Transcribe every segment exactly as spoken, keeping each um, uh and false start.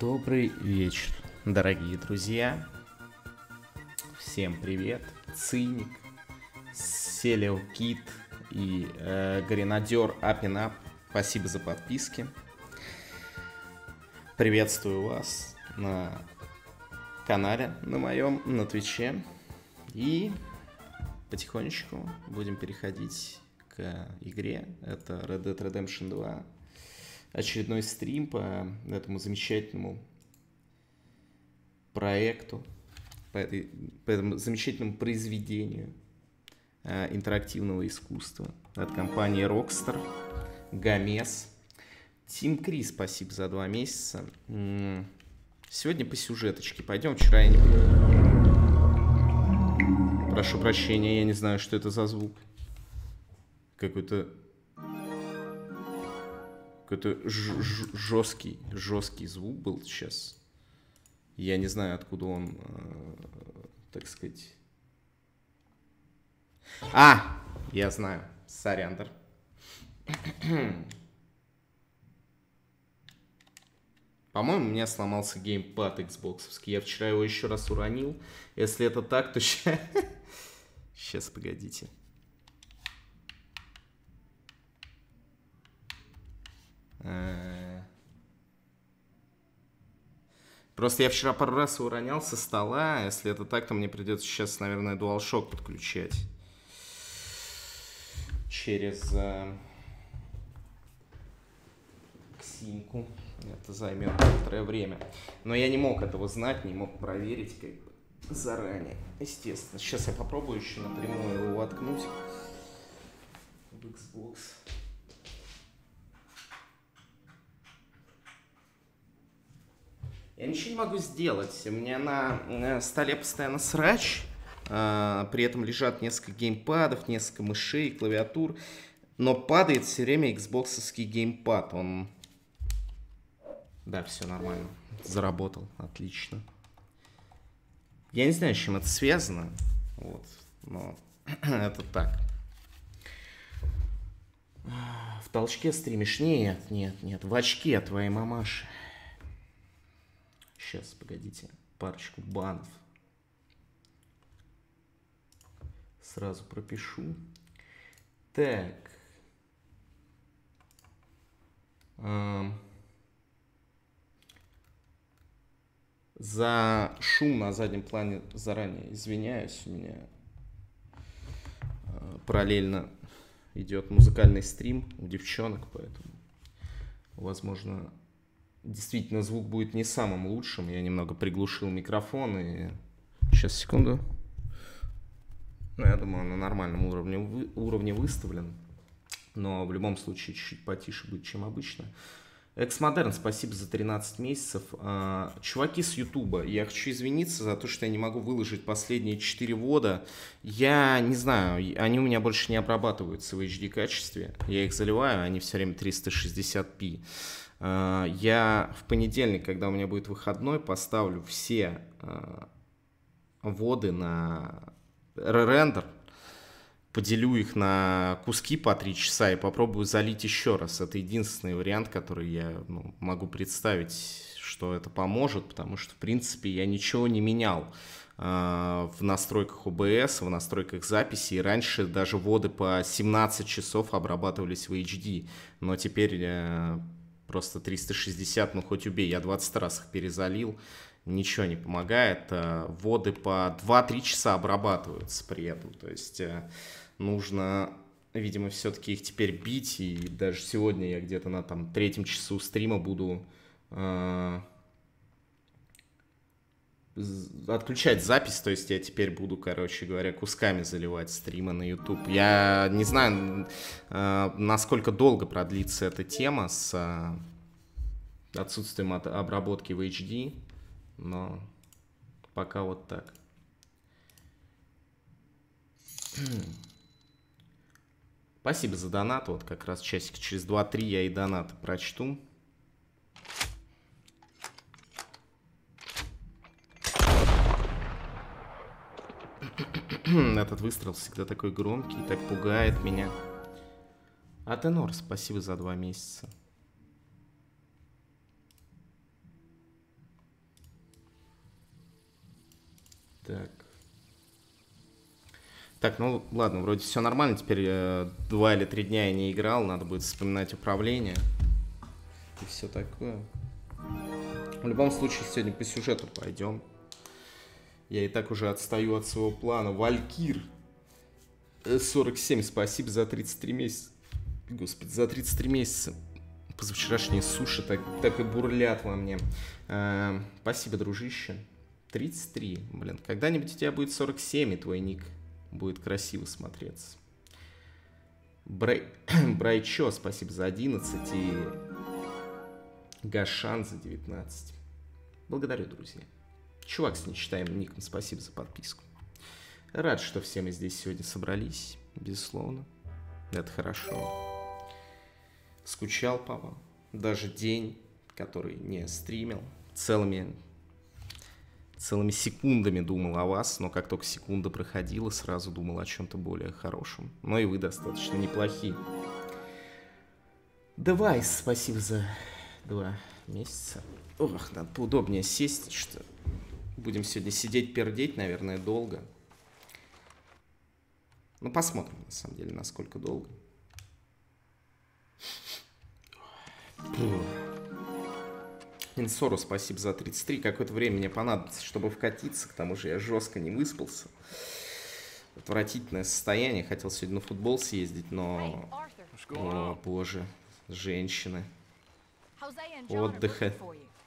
Добрый вечер, дорогие друзья. Всем привет. Циник, Селио Кит и э, Гренадер Апинап. Спасибо за подписки. Приветствую вас на канале, на моем, на Твиче. И потихонечку будем переходить к игре. Это Red Dead Redemption два. Очередной стрим по этому замечательному проекту, по, этой, по этому замечательному произведению э, интерактивного искусства от компании Rockstar, Гомес. Тим Кри, спасибо за два месяца. Сегодня по сюжеточке пойдем. Вчера я не... Прошу прощения, я не знаю, что это за звук. Какой-то... Какой-то жесткий, жесткий звук был сейчас. Я не знаю, откуда он, э, так сказать... А! Я знаю. Соряндр. По-моему, у меня сломался геймпад Xbox-овский. Я вчера его еще раз уронил. Если это так, то сейчас... Сейчас, погодите. Просто я вчера пару раз уронял со стола. Если это так, то мне придется сейчас, наверное, DualShock подключать. Через э, Ксимку. Это займет некоторое время. Но я не мог этого знать, не мог проверить как бы заранее. Естественно. Сейчас я попробую еще напрямую его воткнуть в Xbox. Я ничего не могу сделать. У меня на столе постоянно срач. А, при этом лежат несколько геймпадов, несколько мышей, клавиатур. Но падает все время Xbox-овский геймпад. Он... Да, все нормально. Заработал. Отлично. Я не знаю, с чем это связано. Вот. Но это так. В толчке стримишь? Нет, нет, нет. В очке твоей мамаши. Сейчас, погодите, парочку банов сразу пропишу. Так. Эм. За шум на заднем плане заранее извиняюсь. У меня э, параллельно идет музыкальный стрим у девчонок, поэтому, возможно... Действительно, звук будет не самым лучшим. Я немного приглушил микрофон и... Сейчас, секунду. Ну, я думаю, он на нормальном уровне, вы... уровне выставлен. Но в любом случае чуть-чуть потише будет, чем обычно. Эксмодерн, спасибо за тринадцать месяцев. А, чуваки с Ютуба, я хочу извиниться за то, что я не могу выложить последние четыре вода. Я не знаю, они у меня больше не обрабатываются в эйч ди качестве. Я их заливаю, они все время триста шестьдесят пи. Я в понедельник, когда у меня будет выходной, поставлю все э, воды на рендер, поделю их на куски по три часа и попробую залить еще раз. Это единственный вариант, который я ну, могу представить, что это поможет, потому что, в принципе, я ничего не менял э, в настройках о бэ эс, в настройках записи. И раньше даже воды по семнадцать часов обрабатывались в эйч ди, но теперь... Э, Просто триста шестьдесят, ну хоть убей, я двадцать раз их перезалил, ничего не помогает. Воды по два-три часа обрабатываются при этом, то есть нужно, видимо, все-таки их теперь бить, и даже сегодня я где-то на там третьем часу стрима буду э, отключать запись, то есть я теперь буду, короче говоря, кусками заливать стримы на YouTube. Я не знаю, э, насколько долго продлится эта тема с э, отсутствием от, обработки в эйч ди, но пока вот так. Спасибо за донат, вот как раз часик через два-три я и донаты прочту. Этот выстрел всегда такой громкий, так пугает меня. А Тенор, спасибо за два месяца. Так. Так, ну ладно, вроде все нормально. Теперь э, два или три дня я не играл. Надо будет вспоминать управление. И все такое. В любом случае, сегодня по сюжету пойдем. Я и так уже отстаю от своего плана. Валькир. сорок семь, спасибо за тридцать три месяца. Господи, за тридцать три месяца. Позавчерашние суши так, так и бурлят во мне. Э, спасибо, дружище. тридцать три, блин. Когда-нибудь у тебя будет сорок семь, и твой ник будет красиво смотреться. Брай... Брайчо, спасибо за одиннадцать. И Гашан за девятнадцать. Благодарю, друзья. Чувак с нечитаемым ником, спасибо за подписку. Рад, что все мы здесь сегодня собрались, безусловно. Это хорошо. Скучал по вам. Даже день, который не стримил, целыми, целыми секундами думал о вас, но как только секунда проходила, сразу думал о чем-то более хорошем. Но и вы достаточно неплохие. Девайс, спасибо за два месяца. Ох, надо поудобнее сесть, что будем сегодня сидеть, пердеть, наверное, долго. Ну, посмотрим, на самом деле, насколько долго. Инсору, спасибо за тридцать три. Какое-то время мне понадобится, чтобы вкатиться. К тому же я жестко не выспался. Отвратительное состояние. Хотел сегодня на футбол съездить, но... О, боже. Женщины. Отдыха.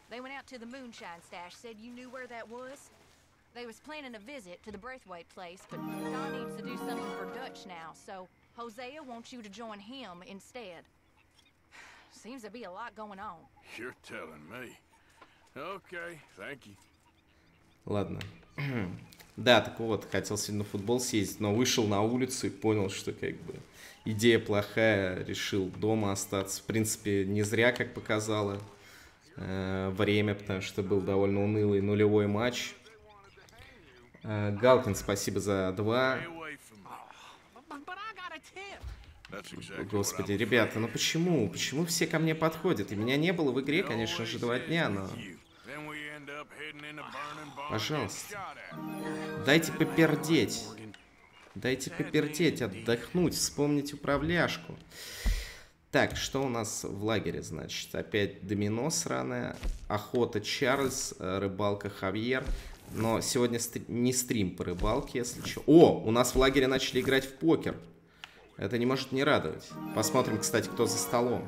They was planning a visit to the Braithwaite place, but Don needs to do something for Dutch now, so Hosea wants you to join him instead. Seems to be a lot going on. You're telling me. Okay, thank you. Ладно. Да, так вот, хотел сегодня на футбол съездить, но вышел на улицу и понял, что как бы идея плохая, решил дома остаться. В принципе, не зря, как показало э, время, потому что был довольно унылый нулевой матч. Галкин, спасибо за два. Господи, ребята, ну почему? Почему все ко мне подходят? И меня не было в игре, конечно же, два дня, но... Пожалуйста. Дайте попердеть. Дайте попердеть, отдохнуть, вспомнить управляшку. Так, что у нас в лагере, значит? Опять домино сраное, охота Чарльз, рыбалка Хавьер. Но сегодня стри- не стрим по рыбалке, если что. О, у нас в лагере начали играть в покер. Это не может не радовать. Посмотрим, кстати, кто за столом.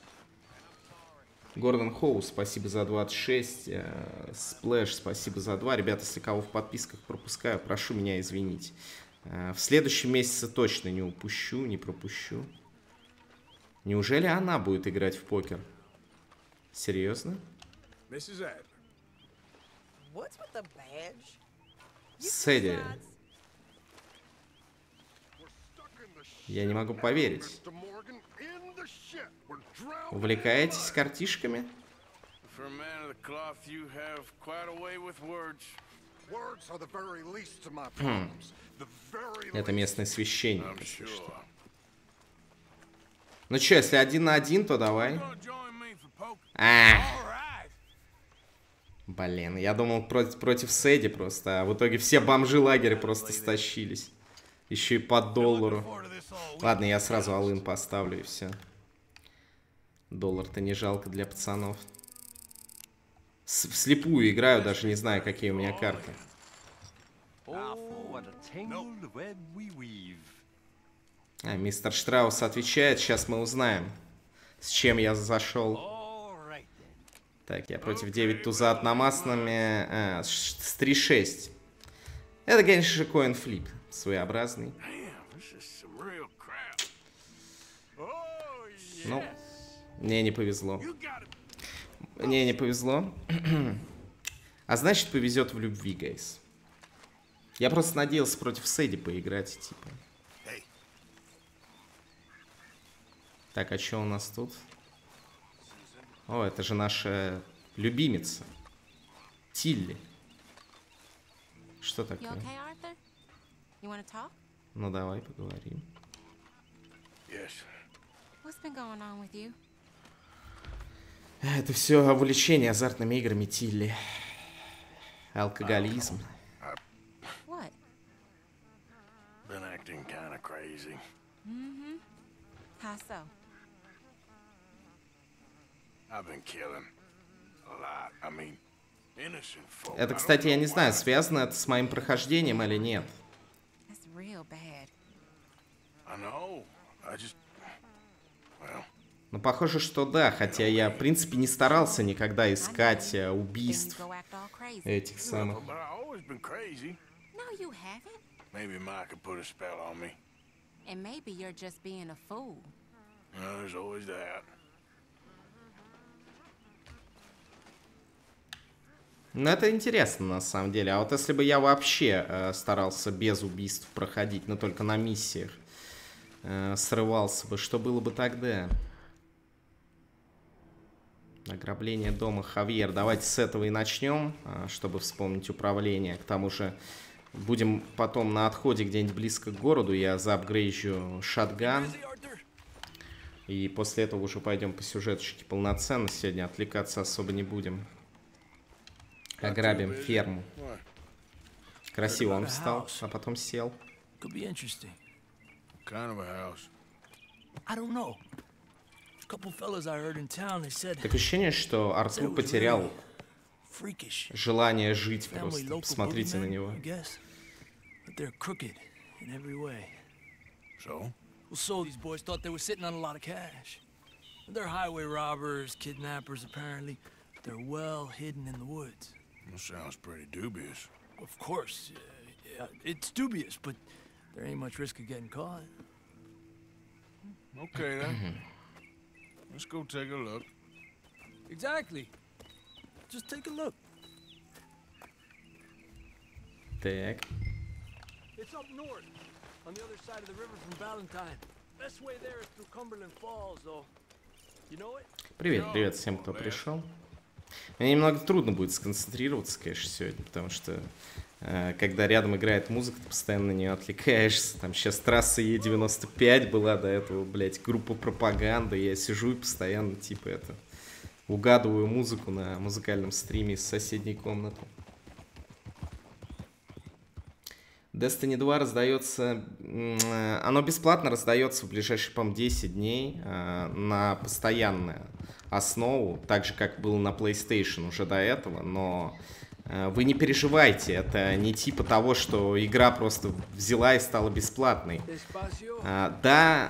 Гордон Хоу, спасибо за двадцать шесть. Сплэш, спасибо за два. Ребята, если кого в подписках пропускаю, прошу меня извинить. В следующем месяце точно не упущу, не пропущу. Неужели она будет играть в покер? Серьезно? Сэдди. Я не могу поверить. Увлекаетесь картишками? Хм. Это местный священник. Ну что, если один на один, то давай. А. Блин, я думал против, против Сэдди просто, а в итоге все бомжи лагеря просто стащились. Еще и по доллару. Ладно, я сразу all-in поставлю и все. Доллар-то не жалко для пацанов. С вслепую играю, даже не знаю, какие у меня карты. А, мистер Штраус отвечает, сейчас мы узнаем, с чем я зашел. Так, я против девять туза от намасными, а, с три шесть. Это, конечно же, коин-флип своеобразный. Ну, мне не повезло. Мне не повезло. А значит, повезет в любви, гайс. Я просто надеялся против Сэдди поиграть, типа. Так, а что у нас тут? О, это же наша любимица. Тилли. Что такое? Ну, давай поговорим. Это все увлечение азартными играми, Тилли. Алкоголизм. crazy. Mm-hmm. How so? I've been killing a lot. I mean, innocent folk. Это, I don't кстати, я know не знаю, why. связано это с моим прохождением или нет. That's real bad. I know. I just, well, Ну, похоже, что да, хотя я, в принципе, не старался никогда искать э, Then you убийств go act all crazy. этих самых. but I've always been crazy. No, you haven't. Maybe Mike could put a spell on me. And maybe you're just being a fool. Well, there's always that. Ну, это интересно, на самом деле. А вот если бы я вообще э, старался без убийств проходить, но только на миссиях, э, срывался бы, что было бы тогда? Ограбление дома Хавьер. Давайте с этого и начнем, э, чтобы вспомнить управление. К тому же будем потом на отходе где-нибудь близко к городу. Я заапгрейджу шотган. И после этого уже пойдем по сюжеточке полноценно. Сегодня отвлекаться особо не будем. Ограбим ферму. What? Красиво он встал, а потом сел. Could be interesting. What kind of a house? I don't know. A couple fellas I heard in town, they said Такое ощущение, что Артур потерял freakish. желание жить Family просто. local Посмотрите на boogeymen, него. I guess. But they're crooked in every way. So? Well, so these boys thought they were sitting on a lot of cash. They're highway robbers, kidnappers, apparently. But they're well hidden in the woods. That sounds pretty dubious. Of course, uh, yeah, it's dubious, but there ain't much risk of getting caught. Okay then. Let's go take a look. Exactly. Just take a look. Так. It's up north, on the other side of the river from Valentine. Best way there is through Cumberland Falls, though. You know it? Привет, привет всем, кто пришел. Мне немного трудно будет сконцентрироваться, конечно, сегодня, потому что э, когда рядом играет музыка, ты постоянно на нее отвлекаешься. Там сейчас трасса Е девяносто пять была, до этого, блядь, группа пропаганды. Я сижу и постоянно, типа, это, угадываю музыку на музыкальном стриме из соседней комнаты. Destiny два раздается, оно бесплатно раздается в ближайшие, по-моему, десять дней э, на постоянную основу, так же, как было на PlayStation уже до этого, но э, вы не переживайте, это не типа того, что игра просто взяла и стала бесплатной. Э, да,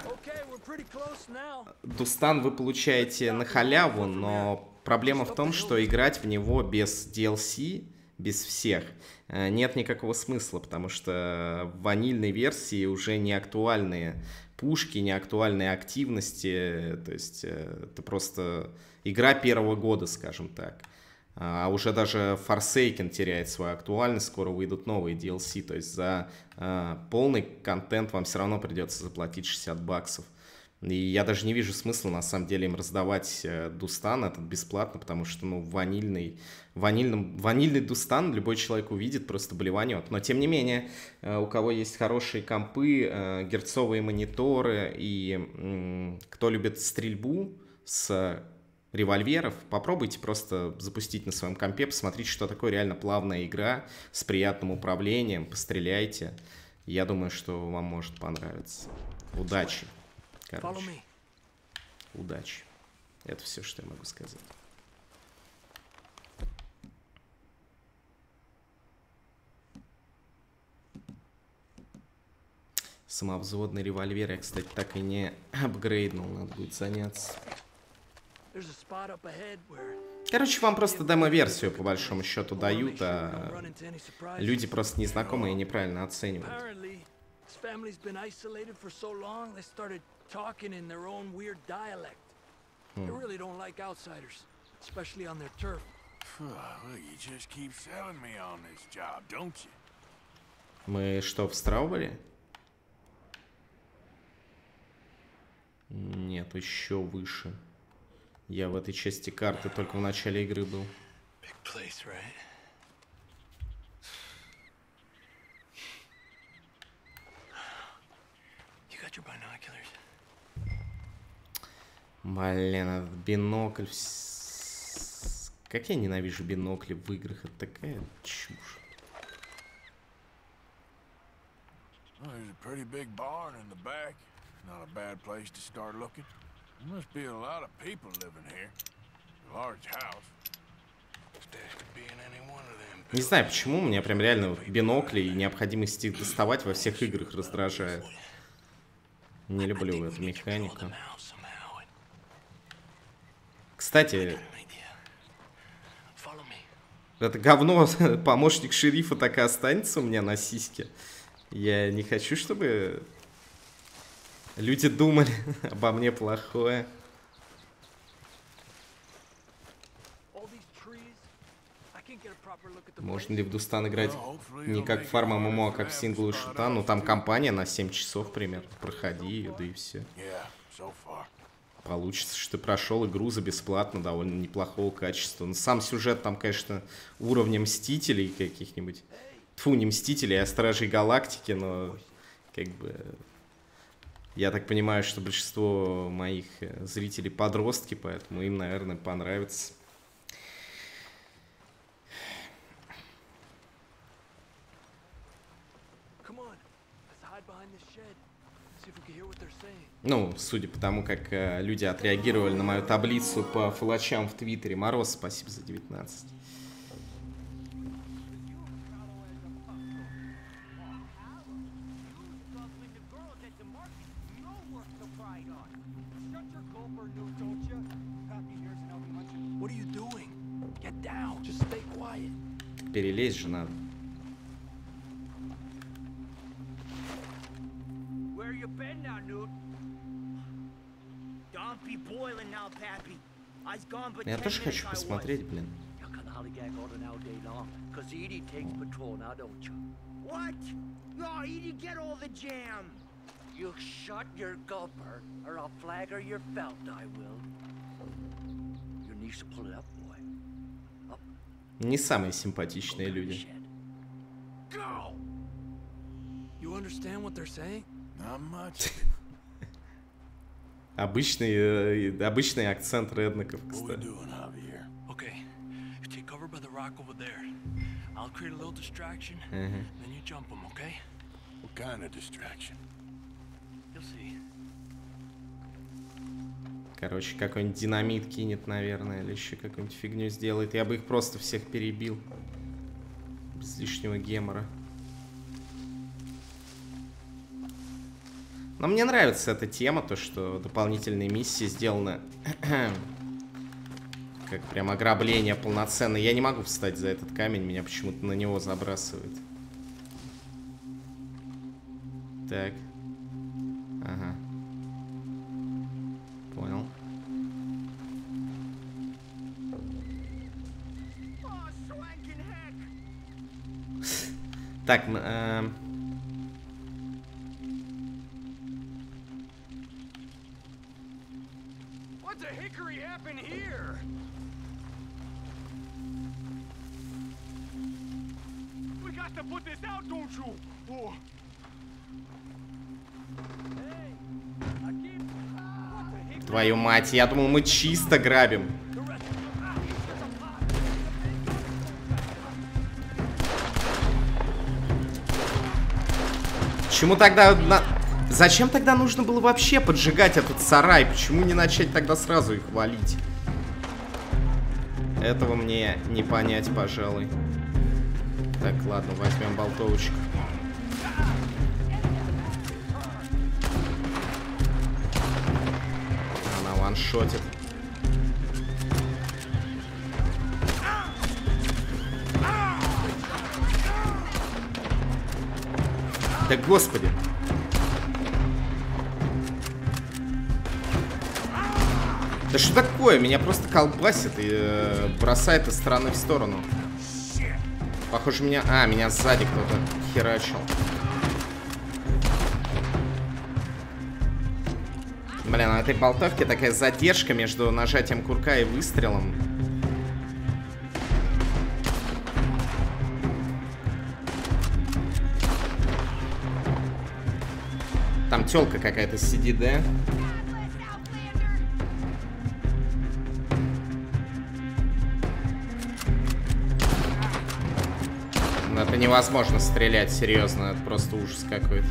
Дустан вы получаете на халяву, но проблема в том, что играть в него без ди эл си, без всех, нет никакого смысла, потому что в ванильной версии уже не актуальные пушки, не актуальные активности, то есть это просто игра первого года, скажем так. А уже даже Forsaken теряет свою актуальность, скоро выйдут новые ди эл си, то есть за полный контент вам все равно придется заплатить шестьдесят баксов. И я даже не вижу смысла, на самом деле, им раздавать Дустан этот бесплатно, потому что, ну, ванильный, ванильным, ванильный Дустан любой человек увидит, просто блеванет. Но, тем не менее, у кого есть хорошие компы, герцовые мониторы и кто любит стрельбу с револьверов, попробуйте просто запустить на своем компе, посмотрите, что такое реально плавная игра с приятным управлением, постреляйте. Я думаю, что вам может понравиться. Удачи! Короче, удачи. Это все, что я могу сказать. Самовзводный револьвер я, кстати, так и не апгрейднул. Надо будет заняться. Короче, вам просто демо-версию, по большому счету, дают, а люди просто незнакомые и неправильно оценивают. Talking in their own weird dialect. They really don't like outsiders, especially on their turf. Well, you just keep selling me on this job, don't you? Мы что, в Страубере? Нет, еще выше. Я в этой части карты только в начале игры был. Big place, right? You got your binoculars? Блин, этот бинокль... Как я ненавижу бинокли в играх. Это такая чушь. Well, there's a pretty big barn in the back. Not a bad place to start looking. There must be a lot of people living here. A large house. Stash could be in any one of them. Не знаю почему, меня прям реально бинокли и необходимость их доставать во всех играх раздражает. Не люблю эту механику. Кстати, это говно, помощник шерифа так и останется у меня на сиське. Я не хочу, чтобы люди думали обо мне плохое. Можно ли в Дустан играть не как в Farm эм эм о, а как в сингловый шутан? Ну там кампания на семь часов примерно. Проходи ее, да и все. Получится, что ты прошел игру за бесплатно, довольно неплохого качества. Но сам сюжет там, конечно, уровня Мстителей каких-нибудь. Тьфу, не Мстителей, а Стражей Галактики, но как бы... Я так понимаю, что большинство моих зрителей подростки, поэтому им, наверное, понравится. Ну, судя по тому, как э, люди отреагировали на мою таблицу по флачам в Твиттере. Мороз, спасибо за девятнадцать. Перелезть же надо. Я тоже хочу посмотреть, блин. Не самые симпатичные люди. Обычный, э, обычный акцент реднеков, кстати. Короче, какой-нибудь динамит кинет, наверное, или еще какую-нибудь фигню сделает. Я бы их просто всех перебил. Без лишнего гемора. Но мне нравится эта тема, то, что дополнительные миссии сделаны как прям ограбление полноценное. Я не могу встать за этот камень, меня почему-то на него забрасывает. Так. Ага. Понял. Так, э Твою мать, я думал, мы чисто грабим. Почему тогда... На... Зачем тогда нужно было вообще поджигать этот сарай? Почему не начать тогда сразу их валить? Этого мне не понять, пожалуй. Так, ладно, возьмем болтовочку. Она ваншотит. Да господи. Да что такое? Меня просто колбасит и э, бросает из стороны в сторону. Похоже, меня... А, меня сзади кто-то херачил. Блин, на этой болтовке такая задержка между нажатием курка и выстрелом. Там тёлка какая-то сидит, да? На теперь невозможно стрелять, серьезно. Это просто ужас какой-то.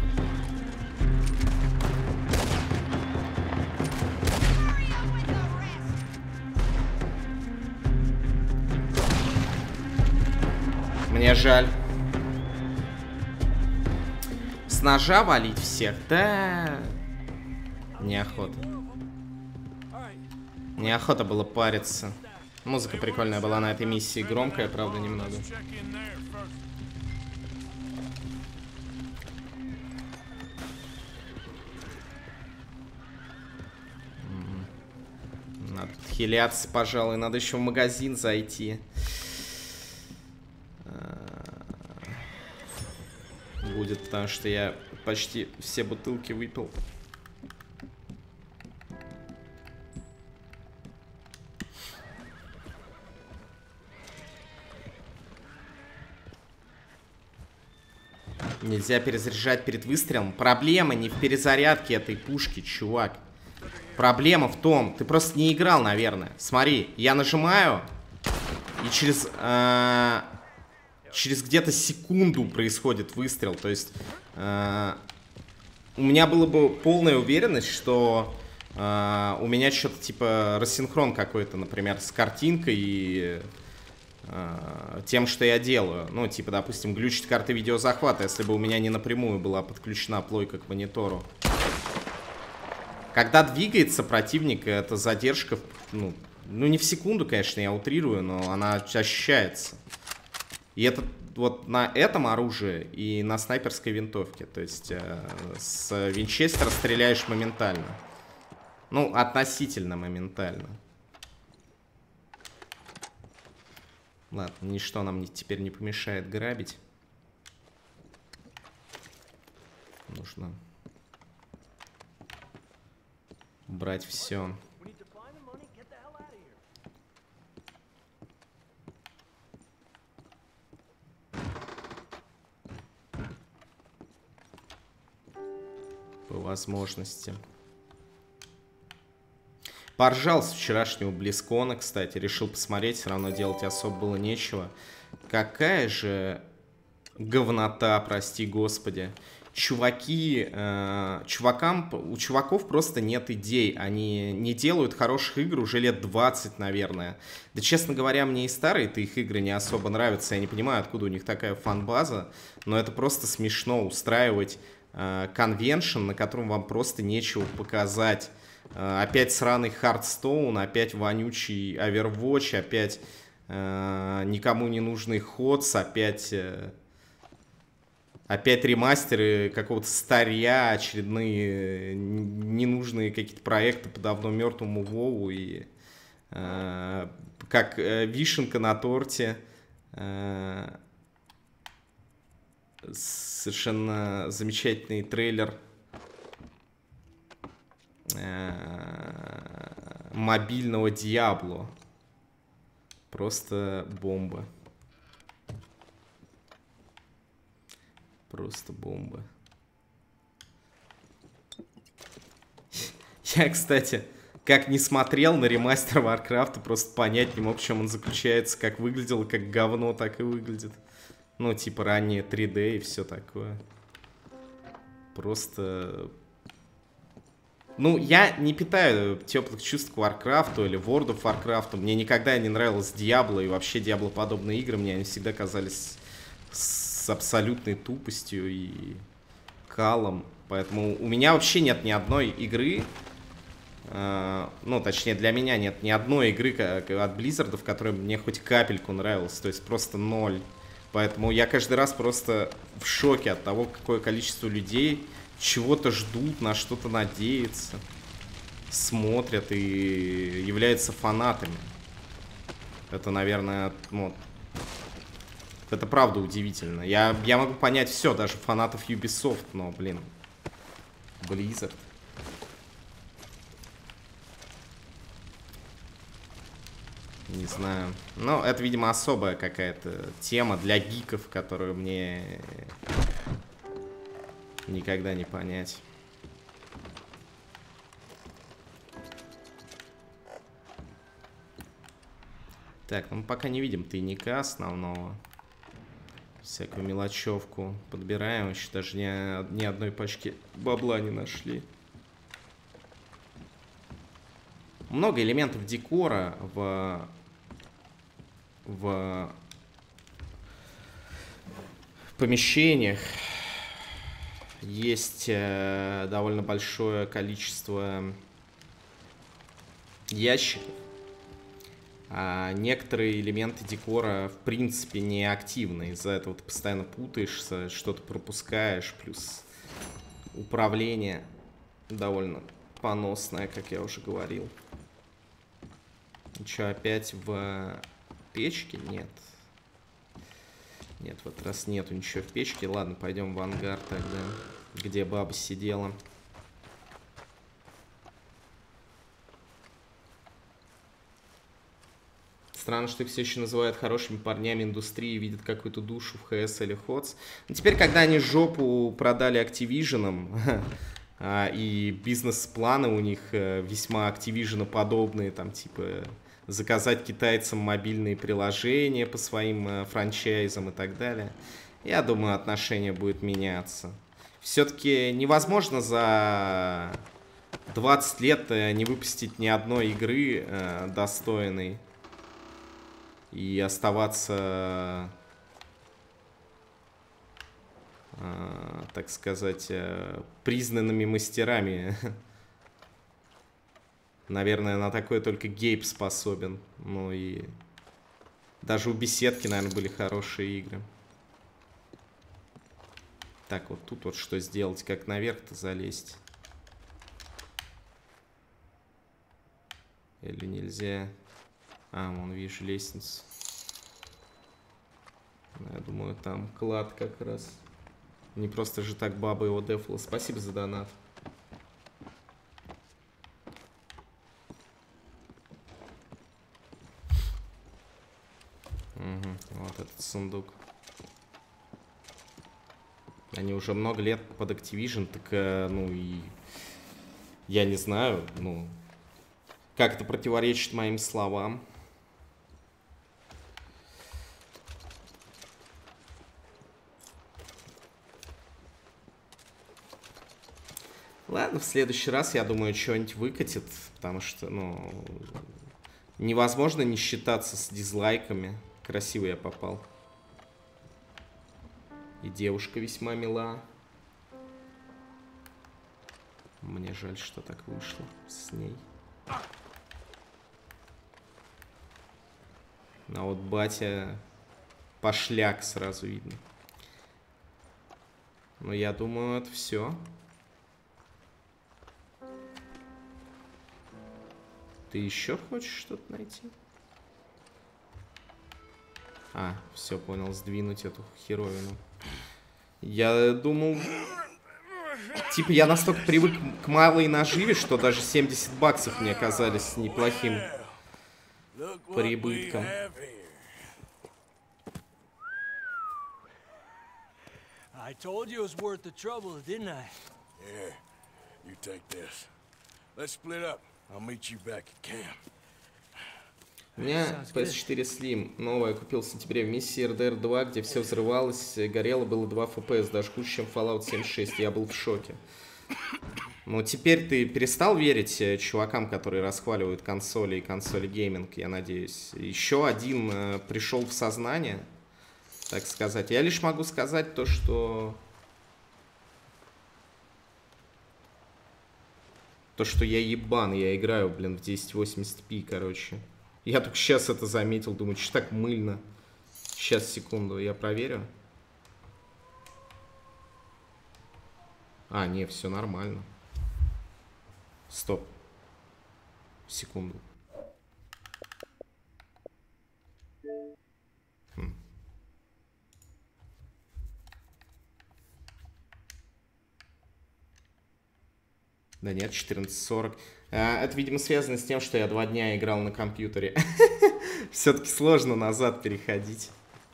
Мне жаль. С ножа валить всех? Да. Неохота. Неохота было париться. Музыка прикольная была на этой миссии. Громкая, правда, немного. Надо хиляться, пожалуй. Надо еще в магазин зайти. Будет, потому что я почти все бутылки выпил. Нельзя перезаряжать перед выстрелом. Проблема не в перезарядке этой пушки, чувак. Проблема в том, ты просто не играл, наверное. Смотри, я нажимаю, и через... Э Через где-то секунду происходит выстрел. То есть э, у меня была бы полная уверенность, что э, у меня что-то типа рассинхрон какой-то, например, с картинкой и э, тем, что я делаю. Ну, типа, допустим, глючит карта видеозахвата, если бы у меня не напрямую была подключена плойка к монитору. Когда двигается противник, это задержка, ну, ну не в секунду, конечно, я утрирую, но она ощущается. И это вот на этом оружии и на снайперской винтовке. То есть э, с винчестера стреляешь моментально. Ну, относительно моментально. Ладно, ничто нам не, теперь не помешает грабить. Нужно брать все. По возможности. Поржал с вчерашнего Близкона, кстати. Решил посмотреть, все равно делать особо было нечего. Какая же говнота, прости господи. Чуваки, э, чувакам, у чуваков просто нет идей. Они не делают хороших игр уже лет двадцать, наверное. Да, честно говоря, мне и старые-то их игры не особо нравятся. Я не понимаю, откуда у них такая фан-база. Но это просто смешно устраивать конвеншн, на котором вам просто нечего показать. Uh, опять сраный Hearthstone, опять вонючий Overwatch, опять uh, никому не нужный Ходс, опять uh, опять ремастеры какого-то старья, очередные ненужные какие-то проекты по давно мертвому Вову и uh, как uh, вишенка на торте. Uh, Совершенно замечательный трейлер э, мобильного Диабло. Просто бомба. Просто бомба. Я, кстати, как не смотрел на ремастер Варкрафта, просто понять не мог, в чем он заключается, как выглядел, как говно, так и выглядит. Ну, типа ранее три дэ и все такое. Просто... Ну, я не питаю теплых чувств к Варкрафту или World of Warcraft. Мне никогда не нравилось Диабло и вообще Диабло-подобные игры. Мне они всегда казались с абсолютной тупостью и калом. Поэтому у меня вообще нет ни одной игры... Uh, ну, точнее, для меня нет ни одной игры от Blizzard, которая мне хоть капельку нравилась. То есть просто ноль. Поэтому я каждый раз просто в шоке от того, какое количество людей чего-то ждут, на что-то надеются, смотрят и являются фанатами. Это, наверное, ну, это правда удивительно. Я, я могу понять все, даже фанатов Ubisoft, но, блин, Blizzard. Не знаю. Ну, это, видимо, особая какая-то тема для гиков, которую мне никогда не понять. Так, ну мы пока не видим тайника основного. Всякую мелочевку подбираем. Еще даже ни, ни одной пачки бабла не нашли. Много элементов декора в, в помещениях. Есть э, довольно большое количество ящиков. А некоторые элементы декора в принципе не активны. Из-за этого ты постоянно путаешься, что-то пропускаешь. Плюс управление довольно поносное, как я уже говорил. Что, опять в печке? Нет. Нет, в этот раз нету ничего в печке. Ладно, пойдем в ангар тогда, где баба сидела. Странно, что их все еще называют хорошими парнями индустрии и видят какую-то душу в ХС или ХОЦ. Но теперь, когда они жопу продали Activision, и бизнес-планы у них весьма Activision-подобные, там типа заказать китайцам мобильные приложения по своим франчайзам и так далее, я думаю, отношение будет меняться. Все-таки невозможно за двадцать лет не выпустить ни одной игры достойной и оставаться, так сказать, признанными мастерами. Наверное, на такое только Гейб способен. Ну и даже у Беседки, наверное, были хорошие игры. Так, вот тут вот что сделать, как наверх-то залезть? Или нельзя? А, вон, вижу лестницу. Я думаю, там клад как раз. Не просто же так баба его дефала. Спасибо за донат. Угу, вот этот сундук. Они уже много лет под Activision, так, ну и... Я не знаю, ну... Как это противоречит моим словам. Ладно, в следующий раз, я думаю, что-нибудь выкатит, потому что, ну, невозможно не считаться с дизлайками. Красиво я попал. И девушка весьма мила. Мне жаль, что так вышло с ней. А вот батя пошляк сразу видно. Но я думаю, это все. Ты еще хочешь что-то найти? А, все, понял, сдвинуть эту херовину. Я думал... Типа я настолько привык к малой наживе, что даже семьдесят баксов мне казались неплохим прибытком. I told you it was worth the trouble, didn't I? Yeah, you take this. Let's split up. I'll meet you back at camp. У меня пи эс четыре Slim новая, купил в сентябре в миссии эр дэ эр два, где все взрывалось, горело, было два эф пи эс, даже хуже, чем Fallout семьдесят шесть. Я был в шоке. Ну, теперь ты перестал верить чувакам, которые расхваливают консоли и консоли гейминг, я надеюсь. Еще один э, пришел в сознание, так сказать. Я лишь могу сказать то, что... То, что я ебан, я играю, блин, в десять восемьдесят пи, короче. Я только сейчас это заметил, думаю, что так мыльно. Сейчас, секунду, я проверю. А, не, все нормально. Стоп. Секунду. Хм. Да нет, четырнадцать сорок. А, это, видимо, связано с тем, что я два дня играл на компьютере. Все-таки сложно назад переходить.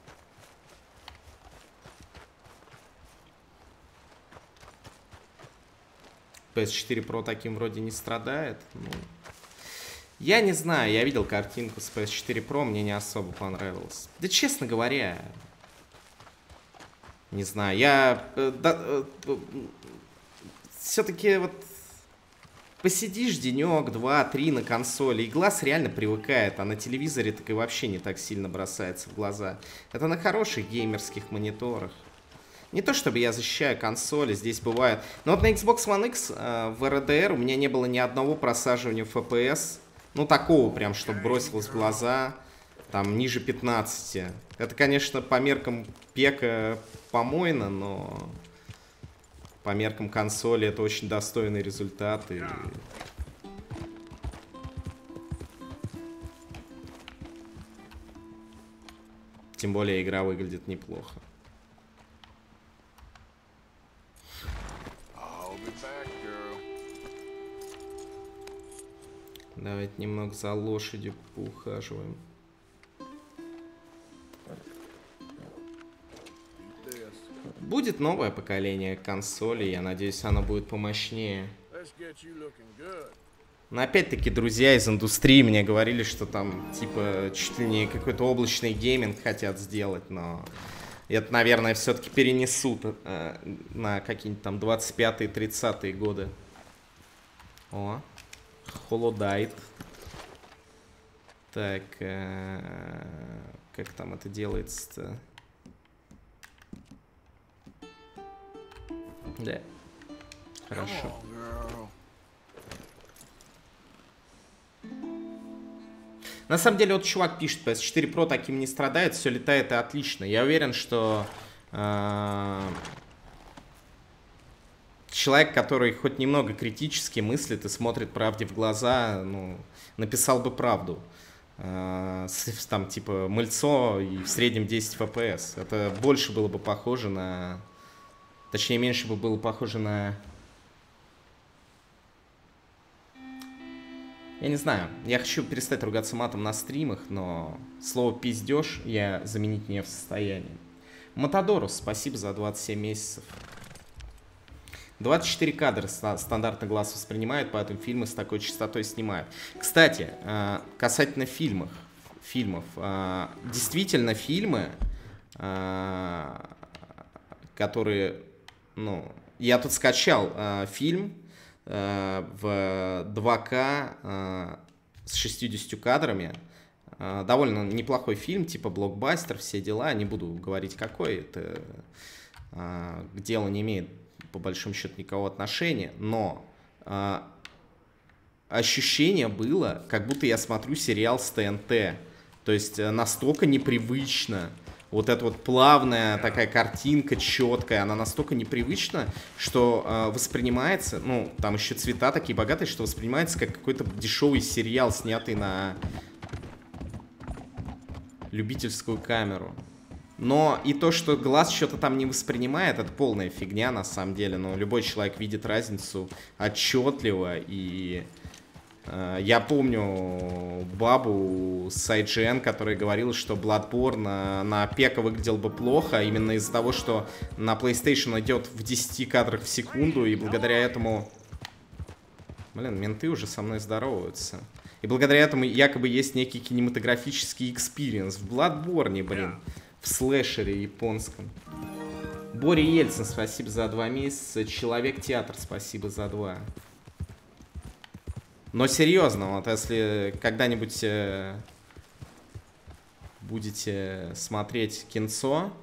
пи эс четыре Pro таким вроде не страдает. Ну, я не знаю, я видел картинку с пи эс четыре Pro, мне не особо понравилось. Да, честно говоря, Не знаю, я... э, да, э, э, все-таки вот... Посидишь денек, два, три на консоли, и глаз реально привыкает, а на телевизоре так и вообще не так сильно бросается в глаза. Это на хороших геймерских мониторах. Не то чтобы я защищаю консоли, здесь бывает. Но вот на Xbox One X э, в эр ди ар у меня не было ни одного просаживания в эф пи эс. Ну, такого прям, чтобы бросилось в глаза, там, ниже пятнадцати. Это, конечно, по меркам пека помойно, но по меркам консоли это очень достойный результат. И... Тем более игра выглядит неплохо. Давайте немного за лошадью поухаживаем. Будет новое поколение консолей, я надеюсь, оно будет помощнее. Но опять-таки, друзья из индустрии мне говорили, что там, типа, чуть ли не какой-то облачный гейминг хотят сделать, но это, наверное, все-таки перенесут э, на какие-нибудь там двадцать пятые тридцатые годы. О, холодайт. Так, э, как там это делается-то? Да. Хорошо. На самом деле, вот чувак пишет, пи эс четыре про таким не страдает, все летает и отлично. Я уверен, что э, человек, который хоть немного критически мыслит и смотрит правде в глаза, ну, написал бы правду. Э, с, там, типа, мыльцо и в среднем десять эф пи эс. Это больше было бы похоже на... Точнее, меньше бы было похоже на... Я не знаю, я хочу перестать ругаться матом на стримах, но слово «пиздеж» я заменить не в состоянии. Матадорус, спасибо за двадцать семь месяцев. двадцать четыре кадра стандартно глаз воспринимает, поэтому фильмы с такой частотой снимают. Кстати, касательно фильмов, фильмов действительно фильмы, которые... Ну, я тут скачал э, фильм э, в два ка э, с шестьюдесятью кадрами. Э, довольно неплохой фильм, типа блокбастер, все дела. Не буду говорить, какой. Это э, к делу не имеет, по большому счету, никакого отношения. Но э, ощущение было, как будто я смотрю сериал с тэ эн тэ. То есть э, настолько непривычно. Вот эта вот плавная такая картинка, четкая, она настолько непривычна, что э, воспринимается, ну, там еще цвета такие богатые, что воспринимается как какой-то дешевый сериал, снятый на любительскую камеру. Но и то, что глаз что-то там не воспринимает, это полная фигня на самом деле. Но любой человек видит разницу отчетливо. И э, я помню бабу с ай джи эн, которая говорила, что Bloodborne на, на пека выглядел бы плохо, именно из-за того, что на PlayStation идет в десяти кадрах в секунду, и благодаря этому... Блин, менты уже со мной здороваются. И благодаря этому якобы есть некий кинематографический экспириенс в Bloodborne, блин. В слэшере японском. Боря Ельцин, спасибо за два месяца. Человек-театр, спасибо за два. Но серьезно, вот если когда-нибудь э, будете смотреть кинцо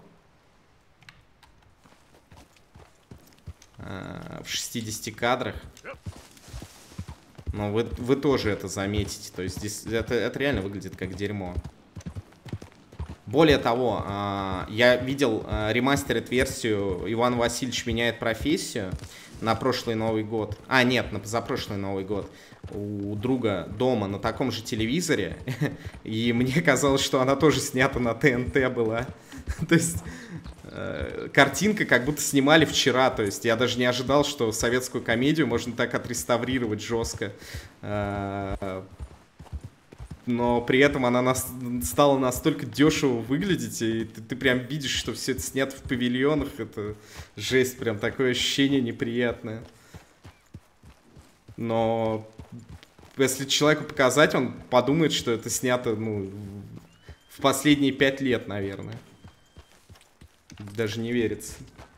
э, в шестидесяти кадрах, ну, вы, вы тоже это заметите. То есть здесь это, это реально выглядит как дерьмо. Более того, я видел ремастеред-версию «Иван Васильевич меняет профессию» на прошлый Новый год. А, нет, на позапрошлый Новый год. У друга дома на таком же телевизоре. И мне казалось, что она тоже снята на тэ эн тэ была. То есть картинка как будто снимали вчера. То есть я даже не ожидал, что советскую комедию можно так отреставрировать жестко. Но при этом она нас, стала настолько дешево выглядеть, и ты, ты прям видишь, что все это снято в павильонах. Это жесть, прям такое ощущение неприятное. Но если человеку показать, он подумает, что это снято, ну, в последние пять лет, наверное. Даже не верится.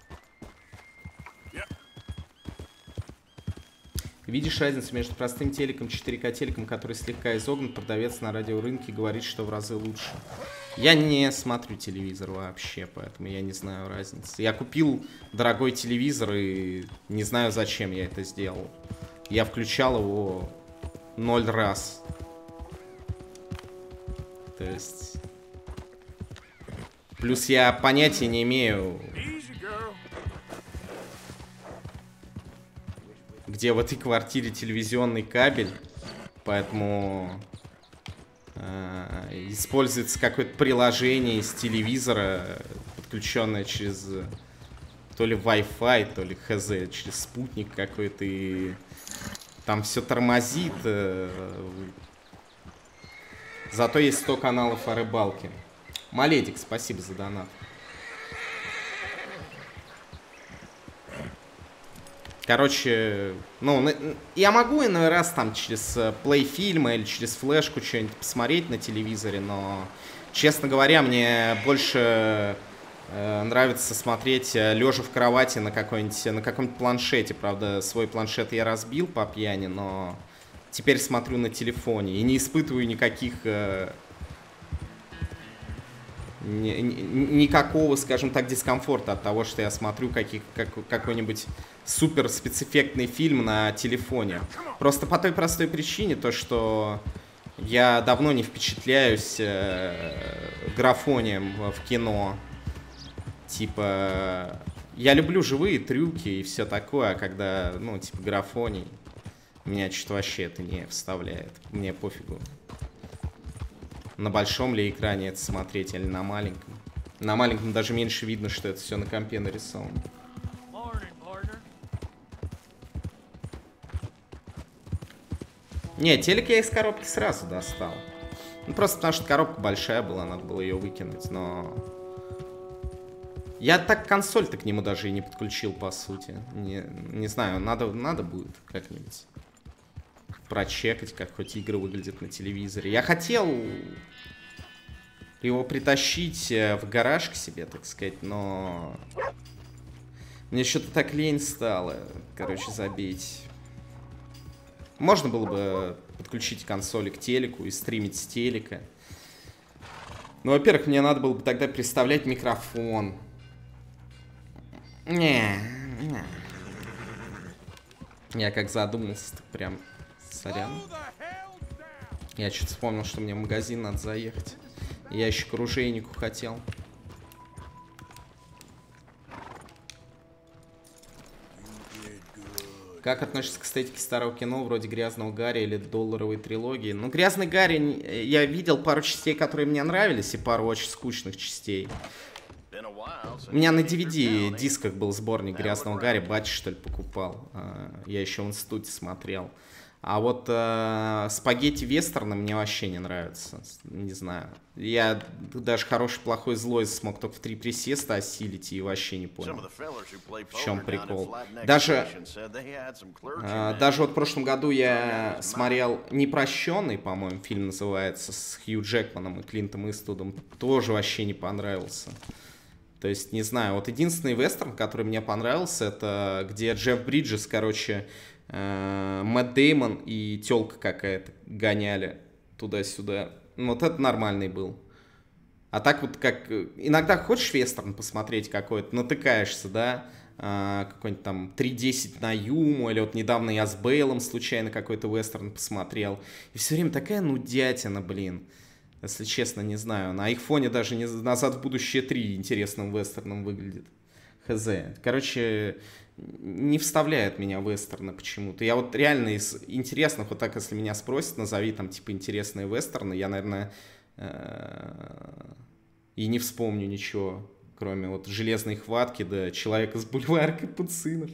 Видишь разницу между простым телеком, четыре ка телеком, который слегка изогнут, продавец на радиорынке говорит, что в разы лучше. Я не смотрю телевизор вообще, поэтому я не знаю разницы. Я купил дорогой телевизор и не знаю, зачем я это сделал. Я включал его ноль раз. То есть... Плюс я понятия не имею... где в этой квартире телевизионный кабель, поэтому э, используется какое-то приложение из телевизора, подключенное через то ли Wi-Fi, то ли хз, через спутник какой-то, и там все тормозит. Э, зато есть сто каналов о рыбалке. Маледик, спасибо за донат. Короче, ну, я могу иной раз там через плей фильма или через флешку что-нибудь посмотреть на телевизоре, но, честно говоря, мне больше э, нравится смотреть лежа в кровати на какой-нибудь, на каком-нибудь планшете. Правда, свой планшет я разбил по пьяни, но теперь смотрю на телефоне и не испытываю никаких... Э, ни, ни, никакого, скажем так, дискомфорта от того, что я смотрю каких, как, какой-нибудь супер спецэффектный фильм на телефоне. Просто по той простой причине, то что я давно не впечатляюсь э, графонием в кино. Типа, я люблю живые трюки и все такое, а когда, ну, типа, графоний, меня что-то вообще это не вставляет. Мне пофигу. На большом ли экране это смотреть или на маленьком. На маленьком даже меньше видно, что это все на компе нарисовано. Не, телек я из коробки сразу достал. Ну, просто потому что коробка большая была, надо было ее выкинуть, но... Я так консоль-то к нему даже и не подключил, по сути. Не, не знаю, надо, надо будет как-нибудь прочекать, как хоть игры выглядят на телевизоре. Я хотел его притащить в гараж к себе, так сказать, но... Мне что-то так лень стало, короче, забить. Можно было бы подключить консоли к телеку и стримить с телека. Ну, во-первых, мне надо было бы тогда представлять микрофон. Не, не. Я как задумался, так прям... Сорян. Я что-то вспомнил, что мне в магазин надо заехать. Я еще к оружейнику хотел. Как относишься к эстетике старого кино, вроде «Грязного Гарри» или «Долларовой трилогии»? Ну, «Грязный Гарри» я видел пару частей, которые мне нравились, и пару очень скучных частей. У меня на ди ви ди дисках был сборник «Грязного Гарри», батя, что ли, покупал. Я еще в институте смотрел. А вот э, спагетти-вестерны мне вообще не нравятся. Не знаю. Я даже хороший, плохой, злой смог только в три присеста осилить и вообще не понял, в чем прикол. Даже, э, даже вот в прошлом году я смотрел «Непрощенный», по-моему, фильм называется, с Хью Джекманом и Клинтом Иствудом. Тоже вообще не понравился. То есть, не знаю, вот единственный вестерн, который мне понравился, это где Джефф Бриджес, короче... Мэтт Дэймон и тёлка какая-то гоняли туда-сюда. Вот это нормальный был. А так вот как... Иногда хочешь вестерн посмотреть какой-то, натыкаешься, да? А, какой-нибудь там три десять на Юму, или вот недавно я с Бейлом случайно какой-то вестерн посмотрел. И все время такая нудятина, блин. Если честно, не знаю. На их фоне даже не... «Назад в будущее три» интересным вестерном выглядит. Хз. Короче... Не вставляет меня вестерны почему-то. Я вот реально из интересных, вот так, если меня спросят, назови там, типа, интересные вестерны, я, наверное, и не вспомню ничего, кроме вот «Железной хватки», да «Человека с бульвара Капуцинов».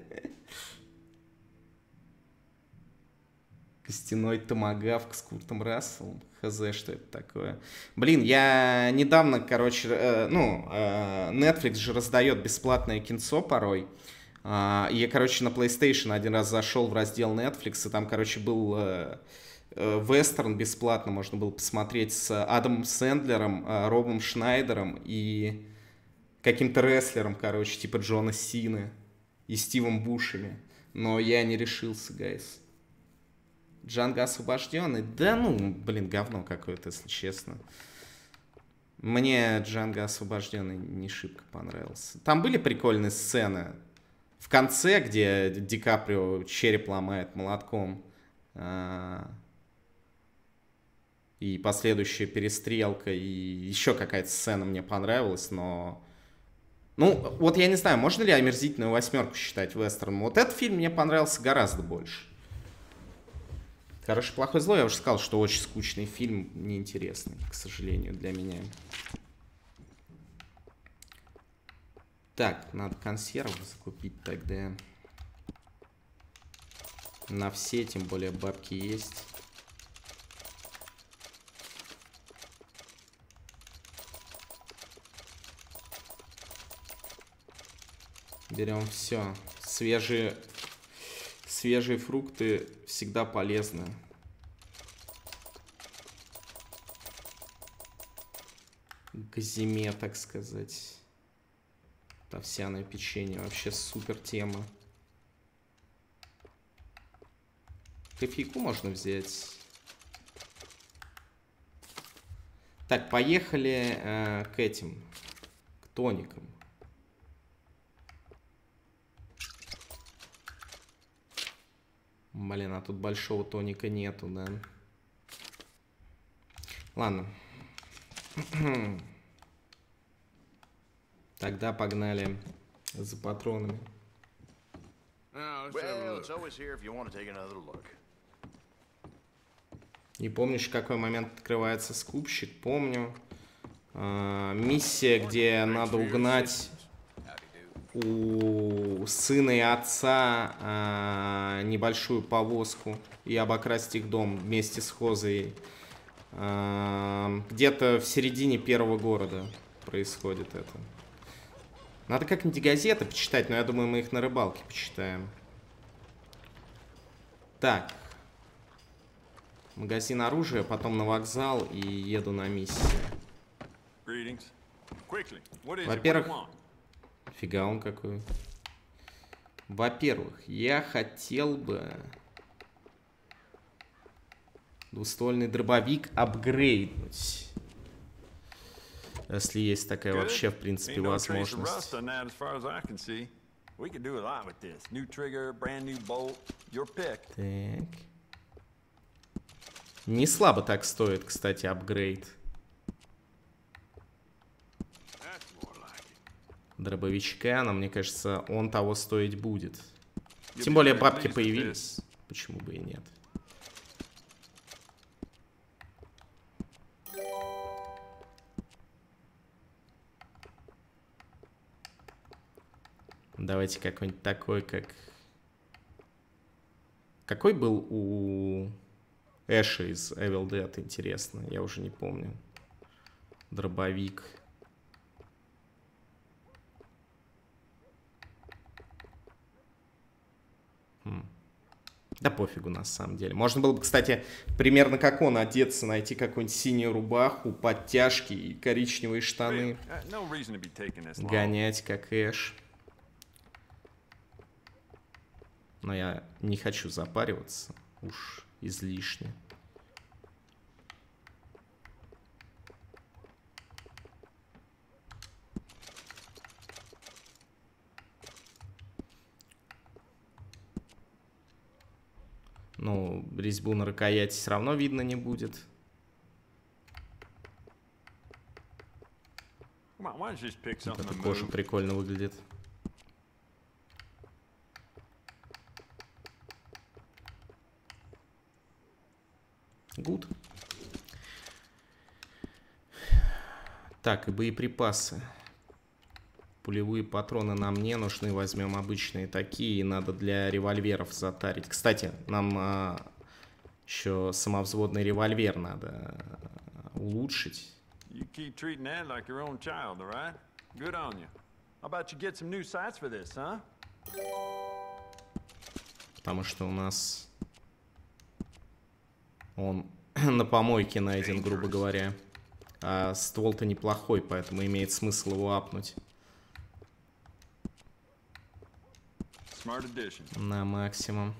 «Костяной томагавк» с Куртом Расселом. Хз, что это такое. Блин, я недавно, короче, э, ну, э, Netflix же раздает бесплатное кинцо порой. Uh, я, короче, на PlayStation один раз зашел в раздел Netflix, и там, короче, был uh, uh, вестерн бесплатно, можно было посмотреть с Адамом Сэндлером, uh, Робом Шнайдером и каким-то рестлером, короче, типа Джона Сины и Стивом Бушеми. Но я не решился, гайс. Джанго освобожденный? Да ну, блин, говно какое-то, если честно. Мне Джанго освобожденный не шибко понравился. Там были прикольные сцены. В конце, где Ди Каприо череп ломает молотком. И последующая перестрелка. И еще какая-то сцена мне понравилась, но... Ну, вот я не знаю, можно ли омерзительную восьмерку считать вестерном. Вот этот фильм мне понравился гораздо больше. Хороший, плохой, злой. Я уже сказал, что очень скучный фильм, неинтересный, к сожалению, для меня. Так, надо консервы закупить тогда. На все, тем более бабки есть. Берем все. Свежие, свежие фрукты всегда полезны. К зиме, так сказать. Овсяное печенье. Вообще супер тема. Кофейку можно взять. Так, поехали э, к этим. К тоникам. Блин, а тут большого тоника нету, да? Ладно. Тогда погнали за патронами. Не помнишь, в какой момент открывается скупщик? Помню. А, миссия, где надо угнать у сына и отца а, небольшую повозку и обокрасть их дом вместе с Хозой. А, где-то в середине первого города происходит это. Надо как-нибудь газеты почитать, но я думаю, мы их на рыбалке почитаем. Так. Магазин оружия, потом на вокзал и еду на миссию. Во-первых... Фига он какой. Во-первых, я хотел бы двуствольный дробовик апгрейднуть. Если есть такая вообще, в принципе, возможность. Так. Не слабо так стоит, кстати, апгрейд. Дробовичка, но мне кажется, он того стоить будет. Тем более бабки появились. Почему бы и нет? Давайте какой-нибудь такой, как... Какой был у Эша из Evil Dead, интересно? Я уже не помню. Дробовик. Хм. Да пофигу на самом деле. Можно было бы, кстати, примерно как он одеться, найти какую-нибудь синюю рубаху, подтяжки и коричневые штаны. Гонять как Эш. Но я не хочу запариваться. Уж излишне. Ну, резьбу на рукояти все равно видно не будет. Вот эта кожа прикольно выглядит. Гуд. Так, и боеприпасы. Пулевые патроны нам не нужны. Возьмем обычные такие. Надо для револьверов затарить. Кстати, нам а, еще самовзводный револьвер надо улучшить. Потому что у нас он на помойке найден, грубо говоря. А ствол-то неплохой, поэтому имеет смысл его апнуть. Smart addition. На максимум.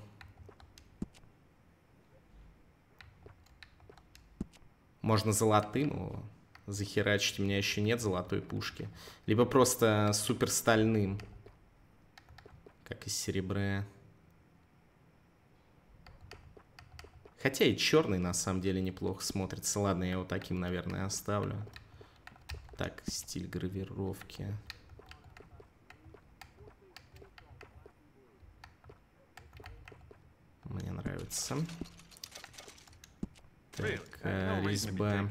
Можно золотым его захерачить. У меня еще нет золотой пушки. Либо просто супер стальным. Как из серебра. Хотя и черный на самом деле неплохо смотрится. Ладно, я его таким, наверное, оставлю. Так, стиль гравировки. Мне нравится. Так, э, резьба.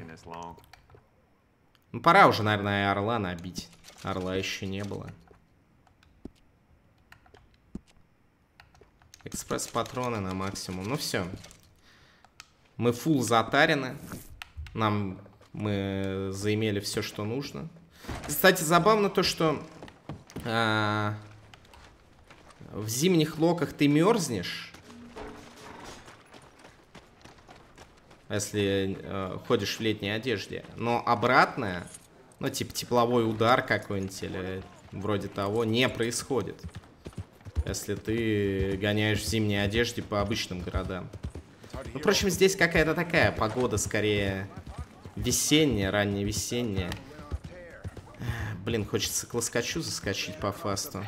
Ну, пора уже, наверное, и орла набить. Орла еще не было. Экспресс-патроны на максимум. Ну, все. Мы фулл затарены. Нам мы заимели все, что нужно. Кстати, забавно то, что а, в зимних локах ты мерзнешь. Если э, ходишь в летней одежде. Но обратное, ну, типа тепловой удар какой-нибудь или вроде того, не происходит. Если ты гоняешь в зимней одежде по обычным городам. Ну, впрочем, здесь какая-то такая погода, скорее весенняя, ранняя весенняя. Блин, хочется к лоскачу заскочить по фасту.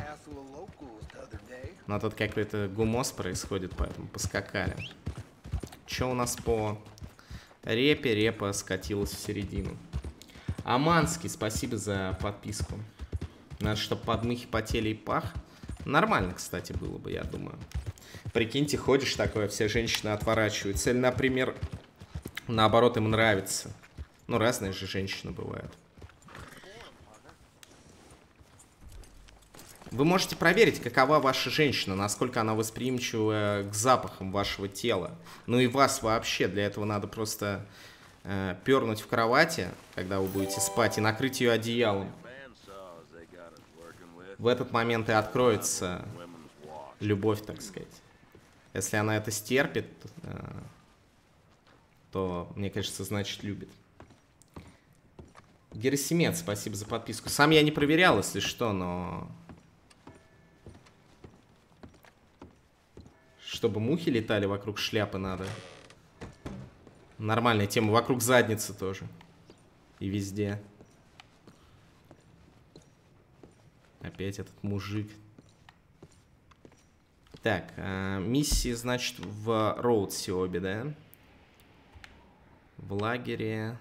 Но тут какой-то гумос происходит, поэтому поскакали. Что у нас по репе? Репа скатилась в середину. Аманский, спасибо за подписку. Надо, чтобы подмыхи потели и пах. Нормально, кстати, было бы, я думаю. Прикиньте, ходишь такое, все женщины отворачиваются. Или, например, наоборот, им нравится. Ну, разные же женщины бывают. Вы можете проверить, какова ваша женщина, насколько она восприимчива к запахам вашего тела. Ну и вас вообще. Для этого надо просто э, пернуть в кровати, когда вы будете спать, и накрыть ее одеялом. В этот момент и откроется любовь, так сказать. Если она это стерпит, э, то, мне кажется, значит, любит. Герасимед, спасибо за подписку. Сам я не проверял, если что, но... Чтобы мухи летали вокруг шляпы надо. Нормальная тема. Вокруг задницы тоже. И везде. Опять этот мужик. Так, э, миссии, значит, в Роудсе обе, да? В лагере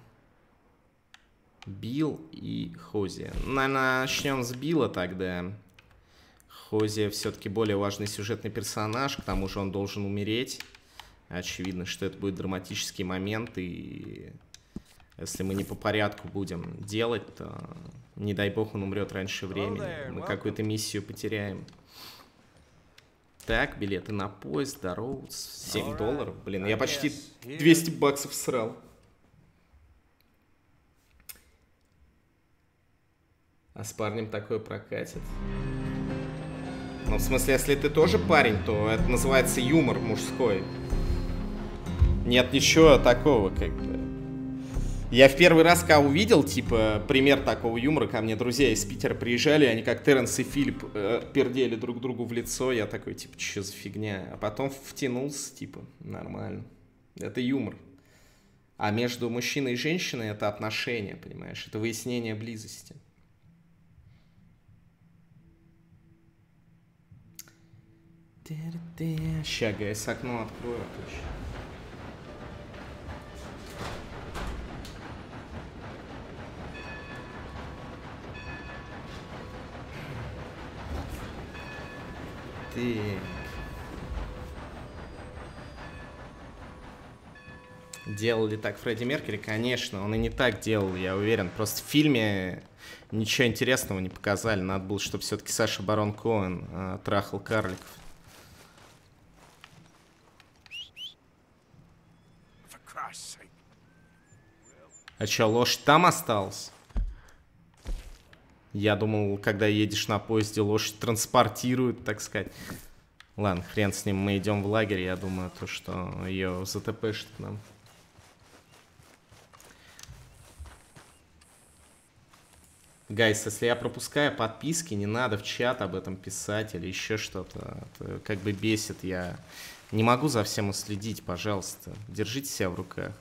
Билл и Хозия. Наверное, начнем с Билла тогда. Хозия все-таки более важный сюжетный персонаж, к тому же он должен умереть. Очевидно, что это будет драматический момент, и если мы не по порядку будем делать, то, не дай бог, он умрет раньше времени. Мы какую-то миссию потеряем. Так, билеты на поезд, до Роудс. семь долларов. Блин, я почти двести баксов срал. А с парнем такое прокатит. Ну, в смысле, если ты тоже парень, то это называется юмор мужской. Нет ничего такого, как бы. Я в первый раз, когда увидел, типа, пример такого юмора, ко мне друзья из Питера приезжали, они как Терренс и Филипп э, пердели друг другу в лицо, я такой, типа, что за фигня? А потом втянулся, типа, нормально. Это юмор. А между мужчиной и женщиной это отношения, понимаешь? Это выяснение близости. Ща, гайс, окно открою. Отлично. Так. Делал ли так Фредди Меркьюри? Конечно, он и не так делал, я уверен. Просто в фильме ничего интересного не показали. Надо было, чтобы все-таки Саша Барон Коэн э, трахал карликов. А чё, лошадь там осталась? Я думал, когда едешь на поезде, лошадь транспортируют, так сказать. Ладно, хрен с ним, мы идем в лагерь. Я думаю, то, что ее ЗТПшит нам. Гайс, если я пропускаю подписки, не надо в чат об этом писать или еще что-то. Это как бы бесит. Я не могу за всем уследить, пожалуйста. Держите себя в руках.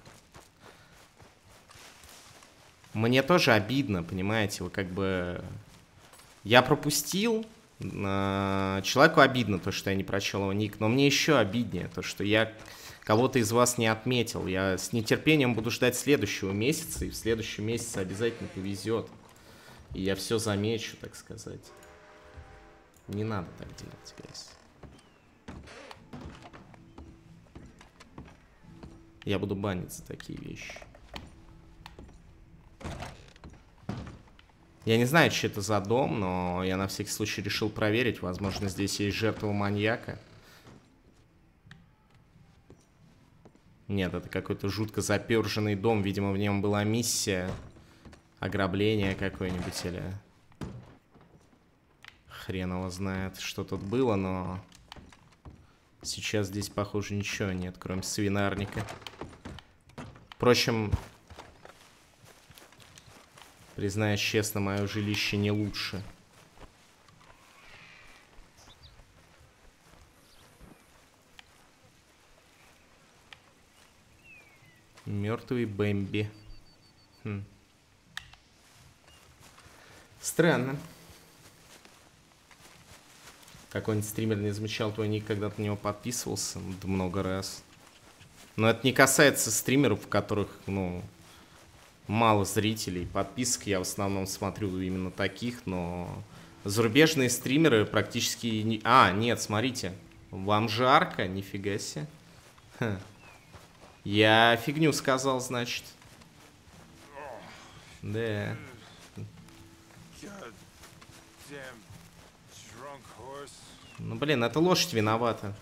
Мне тоже обидно, понимаете, вы как бы... Я пропустил, человеку обидно то, что я не прочел его ник, но мне еще обиднее то, что я кого-то из вас не отметил. Я с нетерпением буду ждать следующего месяца, и в следующем месяце обязательно повезет. И я все замечу, так сказать. Не надо так делать, гайс. Я буду банить за такие вещи. Я не знаю, что это за дом, но я на всякий случай решил проверить. Возможно, здесь есть жертва маньяка. Нет, это какой-то жутко заперженный дом. Видимо, в нем была миссия. Ограбление какое-нибудь или... Хрен его знает, что тут было, но... Сейчас здесь, похоже, ничего нет, кроме свинарника. Впрочем... Признаюсь честно, мое жилище не лучше. Мертвый Бэмби. Хм. Странно. Какой-нибудь стример не замечал твой ник, когда ты на него подписывался? Да много раз. Но это не касается стримеров, у которых, ну... Мало зрителей. Подписок я в основном смотрю именно таких, но зарубежные стримеры практически... Не... А, нет, смотрите. Вам жарко? Нифига себе. Ха. Я фигню сказал, значит. Да. Ну, блин, это лошадь виновата.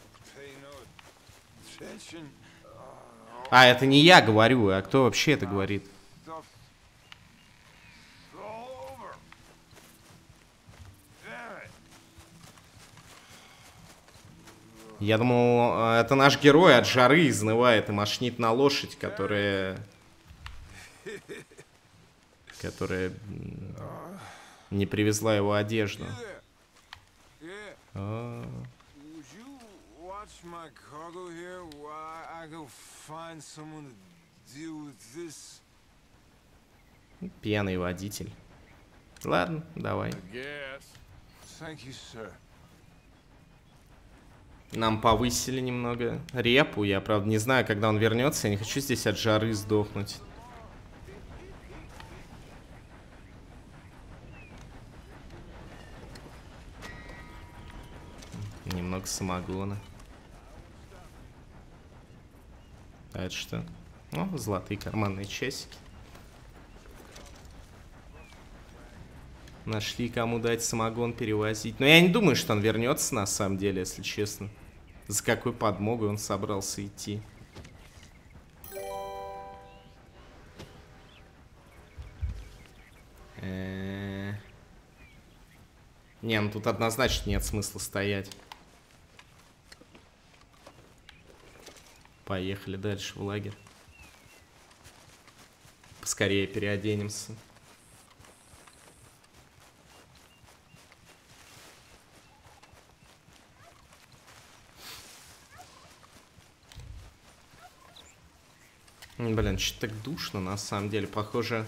А, это не я говорю, а кто вообще это говорит? Я думал, это наш герой от жары изнывает и мошнит на лошадь, которая... Которая не привезла его одежду. А... Пьяный водитель. Ладно, давай. Нам повысили немного репу. Я, правда, не знаю, когда он вернется. Я не хочу здесь от жары сдохнуть. Немного самогона. А это что? О, золотые карманные часики. Нашли, кому дать самогон перевозить. Но я не думаю, что он вернется, на самом деле, если честно. За какой подмогой он собрался идти. Э-э-э. Не, ну тут однозначно нет смысла стоять. Поехали дальше в лагерь. Поскорее переоденемся. Блин, что-то так душно, на самом деле. Похоже,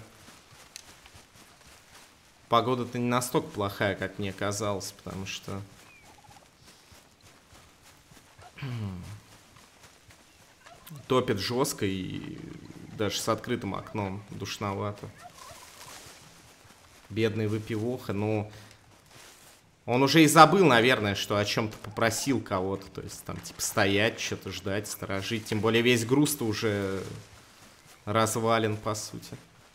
погода-то не настолько плохая, как мне казалось, потому что... Топит жестко и даже с открытым окном душновато. Бедный выпивоха, ну... Он уже и забыл, наверное, что о чем-то попросил кого-то. То есть там типа стоять, что-то ждать, сторожить. Тем более весь груз-то уже... развален, по сути.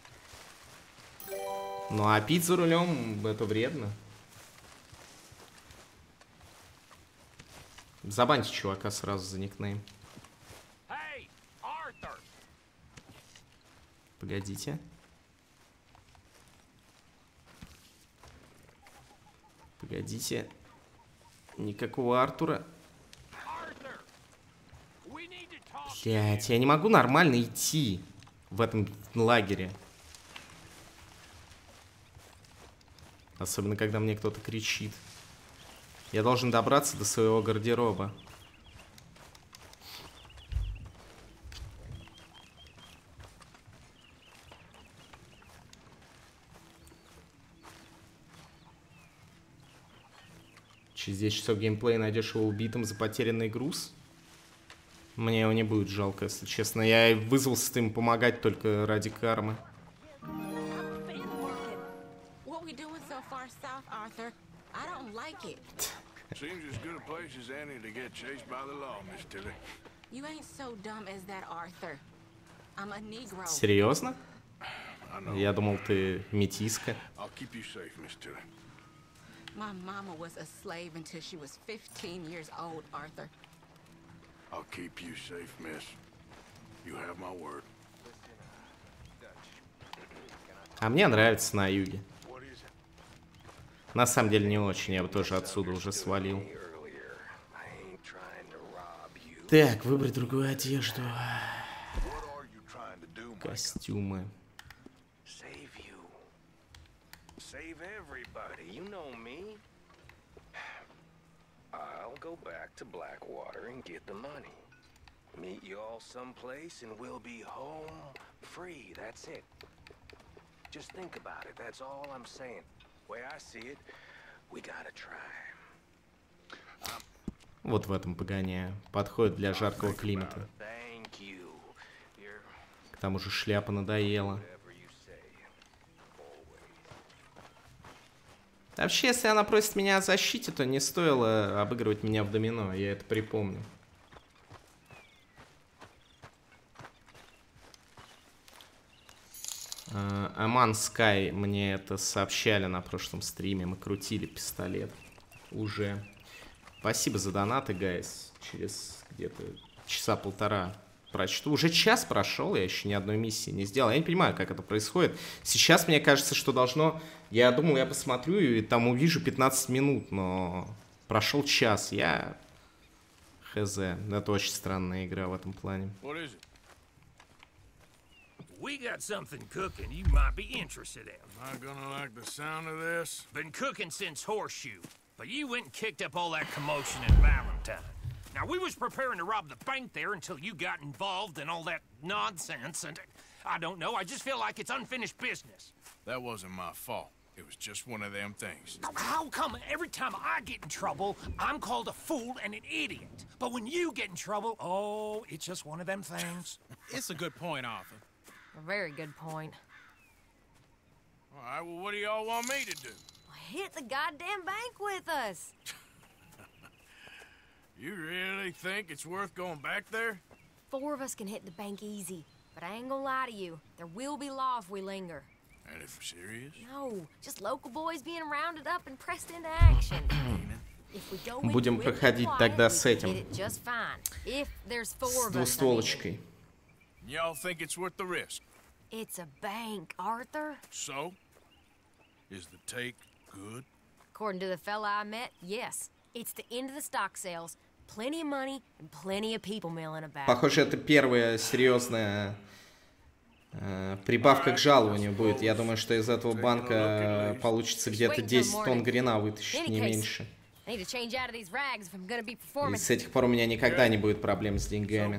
Ну, а пить за рулем это вредно. Забаньте чувака сразу за никнейм. Hey, Arthur. Погодите. Погодите. Никакого Артура. Блять, я не могу нормально идти в этом лагере. Особенно, когда мне кто-то кричит. Я должен добраться до своего гардероба. Через десять часов геймплея найдешь его убитым за потерянный груз. Мне его не будет жалко, если честно. Я вызвался им помогать только ради кармы. Серьезно? Я думал, ты метиска. My mama was a slave until she was fifteen years old, Arthur. I'll keep you safe, miss. You have my word. А мне нравится на юге. На самом деле не очень, я бы тоже отсюда уже свалил. Так, выбрать другую одежду. Костюмы. Save everybody, you know me. I'll go back to Blackwater and get the money. Meet you all someplace and we'll be home free, that's it. Just think about it, that's all I'm saying. The way I see it, we gotta try. Вот в этом погоняю. Подходит для жаркого климата. К тому же шляпа надоела. Вообще, если она просит меня о защите, то не стоило обыгрывать меня в домино, я это припомню. Аман Скай мне это сообщали на прошлом стриме, мы крутили пистолет уже. Спасибо за донаты, гайс. Через где-то часа полтора прочту. Уже час прошел, я еще ни одной миссии не сделал. Я не понимаю, как это происходит. Сейчас мне кажется, что должно... Я думал, я посмотрю и там увижу пятнадцать минут, но прошел час. Я... Хз. Это очень странная игра в этом плане. We got something cooking you might be interested in. Am I gonna like the sound of this? Been cooking since Horseshoe, but you went and kicked up all that commotion in Valentine. Now, we was preparing to rob the bank there until you got involved in all that nonsense, and I don't know, I just feel like it's unfinished business. That wasn't my fault. It was just one of them things. How come every time I get in trouble, I'm called a fool and an idiot? But when you get in trouble, oh, it's just one of them things. It's a good point, Arthur. A very good point. All right, well, what do y'all want me to do? Hit the goddamn bank with us. You really think it's worth going back there? Four of us can hit the bank easy, but I ain't gonna lie to you. There will be law if we linger. And if we're serious? No, just local boys being rounded up and pressed into action. If we go Будем проходить тогда с этим. Just fine. If there's four С of us, двустволочкой. Y'all think it's worth the risk? It's a bank, Arthur. So? Is the take good? According to the fella I met, yes. It's the end of the stock sales. Plenty of money and plenty of people milling about. Похоже, это первая серьезная э, прибавка к жалованию будет. Я думаю, что из этого банка получится где-то десять тонн грина вытащить, не меньше. И с этих пор у меня никогда не будет проблем с деньгами.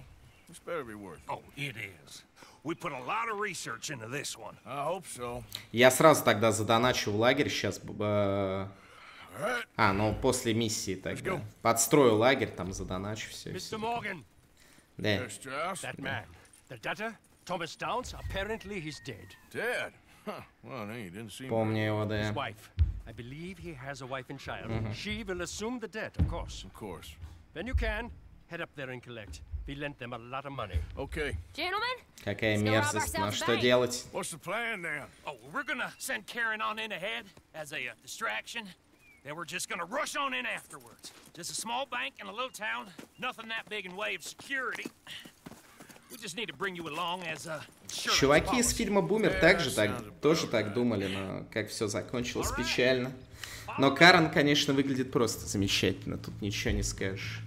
Я сразу тогда задоначу в лагерь сейчас. Э, а, ну после миссии тогда. Подстрою лагерь, там задоначу все. мистер Morgan. Да. That man, the debtor, Thomas Downs, apparently he's dead. Dead? Huh. Well, he didn't seem. Помню его, да. His wife. I believe he has a wife and child. Mm-hmm. She will assume the debt, of course. Of course. Then you can head up there and collect. We lent them a lot of money. Okay. Gentlemen, какая мерзость, но что делать? What's the plan then? Oh, we're gonna send Karen on in ahead as a uh, distraction. Then we're just gonna rush on in afterwards. Just a small bank in a little town. Nothing that big in way of security. We just need to bring you along as a insurance Чуваки policy. из фильма «Бумер» также так, тоже так думали, но как все закончилось печально. Но Карен, конечно, выглядит просто замечательно, тут ничего не скажешь.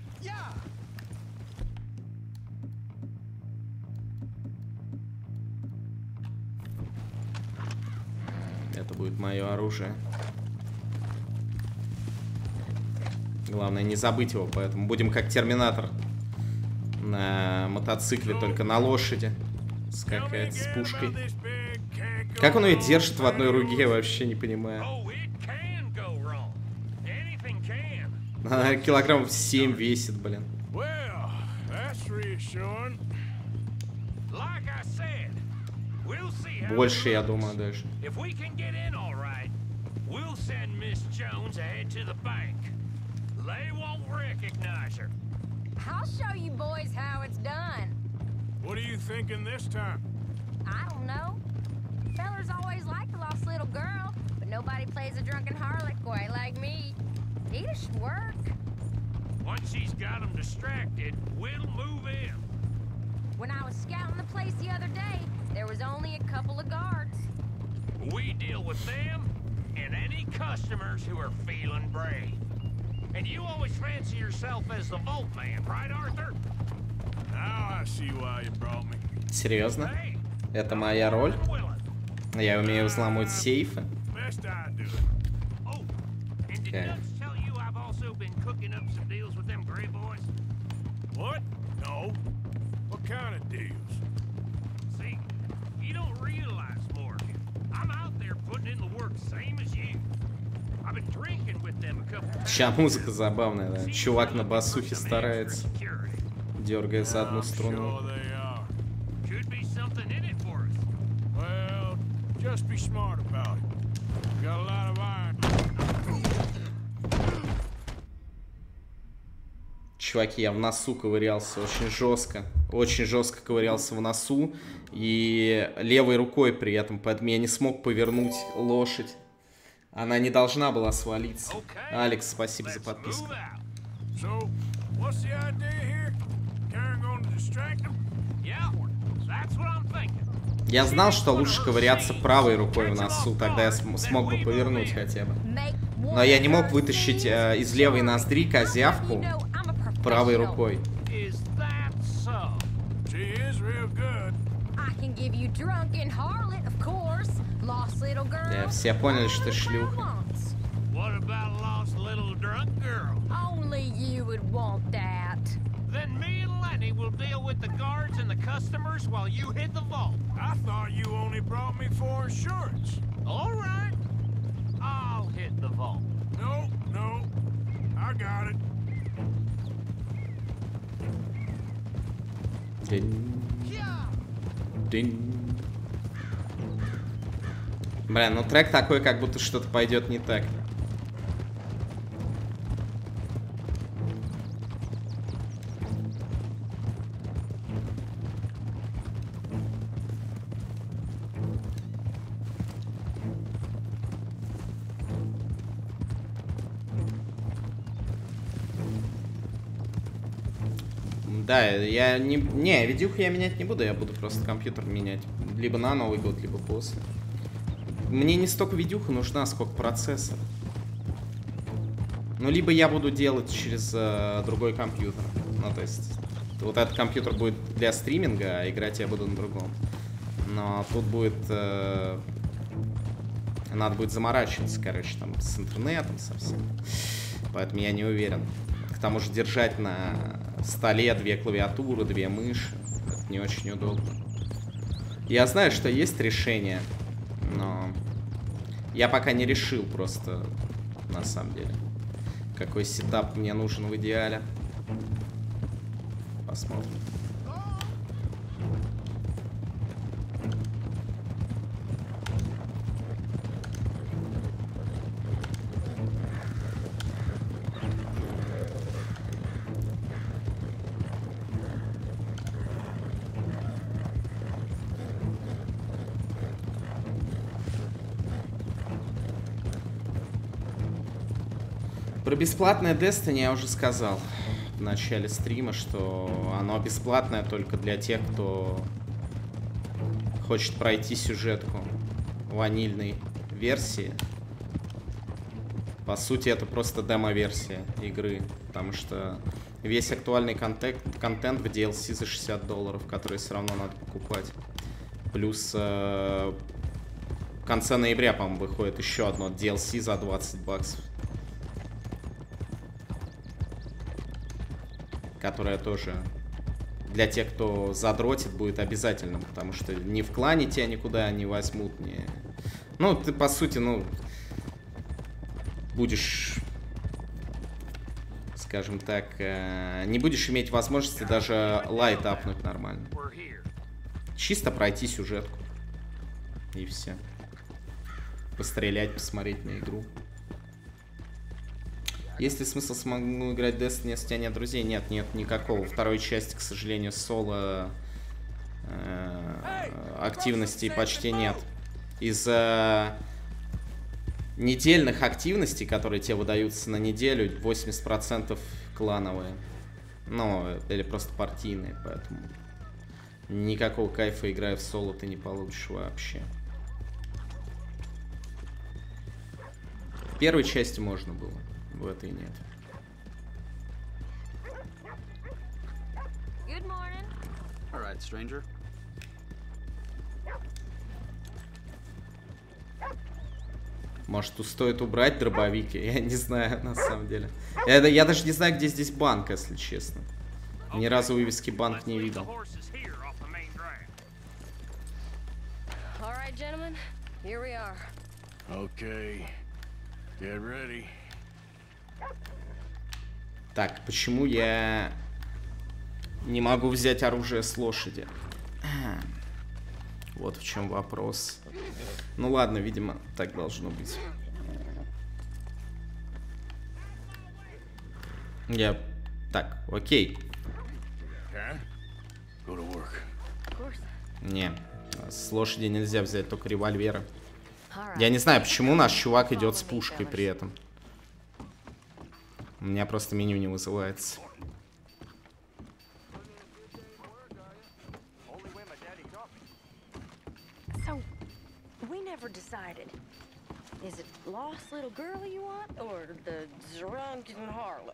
Это будет мое оружие. Главное не забыть его, поэтому будем как Терминатор. На мотоцикле, только на лошади. Скакать с пушкой. Как он ее держит в одной руке, вообще не понимаю. Она килограммов семь весит, блин. Больше, я думаю, даже. I'll show you boys how it's done. What are you thinking this time? I don't know. Fellers always like the lost little girl, but nobody plays a drunken harlot quite like me. It should work. Once she's got them distracted, we'll move in. When I was scouting the place the other day, there was only a couple of guards. We deal with them and any customers who are feeling brave. And you always fancy yourself as the Vault Man, right, Arthur? Now I see why you brought me. Серьезно? Это моя роль? Я умею взламывать сейфы? Best I do. Oh, and did Dutch tell you I've also been cooking up some deals with them Grey Boys? What? No. What kind of deals? See, you don't realize, Morgan. I'm out there putting in the work, same as you. I've been drinking with them a couple times. Сейчас музыка забавная, да? Чувак на басухе старается, дергая за одну струну. Well, just be smart about it. Got a lot of iron. Чуваки, я в носу ковырялся очень жестко. Очень жестко ковырялся в носу. И левой рукой при этом. Поэтому я не смог повернуть лошадь. Она не должна была свалиться. Алекс, спасибо за подписку. Я знал, что лучше ковыряться правой рукой в носу. Тогда я см смог бы повернуть хотя бы. Но я не мог вытащить э, из левой ноздри козявку правой рукой. Да, все поняли, что ты шлюха. Then me and Lenny will deal with the guards and the customers while you hit the vault. I thought you only brought me for insurance. All right. I'll hit the vault. No, no. I got it. Динь. Динь. Блин, ну трек такой, как будто что-то пойдет не так. Да, я не... Не, видюху я менять не буду, я буду просто компьютер менять. Либо на Новый год, либо после. Мне не столько видюха нужна, сколько процессор. Ну, либо я буду делать через э, другой компьютер. Ну, то есть, вот этот компьютер будет для стриминга, а играть я буду на другом. Но тут будет... Э, надо будет заморачиваться, короче, там, с интернетом совсем. Поэтому я не уверен. К тому же держать на столе две клавиатуры, две мыши. Это не очень удобно. Я знаю, что есть решение, но я пока не решил просто, на самом деле, какой сетап мне нужен в идеале. Посмотрим. Про бесплатное Destiny я уже сказал в начале стрима, что оно бесплатное только для тех, кто хочет пройти сюжетку ванильной версии. По сути, это просто демо-версия игры, потому что весь актуальный контент, контент в ди эл си за шестьдесят долларов, который все равно надо покупать. Плюс э, конце ноября, по-моему, выходит еще одно ди эл си за двадцать баксов. Которое тоже для тех, кто задротит, будет обязательным. Потому что ни в клане тебя никуда не возьмут, ни... Ну, ты, по сути, ну... Будешь... Скажем так... Э, не будешь иметь возможности даже лайт апнуть нормально. Чисто пройти сюжетку. И все. Пострелять, посмотреть на игру. Есть ли смысл смогу играть Destiny, если у тебя нет друзей? Нет, нет никакого. Второй части, к сожалению, соло э, активностей почти нет. Из-за недельных активностей, которые тебе выдаются на неделю, восемьдесят процентов клановые. Ну, или просто партийные, поэтому никакого кайфа, играя в соло, ты не получишь вообще. В первой части можно было. В этой нет. Good morning. All right, stranger. Может, тут стоит убрать дробовик? Я не знаю, на самом деле. Я, я даже не знаю, где здесь банк, если честно. Ни разу вывески банк не видел. All right, gentlemen, here we are. Okay. Get ready. Так, почему я не могу взять оружие с лошади? Вот в чем вопрос. Ну ладно, видимо, так должно быть. Я... Так, окей. Не, с лошади нельзя взять только револьверы. Я не знаю, почему наш чувак идет с пушкой при этом. У меня просто меню не вызывается. So, we never decided. Is it lost little girl you want, or the drunken harlot?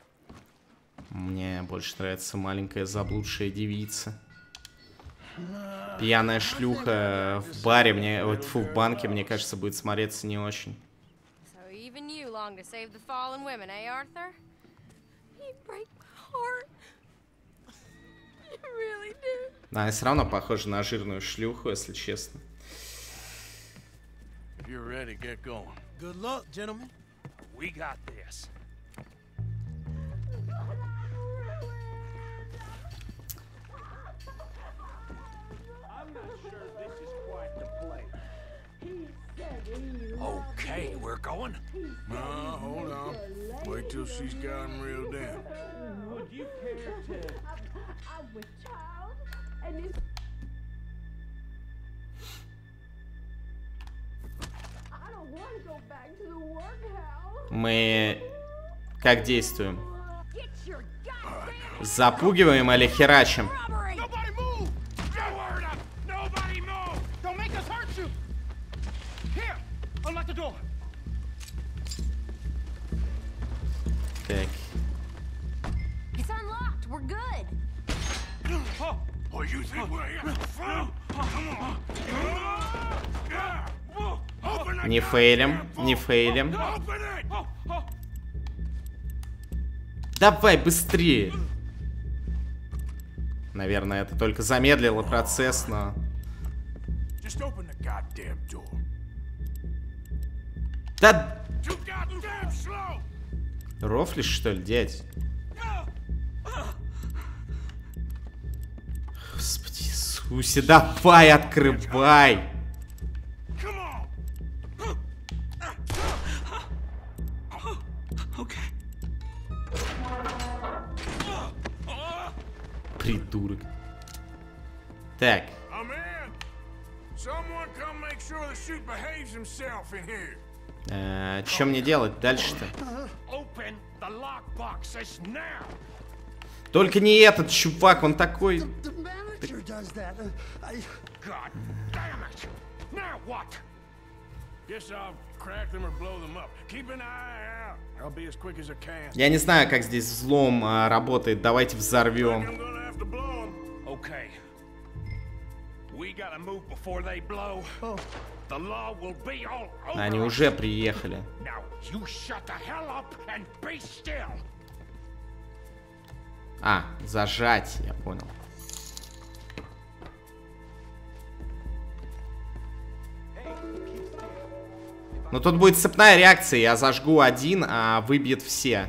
Мне больше нравится маленькая заблудшая девица. Пьяная шлюха в баре, мне, вот, фу, в банке, мне кажется, будет смотреться не очень. So even you long to save the fallen women, eh, Arthur? You break my heart. You really do. Она все равно похожа на жирную шлюху, если честно. If you're ready, get going. Good luck, gentlemen. We got this. Okay, we're going. No, hold on. Wait till she's got him reeled in. Would you care to... I'm with child, and it's... I don't want to go back to the workhouse. Мы как действуем? Get your goddamn Запугиваем или херачим? robbery! Nobody move! No word up! Nobody move! Don't make us hurt you! Here! Unlock the door! Так. It's unlocked. We're good. Oh! Oh, you think we're here for fun? Come on. Open it! Не фейлим, не фейлим. Open it! Oh! Oh! Давай быстрее. Наверное, это только замедлило процесс, но... Just open the goddamn door. Да... Too goddamn slow! Рофлишь, что ли, дядь? Господи Иисусе, давай, открывай! Come on! Okay. Придурок. Так. I'm in. Someone come make sure the chute behaves himself in here. Э, что мне делать дальше-то? Open the lockboxes now! Только не этот чувак, он такой... The manager does that. Uh, I... God damn it! Now what? Guess I'll crack them or blow them up. Keep an eye out. I'll be as quick as I can. Я не знаю, как здесь взлом а, работает. Давайте I'm взорвем. gonna have to blow them. Okay. Они уже приехали. А, зажать, я понял. Но тут будет цепная реакция. Я зажгу один, а выбьет все.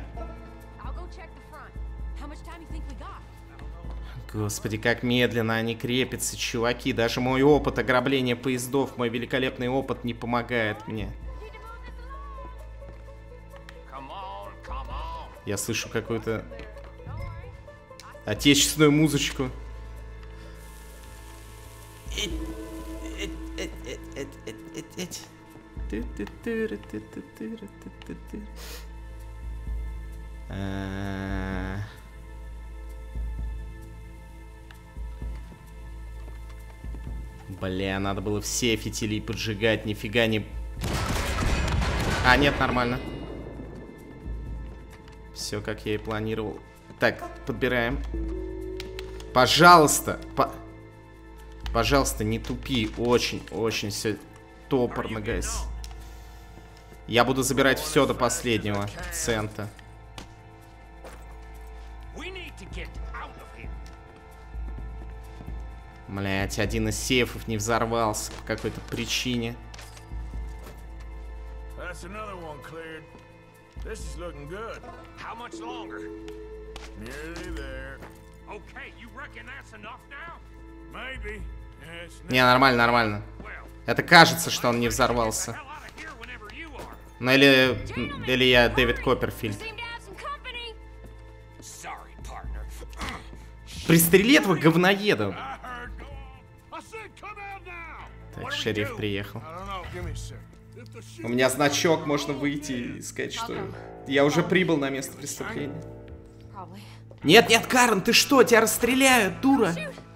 Господи, как медленно они крепятся, чуваки. Даже мой опыт ограбления поездов, мой великолепный опыт не помогает мне. Я слышу какую-то отечественную музычку. Бля, надо было все фитили поджигать, нифига не... А, нет, нормально. Все, как я и планировал. Так, подбираем. Пожалуйста, по... Пожалуйста, не тупи. Очень, очень все топорно, гайс. Я буду забирать все до последнего цента. Блять, один из сейфов не взорвался по какой-то причине. Не, нормально, нормально. Это кажется, что он не взорвался. Ну или, или я Дэвид Копперфильд. Пристрели этого говноеда. Так, шериф приехал. У меня значок, можно выйти и сказать, что я уже прибыл на место преступления. Нет, нет, Карен, ты что? Тебя расстреляют, дура.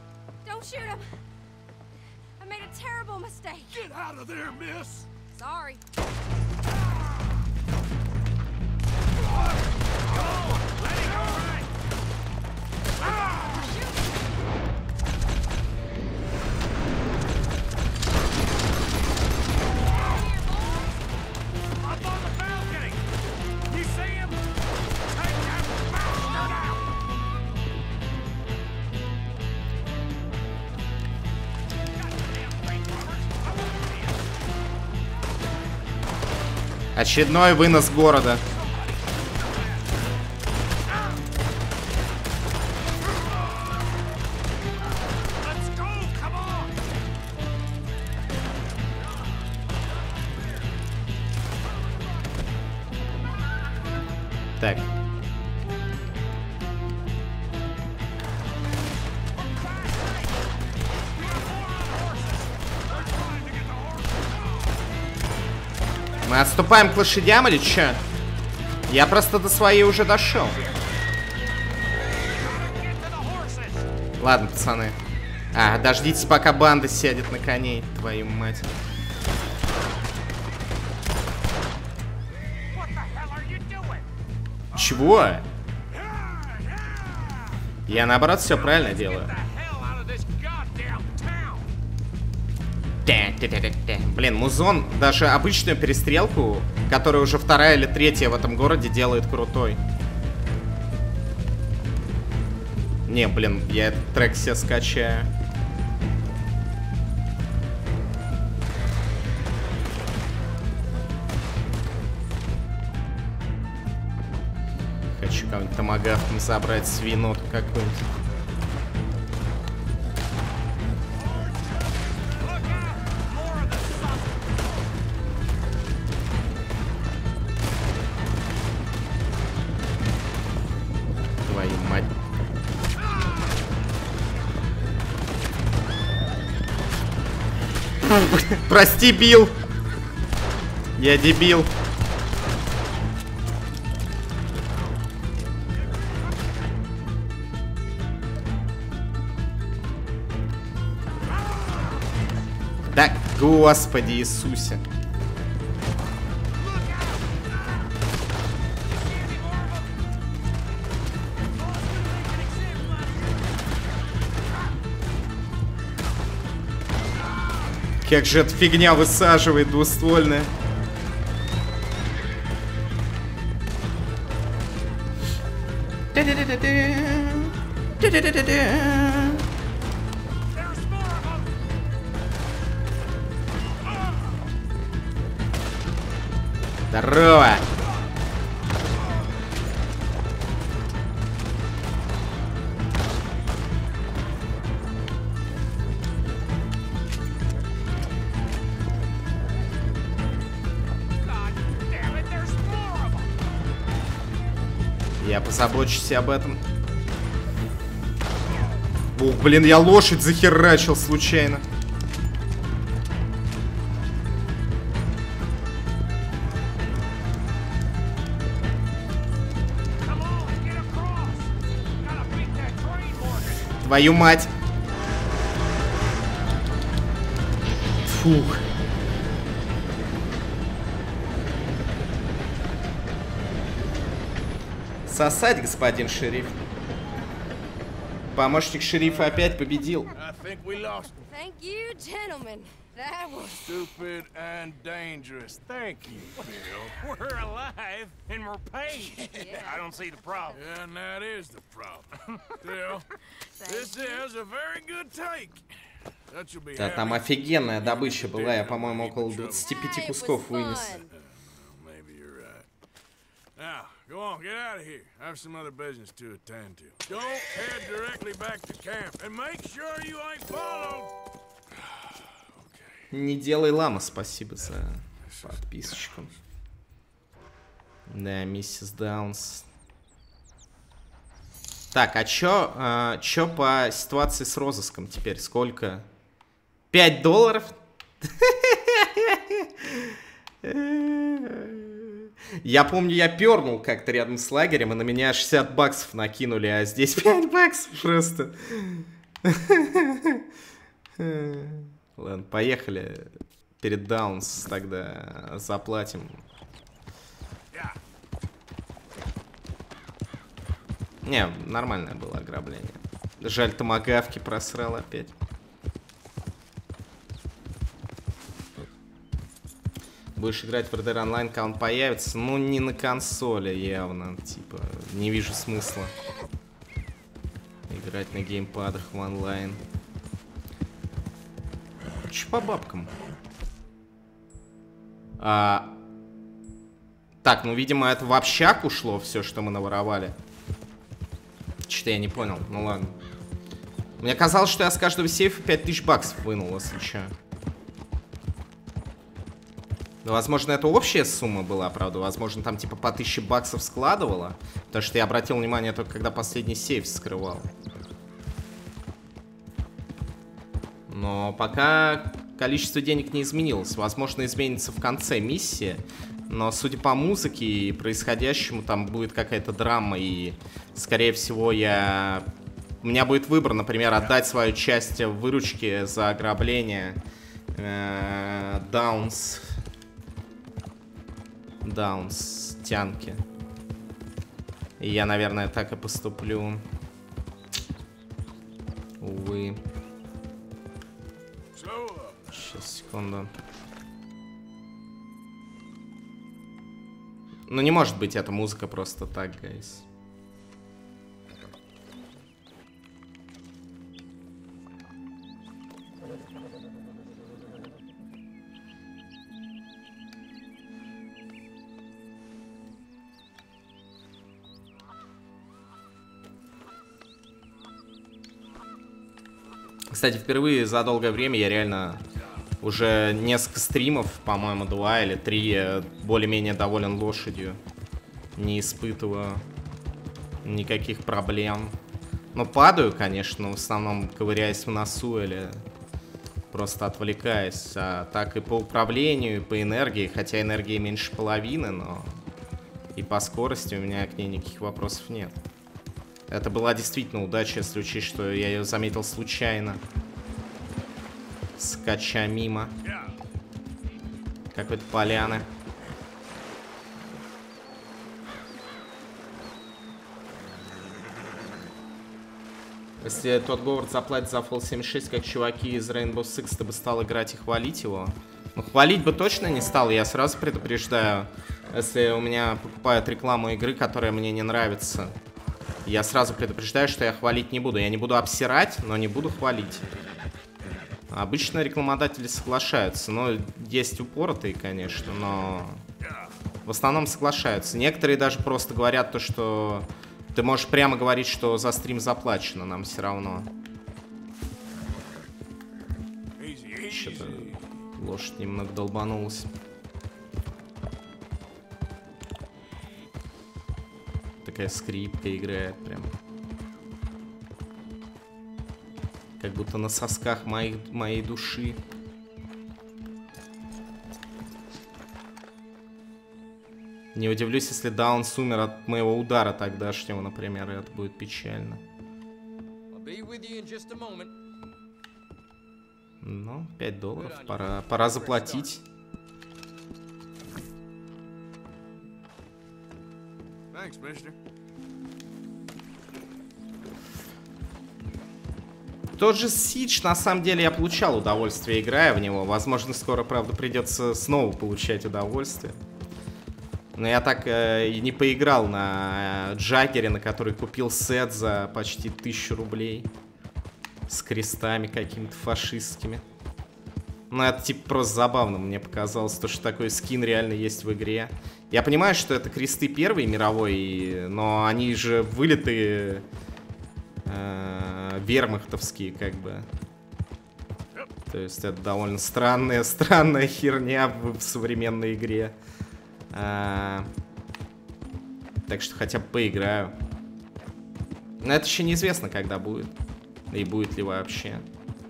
Очередной вынос города. Так. Мы отступаем к лошадям или чё? Я просто до своей уже дошел. Ладно, пацаны. А, дождитесь, пока банда сядет на коней, твою мать. Чего? Я наоборот все правильно делаю. Блин, Музон даже обычную перестрелку, которая уже вторая или третья в этом городе, делает крутой. Не, блин, я этот трек себе скачаю. Хочу кого-нибудь томагавком забрать, свиноту какую-нибудь. Прости, Билл. Я дебил. Да, Господи Иисусе. Как же эта фигня высаживает двуствольная. Здорово! Я позабочусь об этом. Ух, блин, я лошадь захерачил случайно. Твою мать. Фух. Сосать, господин шериф. Помощник шерифа опять победил. Thank you, gentlemen. That was stupid and dangerous. Thank you, Bill. We're alive and we're paid. Yeah. I don't see the problem. Yeah, and that is the problem. Bill, this is a very good take. That you'll be Да, там офигенная добыча была. Я, по-моему, около двадцати пяти кусков вынес. Maybe you're right. Now, go on, get out of here. I have some other business to attend to. Don't head directly back to camp, and make sure you ain't followed. Не делай лама, спасибо за подписочку. Да, миссис Даунс. Так, а чё, а, чё по ситуации с розыском теперь? Сколько? пять долларов? Я помню, я пернул как-то рядом с лагерем, и на меня шестьдесят баксов накинули, а здесь пять баксов просто. Ладно, поехали. Перед Даунс тогда заплатим. Не, нормальное было ограбление. Жаль, томагавки просрал опять. Будешь играть в эр дэ эр онлайн, когда он появится? Ну, не на консоли явно. Типа, не вижу смысла играть на геймпадах в онлайн. Че по бабкам? А... Так, ну, видимо, это в общак ушло все, что мы наворовали. Что-то я не понял. Ну, ладно. Мне казалось, что я с каждого сейфа пять тысяч баксов вынул, если что. Ну, возможно, это общая сумма была, правда. Возможно, там типа по тысяче баксов складывало. Потому что я обратил внимание только когда последний сейф скрывал. Но пока количество денег не изменилось. Возможно, изменится в конце миссии. Но, судя по музыке и происходящему, там будет какая-то драма. И, скорее всего, я... У меня будет выбор, например, отдать свою часть выручки за ограбление Даунс. Даунс, тянки. И я, наверное, так и поступлю. Увы. Сейчас, секунду. Ну, не может быть эта музыка просто так, гайс. Кстати, впервые за долгое время я реально уже несколько стримов, по-моему, два или три, более-менее доволен лошадью. Не испытываю никаких проблем. Но падаю, конечно, в основном ковыряясь в носу или просто отвлекаясь. А так и по управлению, и по энергии, хотя энергии меньше половины, но и по скорости у меня к ней никаких вопросов нет. Это была действительно удача, если учесть, что я ее заметил случайно. Скача мимо какой-то поляны. Если тот Говард заплатит за Fallout семьдесят шесть, как чуваки из Rainbow Six, ты бы стал играть и хвалить его? Ну, хвалить бы точно не стал, я сразу предупреждаю. Если у меня покупают рекламу игры, которая мне не нравится, я сразу предупреждаю, что я хвалить не буду. Я не буду обсирать, но не буду хвалить. Обычно рекламодатели соглашаются, но есть упоротые, конечно, но в основном соглашаются. Некоторые даже просто говорят то, что ты можешь прямо говорить, что за стрим заплачено, нам все равно. Что-то лошадь немного долбанулась. Такая скрипка играет прям. Как будто на сосках моих, моей души. Не удивлюсь, если Даунс умер от моего удара тогдашнего, например, и это будет печально. Ну, пять долларов. Пора, пора заплатить. Тот же Сидж, на самом деле, я получал удовольствие, играя в него. Возможно, скоро, правда, придется снова получать удовольствие. Но я так э, и не поиграл на э, Джаггере, на который купил сет за почти тысячу рублей. С крестами какими-то фашистскими. Ну, это типа просто забавно мне показалось, то, что такой скин реально есть в игре. Я понимаю, что это кресты первой мировой, но они же вылитые... вермахтовские, как бы. То есть это довольно странная, странная херня в, в современной игре. А, так что хотя бы поиграю. Но это еще неизвестно, когда будет. И будет ли вообще.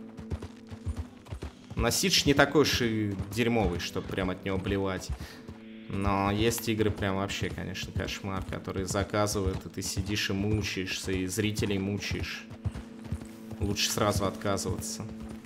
Но Сидж не такой уж и дерьмовый, чтобы прям от него блевать. Но есть игры прям вообще, конечно, кошмар, которые заказывают, и ты сидишь и мучаешься, и зрителей мучаешь. Лучше сразу отказываться.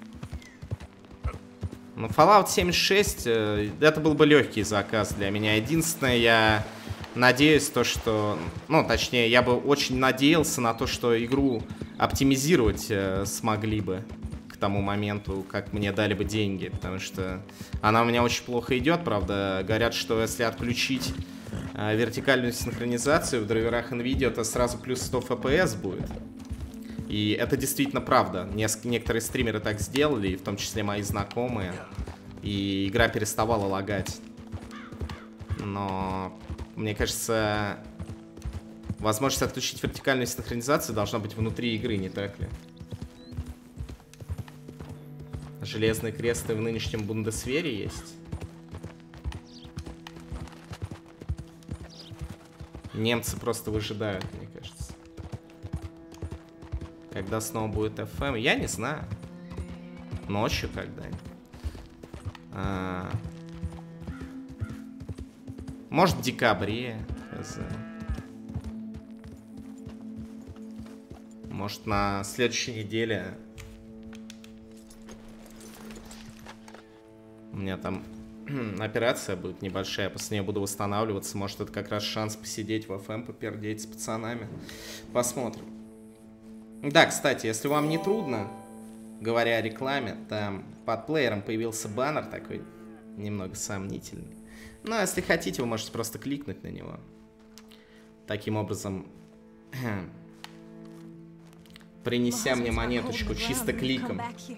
Ну, Fallout семьдесят шесть, э, это был бы легкий заказ для меня. Единственное, я надеюсь, то, что... Ну, точнее, я бы очень надеялся на то, что игру оптимизировать э, смогли бы к тому моменту, как мне дали бы деньги. Потому что она у меня очень плохо идет, правда. Говорят, что если отключить э, вертикальную синхронизацию в драйверах NVIDIA, то сразу плюс сто эф пи эс будет. И это действительно правда. Неск- некоторые стримеры так сделали, и в том числе мои знакомые. И игра переставала лагать. Но, мне кажется, возможность отключить вертикальную синхронизацию должна быть внутри игры, не так ли? Железные кресты в нынешнем Бундесвере есть. Немцы просто выжидают, мне кажется. Когда снова будет эф эм, я не знаю. Ночью когда-нибудь. А... Может, в декабре. Может, на следующей неделе. У меня там операция будет небольшая, после нее буду восстанавливаться. Может, это как раз шанс посидеть в эф эм, попердеть с пацанами. Посмотрим. Да, кстати, если вам не трудно, говоря о рекламе, там под плеером появился баннер такой, немного сомнительный. Но если хотите, вы можете просто кликнуть на него. Таким образом, принеся мне монеточку чисто кликом.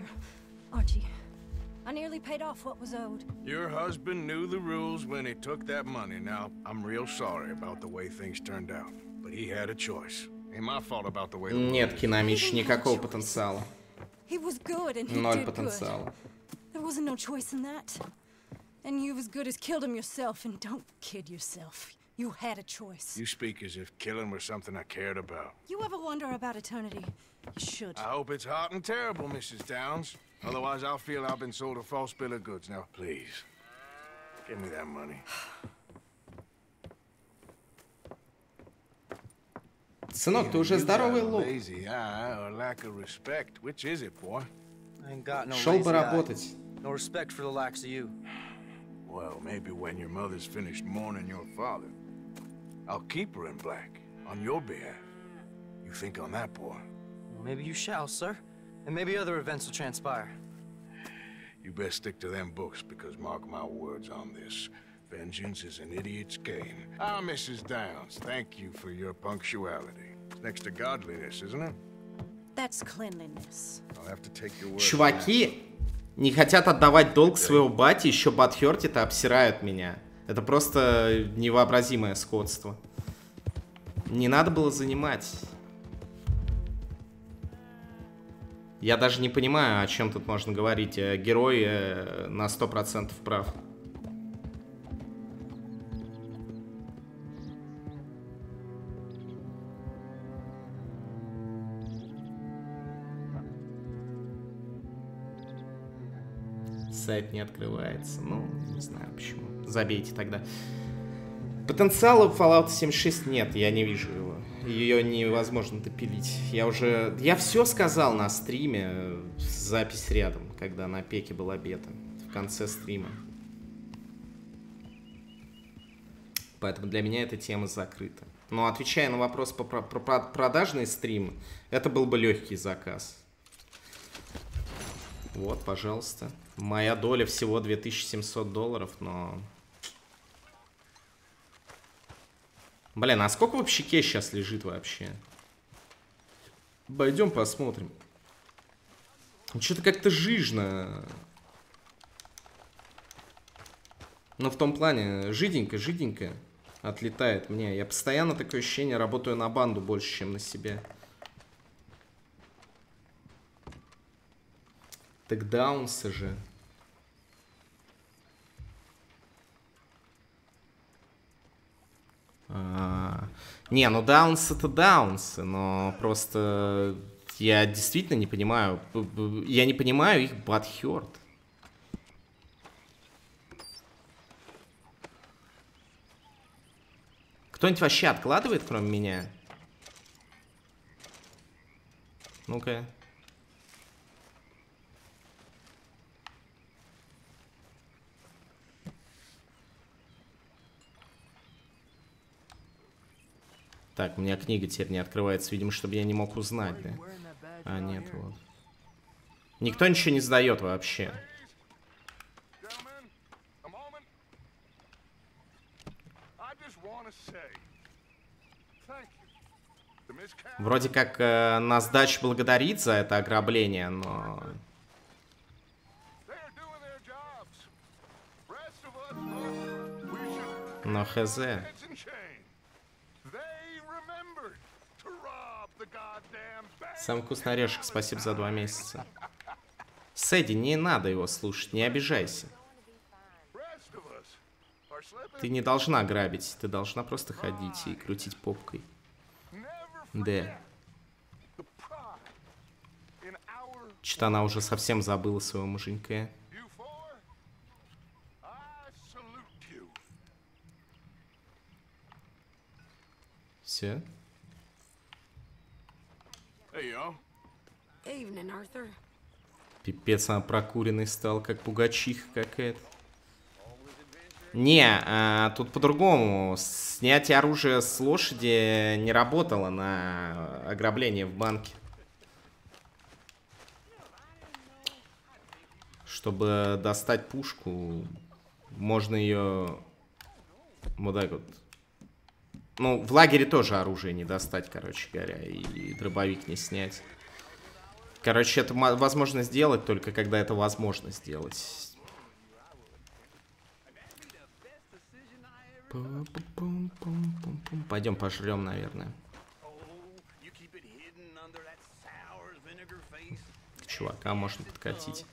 I nearly paid off what was owed. Your husband knew the rules when he took that money. Now, I'm real sorry about the way things turned out. But he had a choice. Ain't my fault about the way the Нет, Кинамич, никакого потенциала. He was good and he Ноль did потенциала. good. There wasn't no choice in that. And you as good as killed him yourself, and don't kid yourself. You had a choice. You speak as if killing was something I cared about. You ever wonder about eternity? You should. I hope it's hot and terrible, Missus Downs. Otherwise, I'll feel I've been sold a false bill of goods. Now, please, give me that money. Сынок, ты уже здоровый лук. Lazy eye or lack of respect. Which is it, boy? I ain't got no Шел бы lazy eye. работать. No respect for the likes of you. Well, maybe when your mother's finished mourning your father, I'll keep her in black on your behalf. You think on that, boy? maybe you shall, sir. And maybe other events will transpire. You best stick to them books, because mark my words on this. Vengeance is an idiot's game. Ah, Missus Downs, thank you for your punctuality. It's next to godliness, isn't it? That's cleanliness. I'll have to take your word. Чуваки не хотят отдавать долг своего бати, еще Батхёрти-то обсирают меня. Это просто невообразимое сходство. Не надо было занимать. Я даже не понимаю, о чем тут можно говорить. Герой на сто процентов прав. Сайт не открывается. Ну, не знаю почему. Забейте тогда. Потенциала в Fallout семьдесят шесть нет, я не вижу его. Ее невозможно допилить. Я уже... Я все сказал на стриме. Запись рядом, когда на пеке была бета. В конце стрима. Поэтому для меня эта тема закрыта. Но отвечая на вопрос по про про продажный стрим, это был бы легкий заказ. Вот, пожалуйста. Моя доля всего две тысячи семьсот долларов, но... Блин, а сколько в щеке сейчас лежит вообще? Пойдем посмотрим. Что-то как-то жижно. Но в том плане, жиденько, жиденько отлетает мне. Я постоянно такое ощущение, работаю на банду больше, чем на себя. Так даунсы же. А, не, ну даунсы это даунсы, но просто я действительно не понимаю. Я не понимаю их Butthurt. Кто-нибудь вообще откладывает, кроме меня? Ну-ка. Так, у меня книга теперь не открывается, видимо, чтобы я не мог узнать, да? А, нет, вот. Никто ничего не сдает вообще. Вроде как э, на сдачу благодарит за это ограбление, но... Но хз. Самый вкусный орешек, спасибо за два месяца. Сэдди, не надо его слушать, не обижайся. Ты не должна грабить, ты должна просто ходить и крутить попкой. Да. Что-то она уже совсем забыла своего муженька. Все? Пипец, она прокуренный стал, как пугачиха какая-то. Не, а, тут по-другому. Снятие оружия с лошади не работало на ограбление в банке. Чтобы достать пушку, можно ее вот так вот. Ну, в лагере тоже оружие не достать, короче говоря, и дробовик не снять. Короче, это возможно сделать только когда это возможно сделать. Пойдем пожрем, наверное. Чувака можно подкатить.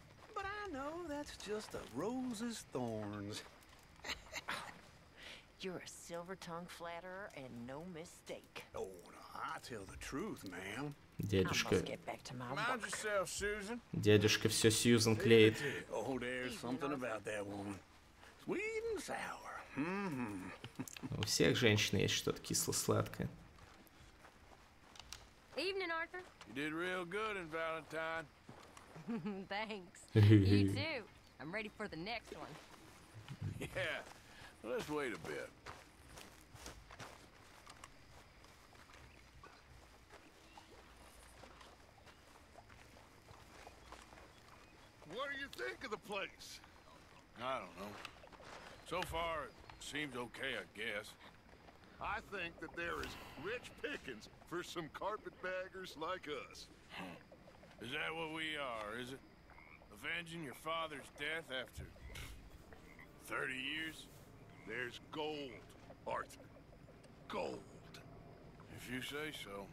You're a silver-tongued flatterer and no mistake. Oh, I tell the truth, ma'am. Дядюшка. Mind yourself, Susan. Дядюшка все Сьюзан клеит. Oh, there's something about that woman. Sweet and sour. Mm-hmm. У всех женщин есть что-то кисло-сладкое. Evening, Arthur. You did real good in Valentine. Thanks. You too. I'm ready for the next one. Yeah. Let's wait a bit. What do you think of the place? I don't know. So far, it seems okay, I guess. I think that there is rich pickings for some carpetbaggers like us. Is that what we are, is it? Avenging your father's death after thirty years? There's gold, Arthur. Gold. If you say so.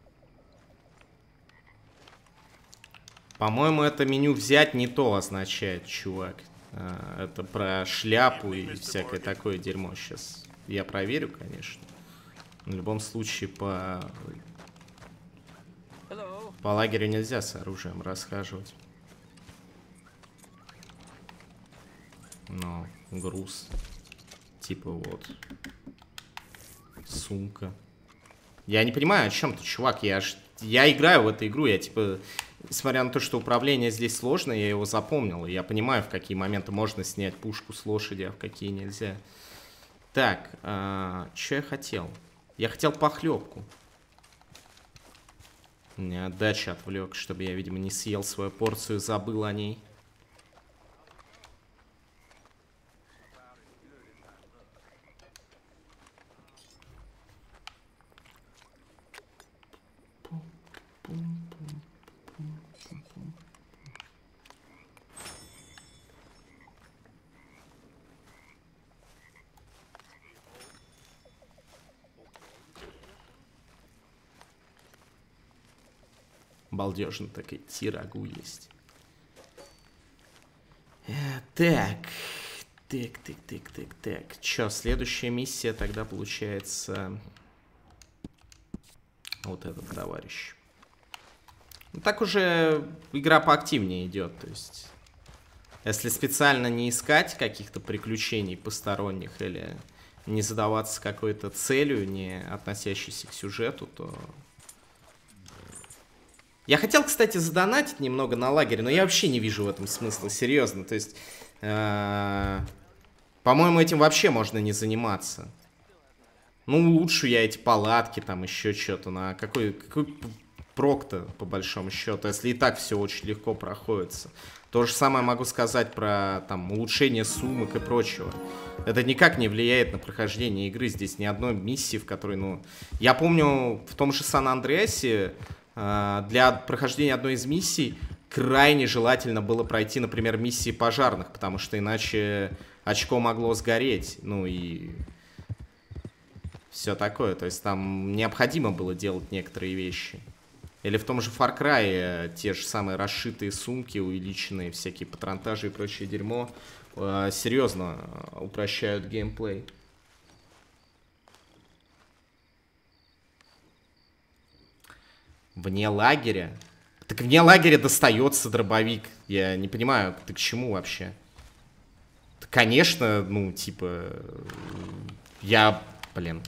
По-моему, это меню взять не то означает, чувак. А, это про шляпу и всякое такое дерьмо. Сейчас я проверю, конечно. В любом случае, по... по лагерю нельзя с оружием расхаживать. Но груз. Типа вот. Сумка. Я не понимаю, о чем ты, чувак. Я, ж... я играю в эту игру, я типа... Несмотря на то, что управление здесь сложно, я его запомнил. И я понимаю, в какие моменты можно снять пушку с лошади, а в какие нельзя. Так, а, что я хотел? Я хотел похлебку. Меня дача отвлек, чтобы я, видимо, не съел свою порцию, забыл о ней. Балдежно так идти, рагу есть. Так. Так, так, так, так, так. Чё, следующая миссия тогда получается... Вот этот товарищ. Ну, так уже игра поактивнее идет. То есть, если специально не искать каких-то приключений посторонних или не задаваться какой-то целью, не относящейся к сюжету, то... Я хотел, кстати, задонатить немного на лагерь, но я вообще не вижу в этом смысла, серьезно. То есть, э, по-моему, этим вообще можно не заниматься. Ну, улучшу я эти палатки, там еще что-то. На какой, какой прок-то, по большому счету, если и так все очень легко проходится. То же самое могу сказать про там улучшение сумок и прочего. Это никак не влияет на прохождение игры. Здесь ни одной миссии, в которой, ну... Я помню, в том же Сан-Андреасе... Для прохождения одной из миссий крайне желательно было пройти, например, миссии пожарных, потому что иначе очко могло сгореть, ну и все такое. То есть там необходимо было делать некоторые вещи. Или в том же Far Cry те же самые расшитые сумки, увеличенные всякие патронтажи и прочее дерьмо серьезно упрощают геймплей. Вне лагеря? Так вне лагеря достается дробовик. Я не понимаю, ты к чему вообще? Да, конечно, ну, типа... Я... Блин.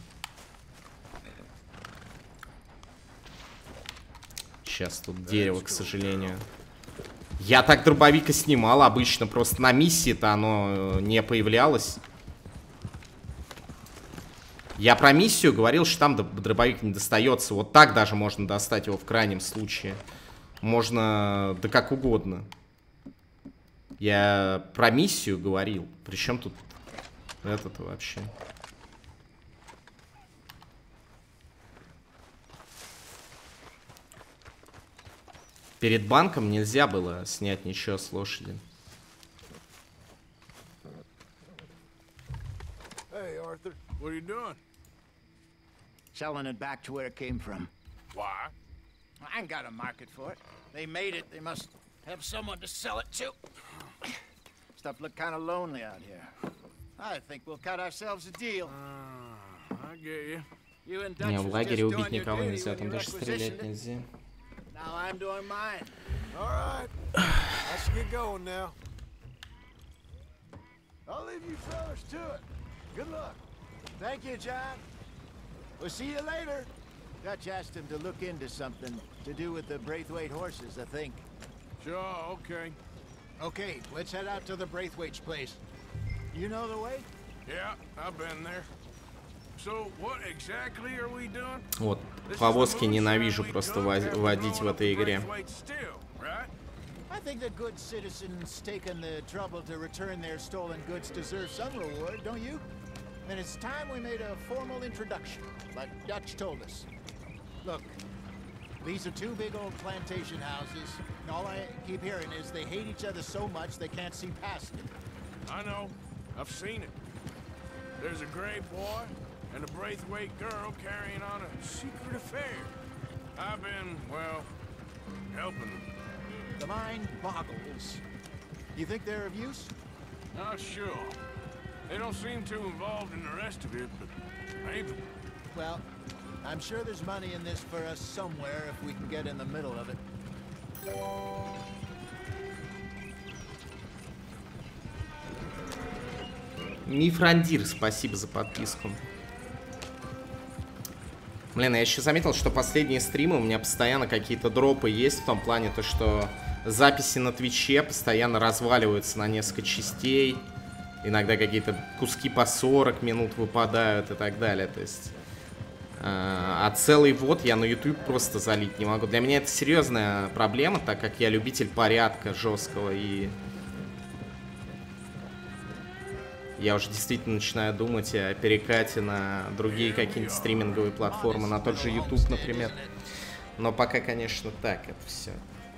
Сейчас тут дерево, к сожалению. Я так дробовика снимал обычно. Просто на миссии-то оно не появлялось. Я про миссию говорил, что там дробовик не достается. Вот так даже можно достать его в крайнем случае. Можно, да как угодно. Я про миссию говорил. Причем тут этот вообще? Перед банком нельзя было снять ничего с лошади. Hey, Arthur, what are you doing? Selling it back to where it came from. Why? I ain't got a market for it. They made it. They must have someone to sell it to. Stuff look kind of lonely out here. I think we'll cut ourselves a deal. Uh, I get you. You and Не, Dutch в was лагере just убить doing your никого duty нельзя, when там you даже стрелять requisitioned it. нельзя. Now I'm doing mine. All right. Let's get going now. I'll leave you fellas to it. Good luck. Thank you, John. We'll see you later. Dutch asked him to look into something to do with the Braithwaite horses, I think. Sure, okay. Okay, let's head out to the Braithwaite's place. You know the way? Yeah, I've been there. So, what exactly are we doing? Вот, повозки ненавижу просто водить в этой игре. I think that good citizens taking the trouble to return their stolen goods deserve some reward, don't you? And it's time we made a formal introduction, like Dutch told us. Look, these are two big old plantation houses, and all I keep hearing is they hate each other so much they can't see past it. I know. I've seen it. There's a gray boy and a Braithwaite girl carrying on a secret affair. I've been, well, helping them. The mind boggles. You think they're of use? Not sure. They don't seem too involved in the rest of it, but maybe. Well, I'm sure there's money in this for us somewhere if we can get in the middle of it. Мифрандир, спасибо за подписку. Блин, я еще заметил, что последние стримы у меня постоянно какие-то дропы есть, в том плане, то, что записи на Твиче постоянно разваливаются на несколько частей. Иногда какие-то куски по сорок минут выпадают и так далее. То есть, э, а целый ввод я на YouTube просто залить не могу. Для меня это серьезная проблема, так как я любитель порядка жесткого. И я уже действительно начинаю думать о перекате на другие какие-нибудь стриминговые платформы, на тот же YouTube, например. Но пока, конечно, так это все.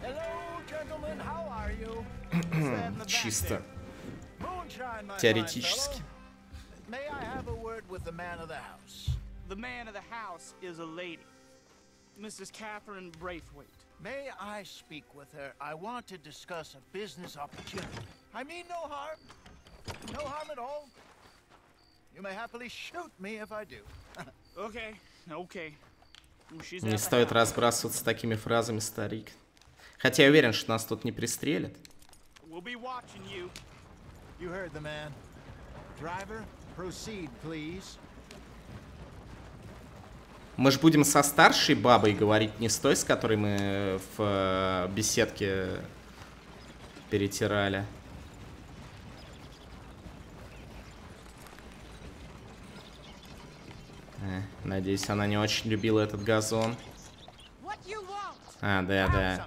Чисто. Теоретически. May I have a word with the man of the house? The man of the house is a lady, Missus Catherine Braithwaite. May I speak with her? I want to discuss a business opportunity. I mean no harm. No harm at all. You may happily shoot me if I do. Okay, okay. Не стоит разбрасываться такими фразами, старик. Хотя я уверен, что нас тут не пристрелят. We'll be watching you. You heard the man. Driver, proceed, please. Мы же будем со старшей бабой говорить, не с той, с которой мы в беседке перетирали. Э, надеюсь, она не очень любила этот газон. А, да, да.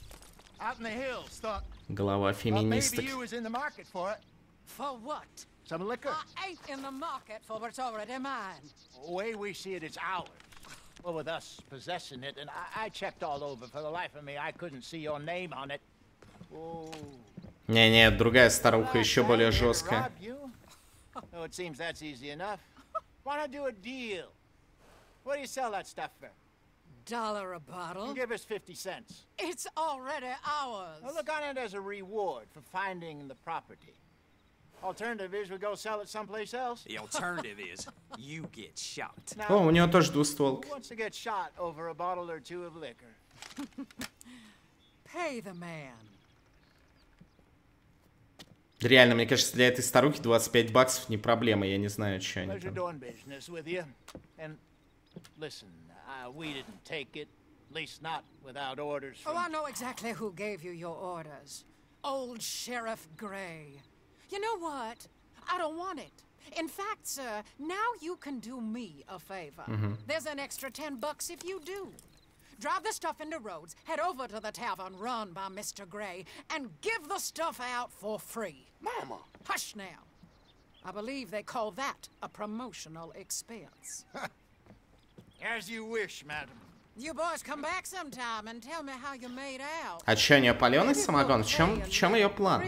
Голова феминисток. For what? Some liquor. I ain't in the market for what's already mine. The way we see it, it's ours. Well, with us possessing it, and I, I checked all over. For the life of me, I couldn't see your name on it. Oh. Не-не, другая старуха еще более жесткая. Oh, it seems that's easy enough. Why not do a deal? What do you sell that stuff for? Dollar a bottle. You give us fifty cents. It's already ours. Well, look on it as a reward for finding the property. Alternative is we go sell it someplace else. The alternative is you get shot. О, у него тоже двустволка. Who wants to get shot over a bottle or two of liquor? Pay the man. Реально, мне кажется, для этой старухи двадцать пять баксов не проблема. Я не знаю, что они Pleasure там. doing business with you. And listen, uh, we didn't take it, at least not without orders from... Oh, I know exactly who gave you your orders. Old Sheriff Gray. You know what? I don't want it. In fact, sir, now you can do me a favor. Mm-hmm. There's an extra ten bucks if you do. Drive the stuff into Rhodes, head over to the tavern run by Mister Gray, and give the stuff out for free. Mama! Hush now. I believe they call that a promotional expense. As you wish, madam. You boys come back sometime and tell me how you made out. А что, у нее паленый самогон? В чем, в чем ее план?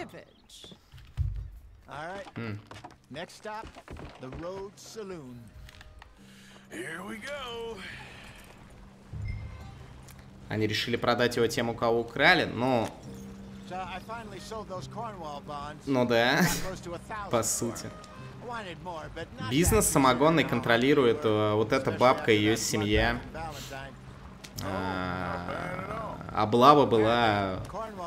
All right. Mm. Next stop, the Rhodes Saloon. Here we go. Они решили продать его тем, у кого украли, но... So I finally sold those Cornwall bonds. Ну да, по сути. Бизнес самогонный контролирует э, вот эта бабка и ее семья. А, облава была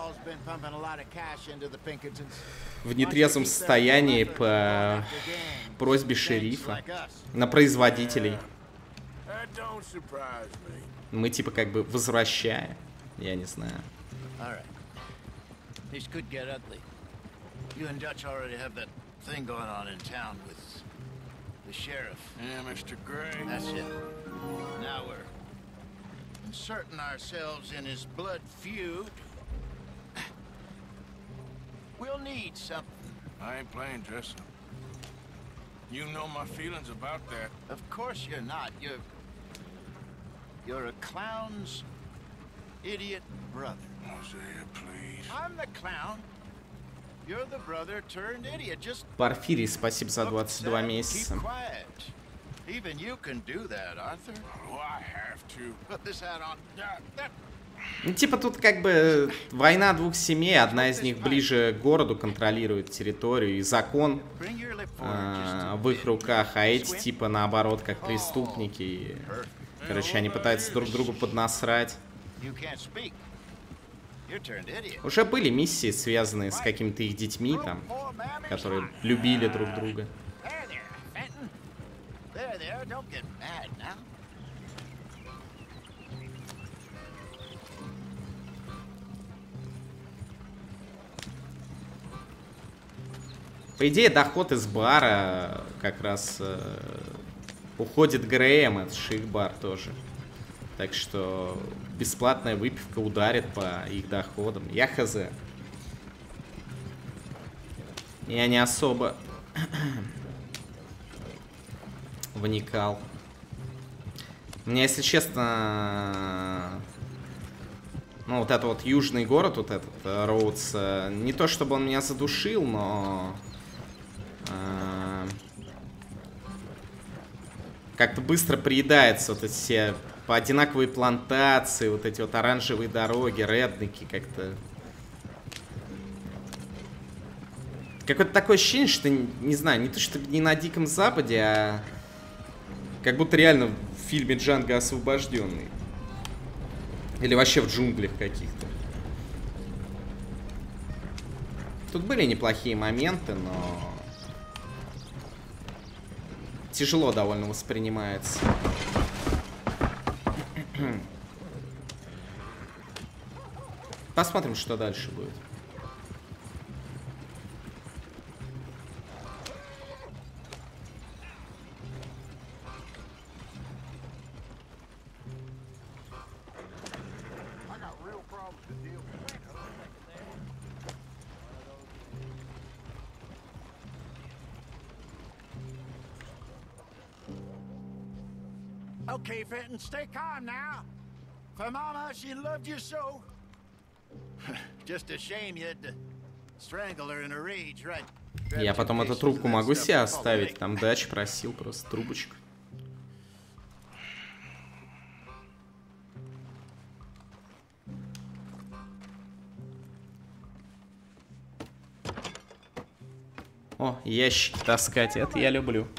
в нетрезвом состоянии по просьбе шерифа на производителей. Мы типа как бы возвращаем, я не знаю. This could get ugly. You and Dutch already have that thing going on in town with the sheriff. Yeah, Mister Gray. That's it. Now we're inserting ourselves in his blood feud. We'll need something. I ain't playing dress up. You know my feelings about that. Of course you're not. You're... You're a clown's idiot brother. Hosea, please. I'm the clown. You're the brother turned idiot. Just Порфирий, спасибо за двадцать два месяца. keep quiet. Even you can do that, Arthur. Oh, I have to. Put this hat on. Yeah, that... Ну, типа тут как бы война двух семей, одна из них ближе к городу, контролирует территорию и закон э, в их руках, а эти типа наоборот как преступники. И, короче, они пытаются друг другу поднасрать. Уже были миссии, связанные с какими-то их детьми там, которые любили друг друга. По идее, доход из бара как раз э, уходит Грэем, это же их бар тоже. Так что бесплатная выпивка ударит по их доходам. Я хз. Я не особо вникал. У меня, если честно, ну вот это вот южный город, вот этот Роудс, не то чтобы он меня задушил, но как-то быстро приедается вот эти все одинаковые плантации, вот эти вот оранжевые дороги, реднеки, как-то. Какое-то такое ощущение, что, не знаю, не то что не на Диком Западе, а как будто реально в фильме Джанго Освобожденный. Или вообще в джунглях каких-то. Тут были неплохие моменты, но тяжело довольно воспринимается. Посмотрим, что дальше будет. Okay, Fenton, stay calm now. For Mama, she loved you so. Just a shame you had to strangle her in a rage, right? Я потом эту трубку могу себе оставить. Там Дач просил просто трубочку. О, ящики таскать, это я люблю.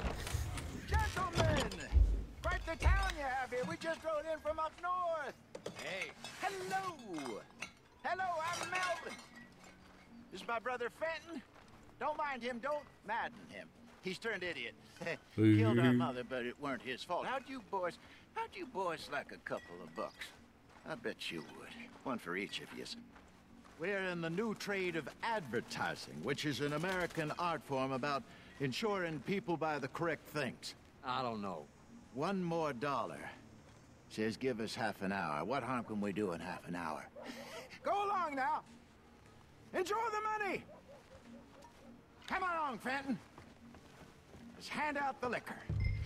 Hello, I'm Melvin. This is my brother Fenton. Don't mind him, don't madden him. He's turned idiot. Killed our mother, but it weren't his fault. How'd you boys, how'd you boys like a couple of bucks? I bet you would. One for each of you. We're in the new trade of advertising, which is an American art form about ensuring people buy the correct things. I don't know. One more dollar. Says give us half an hour. What harm can we do in half an hour? Go along now. Enjoy the money. Come along, Fenton. Let's hand out the liquor.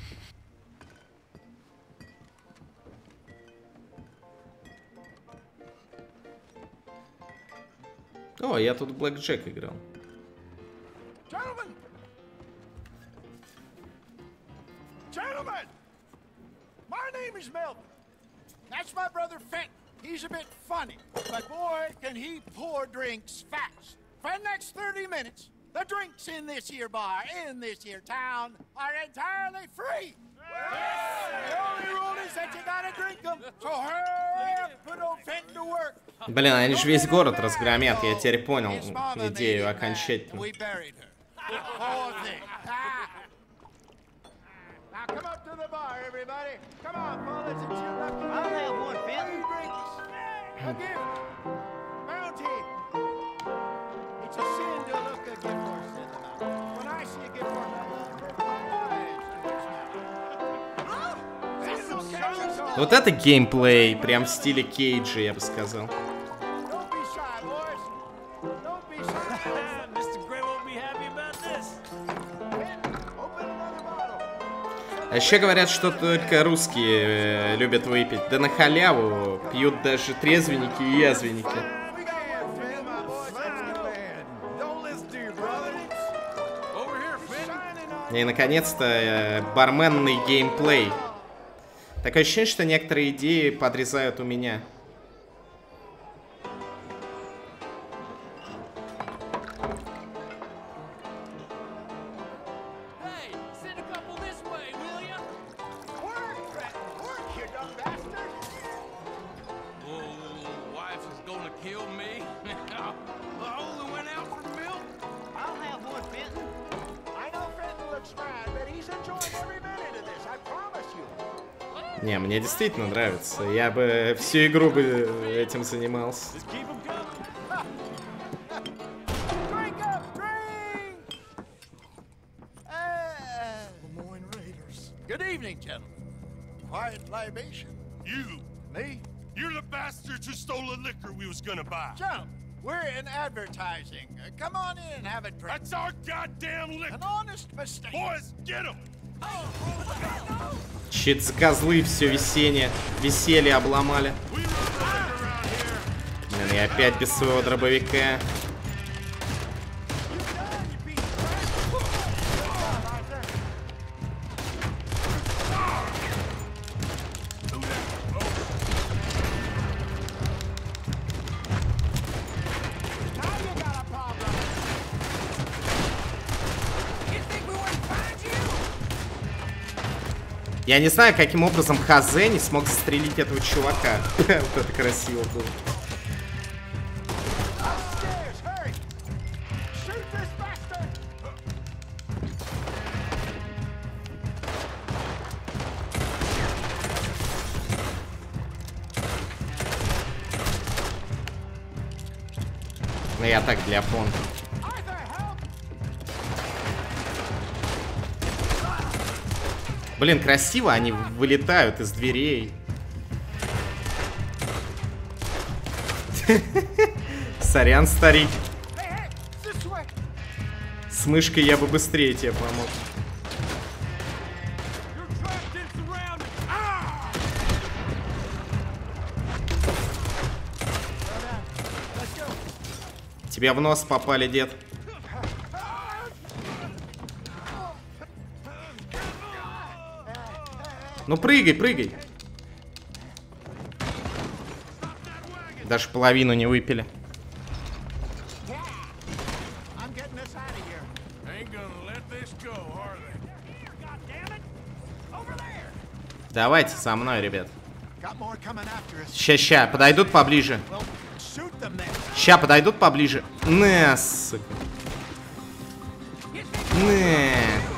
О, я тут Блэк Джек играл. Gentlemen! Gentlemen! My name is Melvin. That's my brother Fenton. He's a bit funny, but boy, can he pour drinks fast. For the next thirty minutes, the drinks in this here bar, in this here town, are entirely free. The only rule is that you gotta drink them, so hurry up, put old Fenton to work. Блин, они же весь город разгромят, я теперь понял идею окончательно. Now come up to the bar, everybody. Come on, fellas, and chill up. I'll have one, Fenton. A gift. Bounty. It's a sin to look a gift horse in the mouth. When I see a gift horse, I love my eyes. Вот это геймплей, прям в стиле Кейджа, я бы сказал. Don't be shy, boys. Don't be shy. А еще говорят, что только русские любят выпить. Да на халяву пьют даже трезвенники и язвенники. И, наконец-то, барменный геймплей. Такое ощущение, что некоторые идеи подрезают у меня. Не, мне действительно нравится. Я бы всю игру бы этим занимался. Good evening, gentlemen. Quiet libation. You. Me? You're the bastards who stole the liquor we was gonna buy. Gentlemen, we're in advertising. Uh, come on in and have a drink. That's our goddamn liquor. An honest mistake. Boys, get him. Щит за козлы, все весеннее, веселье обломали. Блин, я опять без своего дробовика. Я не знаю, каким образом Хозе не смог застрелить этого чувака. Вот это красиво было. Ну я так для понта. Блин, красиво, они вылетают из дверей. Сорян, старик. С мышкой я бы быстрее тебе помог. Тебе в нос попали, дед. Ну прыгай, прыгай. Даже половину не выпили. Давайте со мной, ребят. Ща, ща, подойдут поближе. Ща, подойдут поближе. На, сука. На.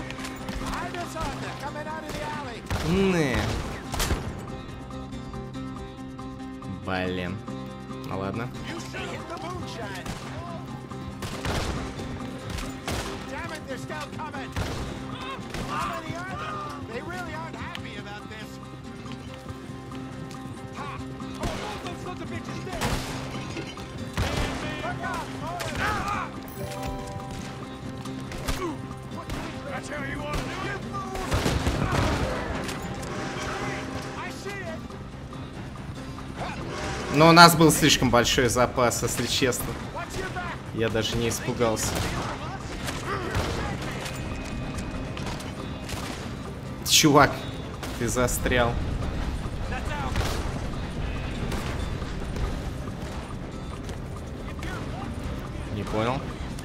Не. Блин. Ну ладно. Но у нас был слишком большой запас, если честно. Я даже не испугался. Чувак, ты застрял. Не понял.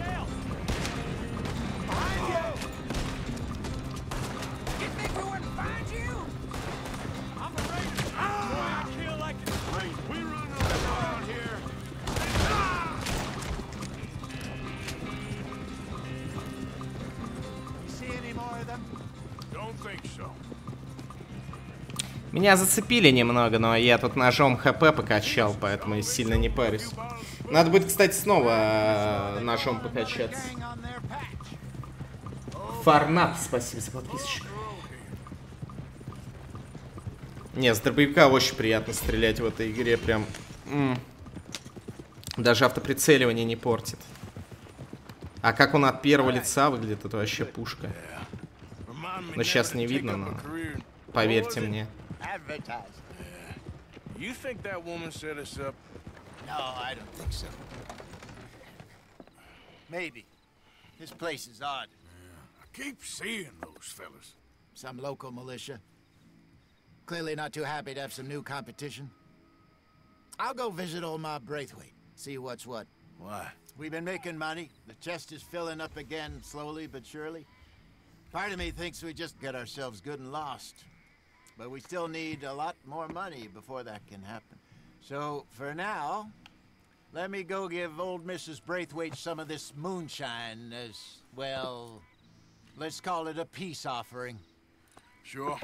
Меня зацепили немного, но я тут ножом ХП покачал, поэтому я сильно не парюсь. Надо будет, кстати, снова ножом покачаться. Фарнап, спасибо за подписочку. Не, с дробовика очень приятно стрелять в этой игре, прям... М -м. Даже автоприцеливание не портит. А как он от первого лица выглядит, это вообще пушка. Но сейчас не видно, но поверьте мне. You think that woman set us up? No, I don't think so. Maybe. This place is odd. Yeah, I keep seeing those fellas. Some local militia. Clearly not too happy to have some new competition. I'll go visit old Mob Braithwaite, see what's what. Why? We've been making money. The chest is filling up again, slowly but surely. Part of me thinks we just get ourselves good and lost. But we still need a lot more money before that can happen. So, for now, let me go give old Missus Braithwaite some of this moonshine as, well, let's call it a peace offering. Sure.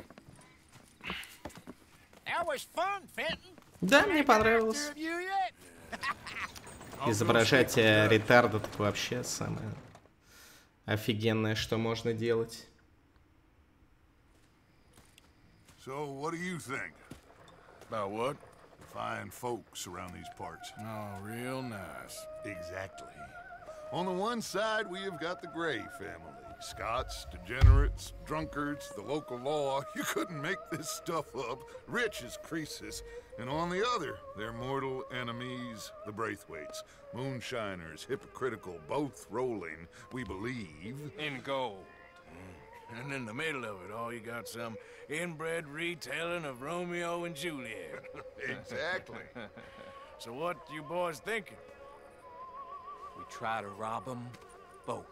That was fun, Fenton. Да, мне понравилось. Изображать ретарда так вообще самое офигенное, что можно делать. So, what do you think? About what? Fine folks around these parts. Oh, real nice. Exactly. On the one side, we have got the Gray family. Scots, degenerates, drunkards, the local law. You couldn't make this stuff up. Rich as Croesus. And on the other, their mortal enemies, the Braithwaites. Moonshiners, hypocritical, both rolling, we believe, in gold. Mm. And in the middle of it all, you got some inbred retelling of Romeo and Juliet. Exactly. So what you boys thinking? We try to rob them both.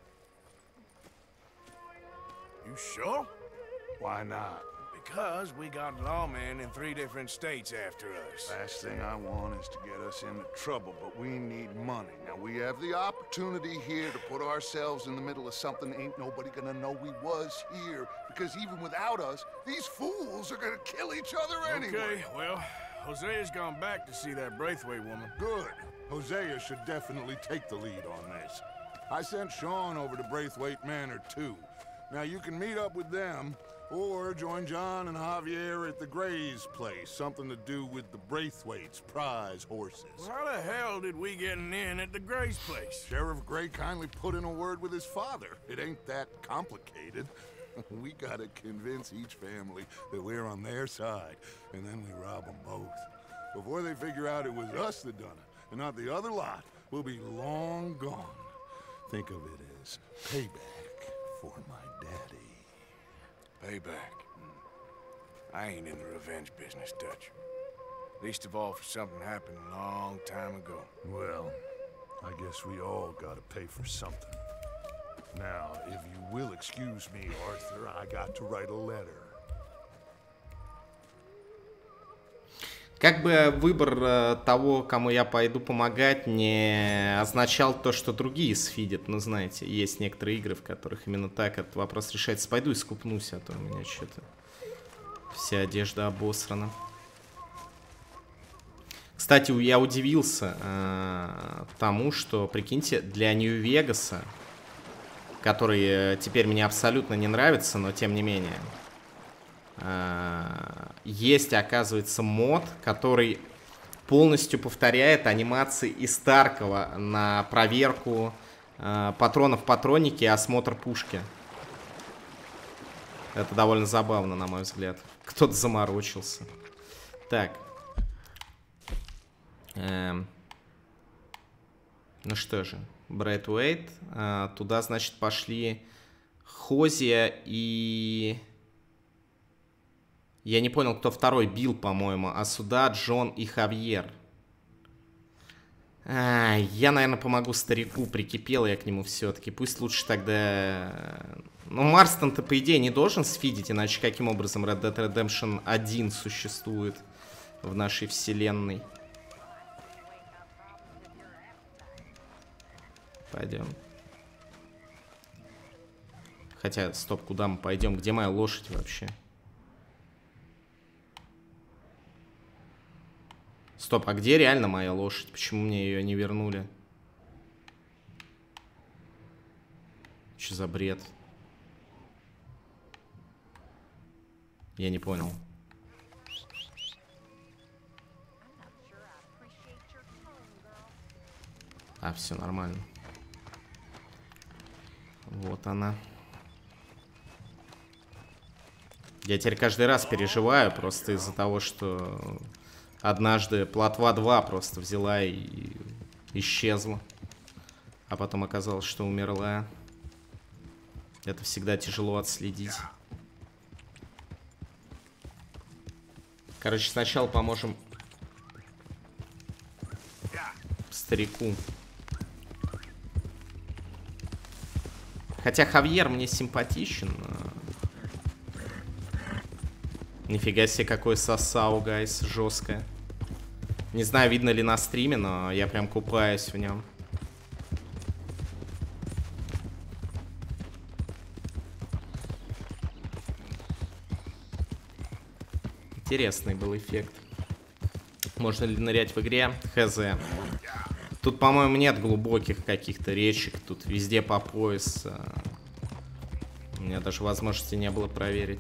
You sure? Why not? Because we got lawmen in three different states after us. Last thing I want is to get us into trouble, but we need money. Now, we have the opportunity here to put ourselves in the middle of something ain't nobody gonna know we was here. Because even without us, these fools are gonna kill each other anyway. Okay, well, Hosea's gone back to see that Braithwaite woman. Good. Hosea should definitely take the lead on this. I sent Sean over to Braithwaite Manor, too. Now, you can meet up with them, or join John and Javier at the Gray's place. Something to do with the Braithwaite's prize horses. Well, how the hell did we get in at the Gray's place? Sheriff Gray kindly put in a word with his father. It ain't that complicated. We gotta convince each family that we're on their side, and then we rob them both. Before they figure out it was us that done it, and not the other lot, we'll be long gone. Think of it as payback for my daddy. Payback. I ain't in the revenge business, Dutch. Least of all for something happened a long time ago. Well, I guess we all gotta pay for something. Now, if you will excuse me, Arthur, I got to write a letter. Как бы выбор того, кому я пойду помогать, не означал то, что другие сфидят. Ну, знаете, есть некоторые игры, в которых именно так этот вопрос решается. Пойду и скупнусь, а то у меня что-то вся одежда обосрана. Кстати, я удивился э, тому, что, прикиньте, для Нью-Вегаса, который теперь мне абсолютно не нравится, но тем не менее... Есть, оказывается, мод, который полностью повторяет анимации из Таркова на проверку э, патронов в патроннике и осмотр пушки. Это довольно забавно, на мой взгляд. Кто-то заморочился. Так. Эм. Ну что же. Braithwaite. Э, туда, значит, пошли Хозия и... Я не понял, кто второй. Билл, по-моему. А сюда Джон и Хавьер. А, я, наверное, помогу старику. Прикипел я к нему все-таки. Пусть лучше тогда... Ну, Марстон-то, по идее, не должен сфидить. Иначе каким образом Red Dead Redemption один существует в нашей вселенной? Пойдем. Хотя, стоп, куда мы пойдем? Где моя лошадь вообще? Стоп, а где реально моя лошадь? Почему мне ее не вернули? Что за бред? Я не понял. А, все нормально. Вот она. Я теперь каждый раз переживаю просто из-за того, что однажды Плотва два просто взяла и исчезла. А потом оказалось, что умерла. Это всегда тяжело отследить. Короче, сначала поможем старику. Хотя Хавьер мне симпатичен. Нифига себе, какой сосау, гайс, жесткое. Не знаю, видно ли на стриме, но я прям купаюсь в нем. Интересный был эффект. Можно ли нырять в игре? Хз. Тут, по-моему, нет глубоких каких-то речек. Тут везде по пояс. У меня даже возможности не было проверить.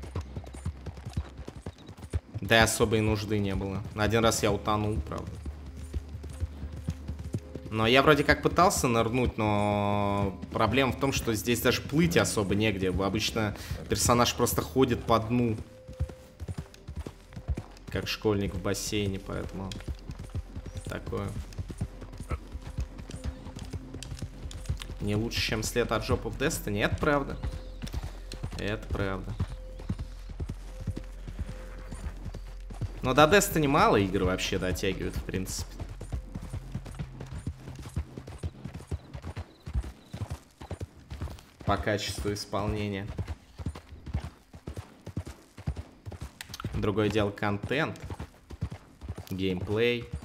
Да и особой нужды не было. Один раз я утонул, правда. Но я вроде как пытался нырнуть, но проблема в том, что здесь даже плыть особо негде. Обычно персонаж просто ходит по дну. Как школьник в бассейне, поэтому такое. Не лучше, чем след от Job of Destiny. Это правда. Это правда. Но до Destiny мало игр вообще дотягивают, в принципе. По качеству исполнения. Другое дело контент. Геймплей.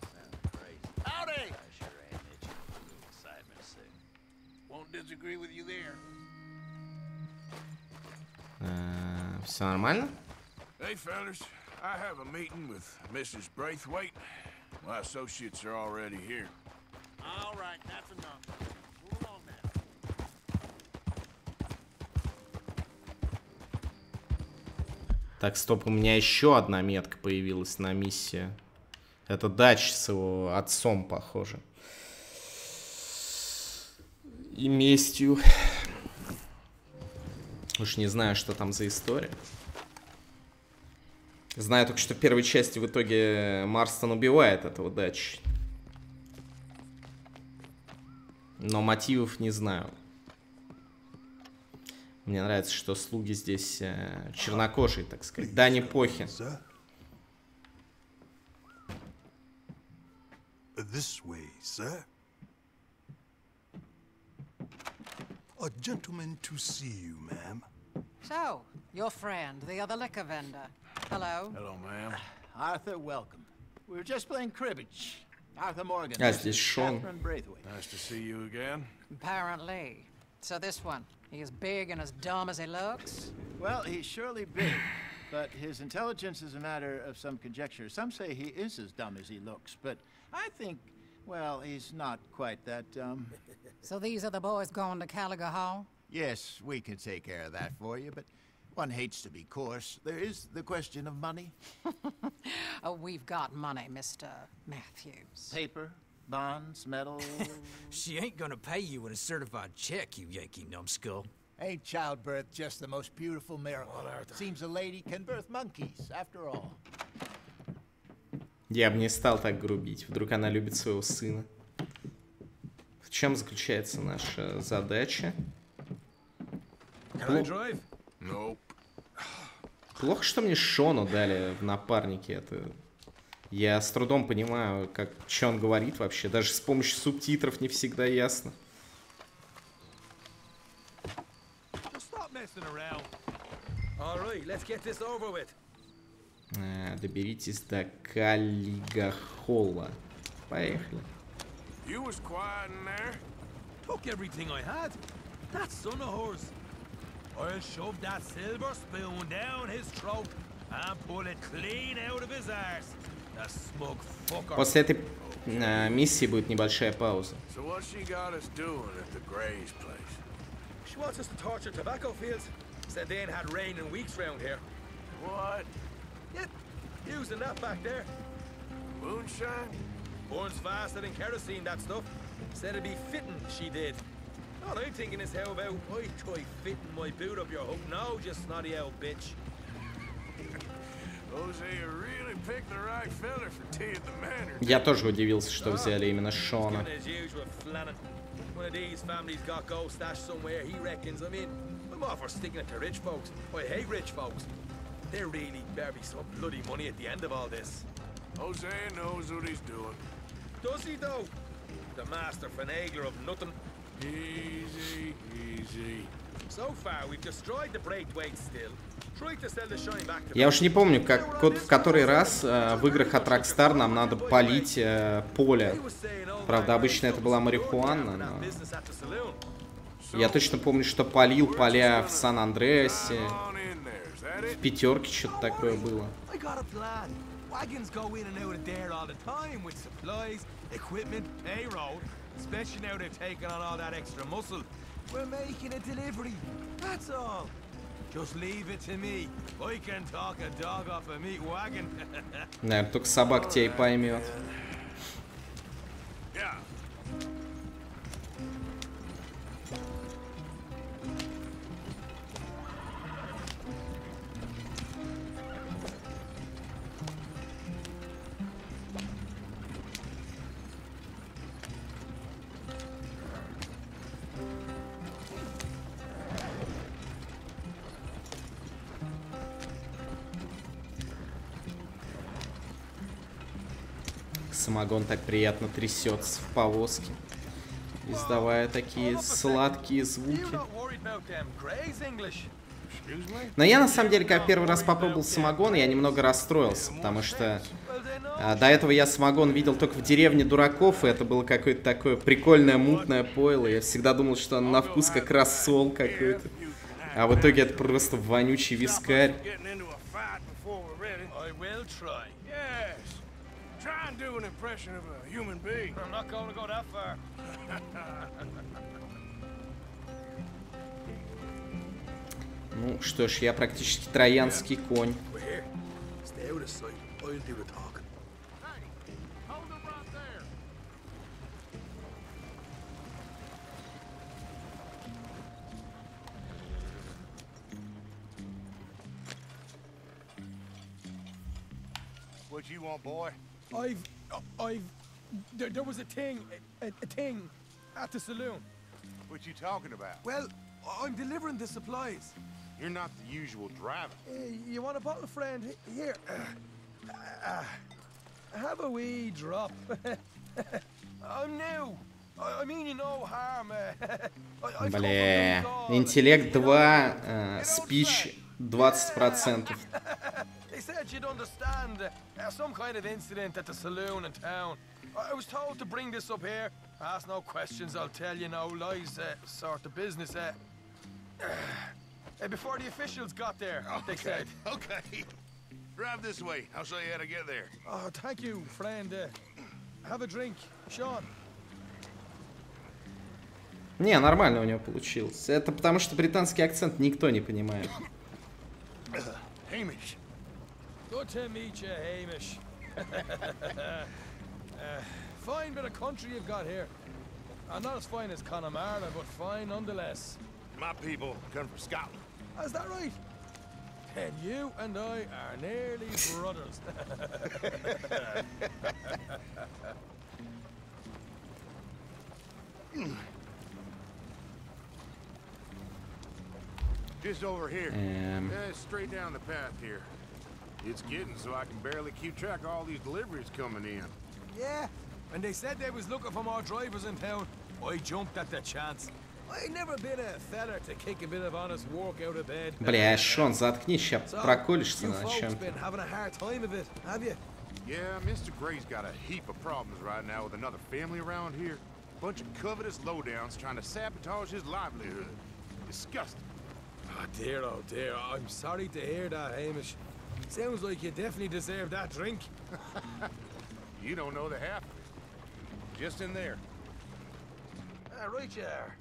Все нормально? Hey, fellas. I have a meeting with Missus Braithwaite. My associates are already here. All right, that's enough. Move on now. Так, стоп, у меня еще одна метка появилась на миссии. Это дач с его отцом, похоже. И местью. Уж не знаю, что там за история. Знаю только, что в первой части в итоге Марстон убивает этого дачи. Но мотивов не знаю. Мне нравится, что слуги здесь э, чернокожие, так сказать. Да, не похи. This way, sir. A gentleman to see you, ma'am. So, your friend, the other liquor vendor. Hello. Hello, ma'am. Arthur, welcome. We were just playing cribbage. Arthur Morgan. А, здесь Шон. Nice to see you again. Apparently. So this one, he is big and as dumb as he looks? Well, he's surely big, but his intelligence is a matter of some conjecture. Some say he is as dumb as he looks, but I think, well, he's not quite that dumb. So these are the boys going to Caliga Hall? Yes, we can take care of that for you, but one hates to be coarse. There is the question of money. Oh, we've got money, Mister Matthews. Paper, bonds, metal. She ain't gonna pay you with a certified check, you Yankee numbskull. Ain't childbirth just the most beautiful miracle? Seems a lady can birth monkeys, after all. Я бы не стал так грубить. Вдруг она любит своего сына. В чем заключается наша задача? Плохо... Nope. Плохо, что мне Шону дали в напарнике. Это... Я с трудом понимаю, как... что он говорит вообще. Даже с помощью субтитров не всегда ясно. А, доберитесь до Калига Холла. Поехали. You was quiet in there. Took everything I had. That son of hers. I'll shove that silver spoon down his throat and pull it clean out of his arse. The smug fucker. После этой э, миссии будет небольшая пауза. So what she got us doing at the Gray's place? She wants us to torture tobacco fields. Said they ain't had rain in weeks round here. What? Yep, using that back there. Moonshine? Burns faster than kerosene, that stuff. Said it'd be fitting, she did. All I'm thinking is how about I try fitting my boot up your hook now, just snotty old bitch. Я тоже удивился, что взяли именно Шона. One of these families got gold stashed somewhere, he reckons. I mean, I'm all for sticking it to rich folks. I hate rich folks. There really better be some bloody money at the end of all this. Hosea knows what he's doing. Does he, though? The master finagler of nothing. Easy, easy. So far, we've destroyed the Braithwaite still. Tried to sell the shine back to. Я уж не помню, как, в который раз э, в играх от Rockstar нам надо полить э, поле. Правда, обычно это была марихуана, но... Я точно помню, что полил поля в Сан-Андреасе. В пятерке что-то такое было. Наверное, только собак тебя и поймет. Самогон так приятно трясется в повозке, издавая такие сладкие звуки. Но я на самом деле, как первый раз попробовал самогон, я немного расстроился, потому что а, до этого я самогон видел только в деревне дураков, и это было какое-то такое прикольное мутное пойло. Я всегда думал, что оно на вкус как рассол какой-то, а в итоге это просто вонючий вискарь. Try and do an impression of a human being. I'm not going to go that far. Ну что ж, я практически троянский конь. What you want, boy? I've, I've, there, there was a thing, a, a thing, at the saloon. What you talking about? Well, I'm delivering the supplies. You're not the usual driver. Uh, you want a bottle, friend? Here. Uh, uh, have a wee drop. I'm new. I, I mean you no harm. Uh, Бля, интеллект два, uh, speech двадцать процентов. They said you'd understand uh, some kind of incident at the saloon in town. I was told to bring this up here. Ask no questions, I'll tell you no lies, uh, sort of business. Uh, uh, before the officials got there, okay. They said. Okay. Drive this way. I'll show you how to get there. Oh, thank you, friend. Uh, have a drink, Sean. Не, нормально у него получилось. Это потому что британский акцент никто не понимает. Hamish. Good to meet you, Hamish. uh, fine bit of country you've got here. Uh, not as fine as Connemara, but fine nonetheless. My people come from Scotland. Is that right? And you and I are nearly brothers. Just over here. Um. Uh, straight down the path here. It's getting so I can barely keep track of all these deliveries coming in. Yeah, and they said they was looking for more drivers in town. I jumped at the chance. I never been a feller to kick a bit of honest work out of bed. Бля, Шон, заткнись, сейчас проколешься на чем. been having a hard time of it, have you? Yeah, Mister Gray's got a heap of problems right now with another family around here. Bunch of covetous lowdowns trying to sabotage his livelihood. Disgusting. Oh dear, oh dear. I'm sorry to hear that, Hamish. Sounds like you definitely deserve that drink. You don't know the half of it. Just in there. Ah, right you are.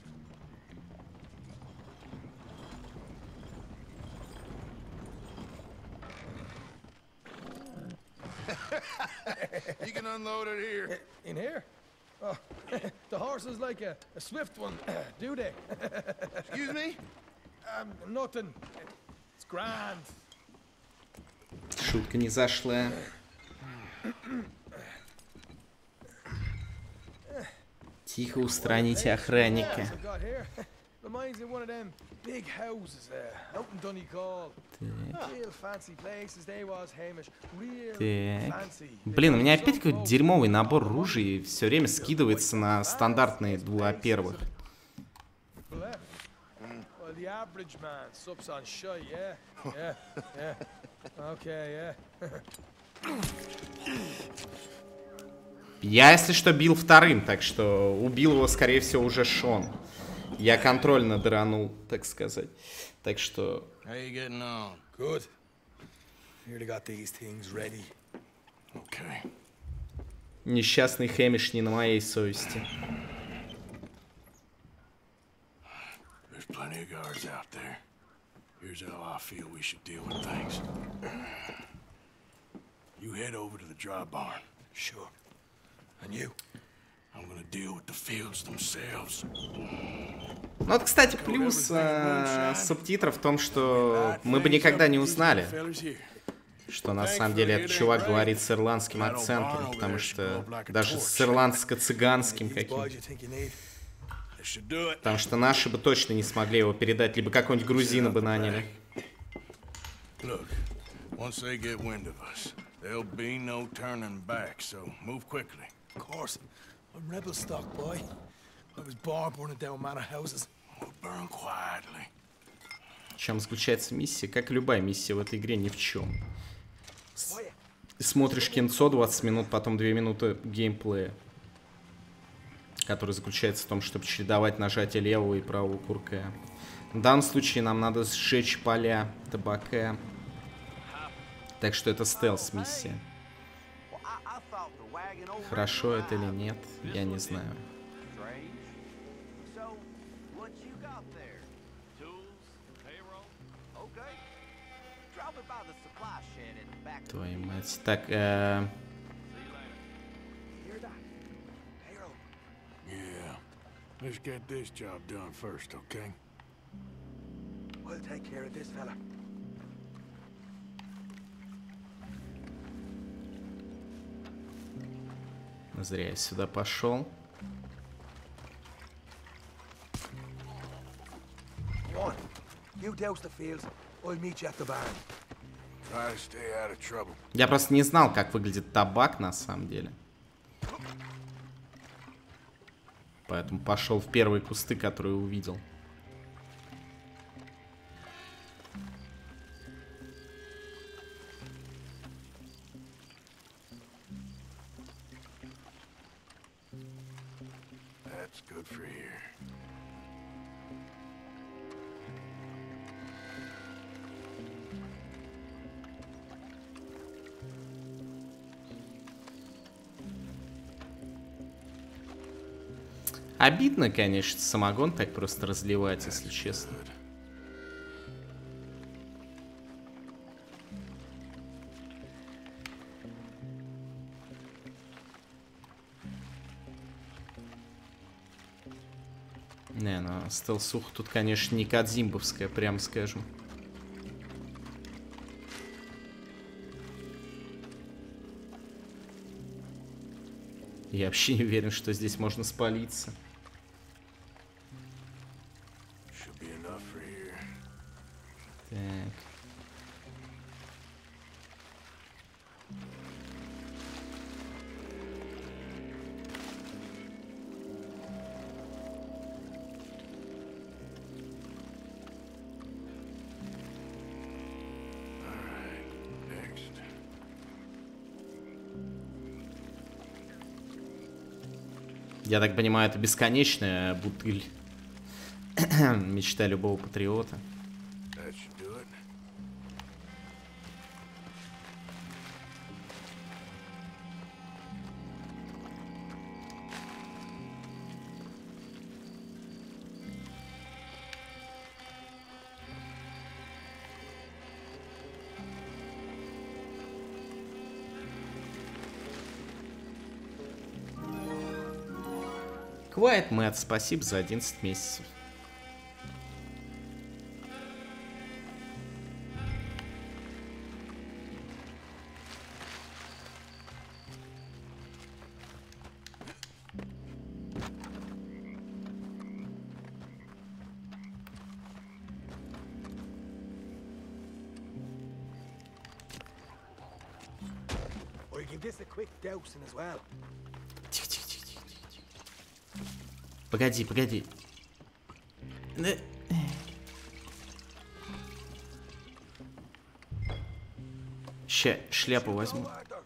You can unload it here. In here? Oh, the horse is like a, a swift one, do they? Excuse me? Um, nothing. It's grand. Шутка не зашла. Тихо устраните охранника. Так. Блин, у меня опять какой-то дерьмовый набор ружей. Все время скидывается на стандартные два первых. Я, если что, бил вторым, так что убил его, скорее всего, уже Шон. Я контрольно дранул, так сказать. Так что... Несчастный Хэмиш не на моей совести. Ну вот, кстати, плюс э, субтитров в том, что мы бы никогда не узнали, что на самом деле этот чувак говорит с ирландским акцентом, потому что даже с ирландско-цыганским каким-то. Потому что наши бы точно не смогли его передать, либо какого-нибудь грузина бы наняли. I'm rebel stock, boy. I was born burning down manor houses. We'll burn quietly. В чем заключается миссия? Как и любая миссия в этой игре, ни в чем. С... Смотришь кинцо двадцать минут, потом две минуты геймплея, который заключается в том, чтобы чередовать нажатие левого и правого курка. В данном случае нам надо сжечь поля табака. Так что это стелс-миссия. Хорошо это или нет, я не знаю. Твою мать. Так, э... Зря я сюда пошел. Я просто не знал, как выглядит табак на самом деле. Поэтому пошел в первые кусты, которые увидел. Обидно, конечно, самогон так просто разливать, если честно. Не, ну стелсуха тут, конечно, не кадзимбовская, прям скажем. Я вообще не уверен, что здесь можно спалиться. Так. Я так понимаю, это бесконечная бутыль. Мечта любого патриота. Quiet Matt, спасибо за одиннадцать месяцев. Тихо, тихо, тихо, тихо, тихо. Погоди, погоди. Да. Ща, шляпу возьму.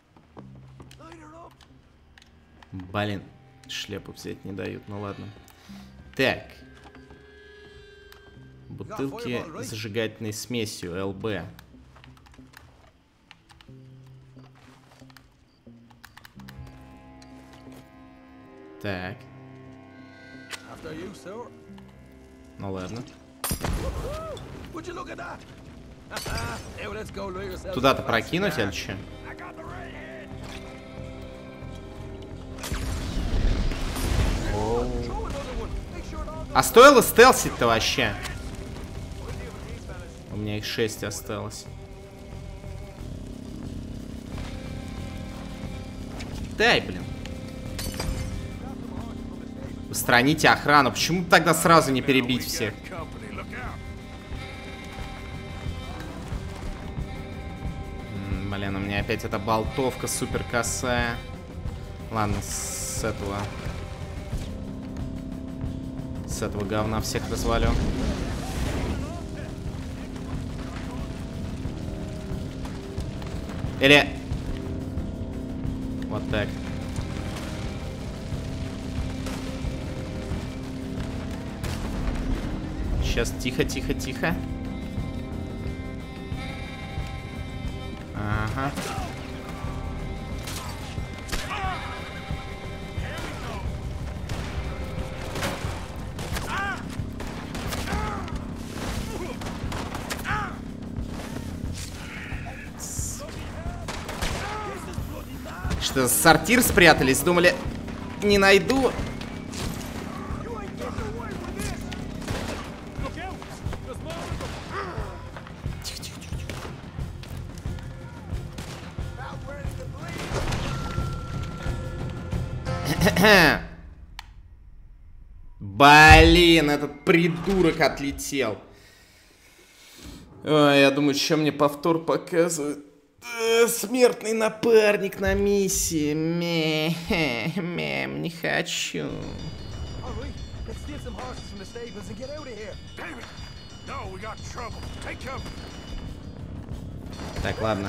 Блин, шляпу взять не дают, ну ладно. Так. Бутылки с зажигательной смесью, эл бэ. Так. Ну ладно. Туда-то прокинуть, или че? А стоило стелсить-то вообще? У меня их шесть осталось. Дай, блин. Устраните охрану. Почему тогда сразу не перебить всех? М, блин, у меня опять эта болтовка супер косая. Ладно, с этого... С этого говна всех развалю. Или... Вот так. Сейчас тихо, тихо, тихо. Ага. Что, сортир спрятались? Думали, не найду. Блин, этот придурок отлетел. Ой, я думаю, что мне повтор показывают. Э, смертный напарник на миссии. Мем, не хочу. Так, ладно.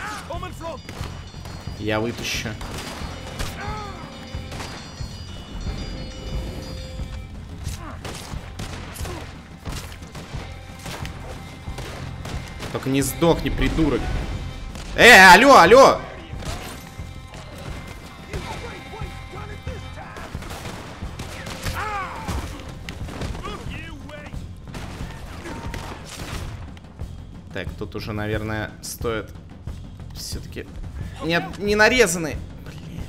Я вытащу. Только не сдохни, придурок. Э, алло, алло! Так, тут уже, наверное, стоит все-таки... Нет, не нарезаны. Блин.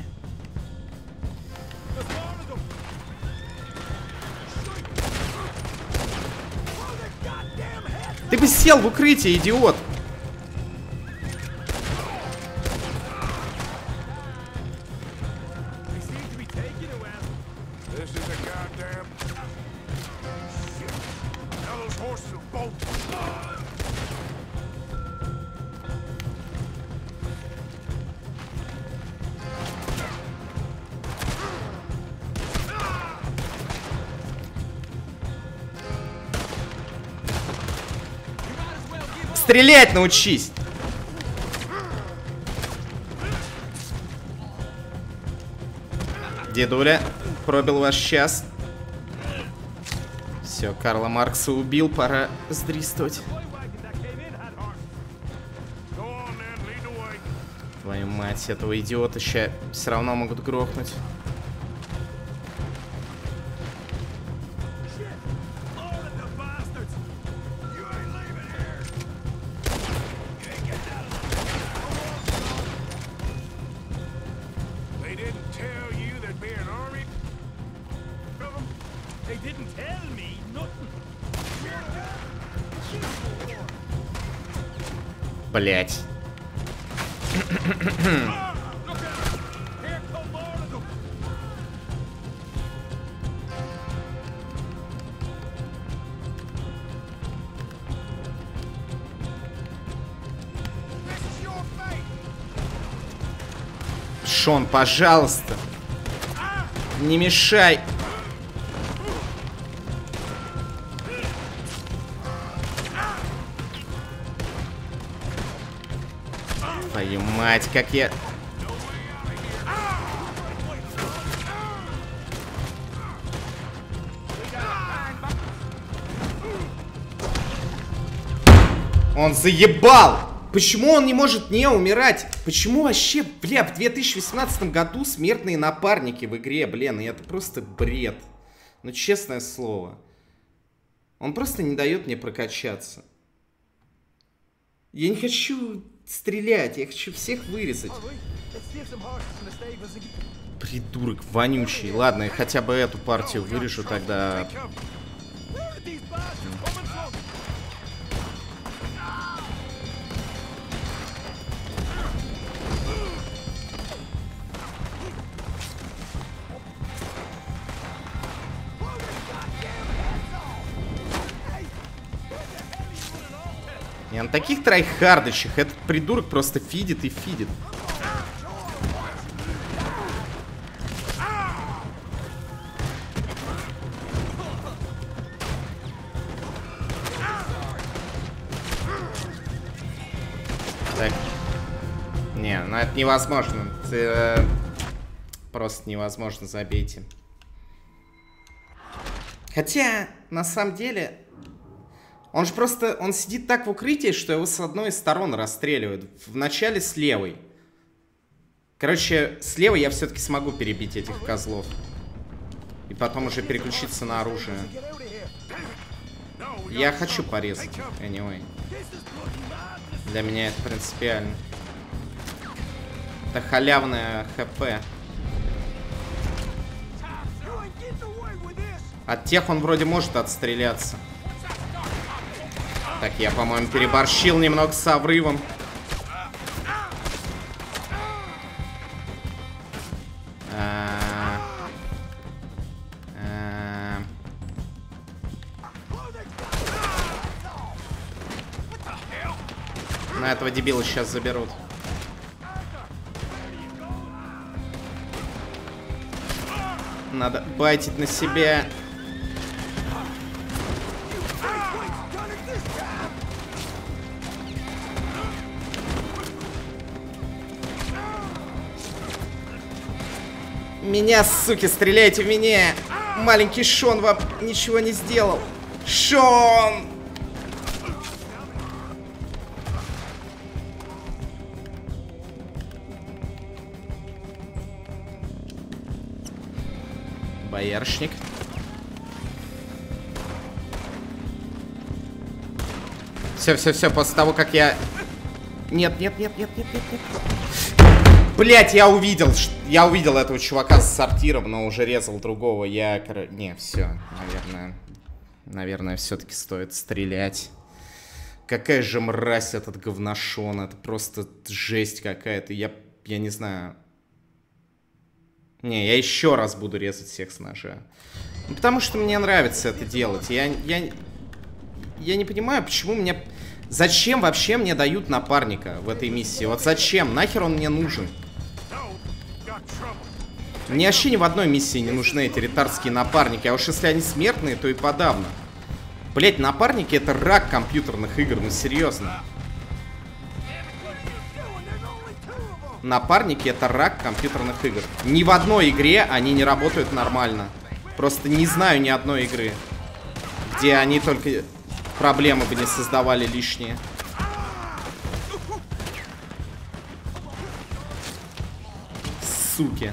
Ты бы сел в укрытие, идиот! Стрелять научись! Дедуля, пробил ваш час. Все, Карла Маркса убил, пора сдристывать. Твою мать, этого идиота ща все равно могут грохнуть. Блять. Шон, пожалуйста. Не мешай. Твою мать, как я... Он заебал! Почему он не может не умирать? Почему вообще, бля, в две тысячи восемнадцатом году смертные напарники в игре, блин, и это просто бред. Ну, честное слово. Он просто не дает мне прокачаться. Я не хочу стрелять, я хочу всех вырезать. Придурок вонючий. Ладно, я хотя бы эту партию вырежу тогда. Я на таких трайхардочах этот придурок просто фидит и фидит. Так. Не, ну это невозможно. Это, э, просто невозможно, забейте. Хотя, на самом деле... Он же просто, он сидит так в укрытии, что его с одной из сторон расстреливают. Вначале с левой. Короче, с левой я все-таки смогу перебить этих козлов. И потом уже переключиться на оружие. Я хочу порезать, anyway. Для меня это принципиально. Это халявное хп. От тех он вроде может отстреляться. Так, я, по-моему, переборщил немного с обрывом. А -а -а На этого дебила сейчас заберут. Надо байтить на себя. Меня, суки, стреляйте в меня! Маленький Шон вам ничего не сделал! Шон! Боярышник. Все, все, все, после того, как я... Нет, нет, нет, нет, нет, нет, нет. Блять, я увидел, я увидел этого чувака с сортиром, но уже резал другого. Я, не, все, наверное, наверное, все-таки стоит стрелять. Какая же мразь этот говношон, это просто жесть какая-то. Я, я не знаю. Не, я еще раз буду резать всех с ножа. Ну, потому что мне нравится это делать. Я, я, я не понимаю, почему мне... Зачем вообще мне дают напарника в этой миссии? Вот зачем? Нахер он мне нужен? Мне вообще ни в одной миссии не нужны эти ретардские напарники. А уж если они смертные, то и подавно. Блять, напарники — это рак компьютерных игр, ну серьезно. Напарники — это рак компьютерных игр. Ни в одной игре они не работают нормально. Просто не знаю ни одной игры, где они только проблемы бы не создавали лишние. Суки.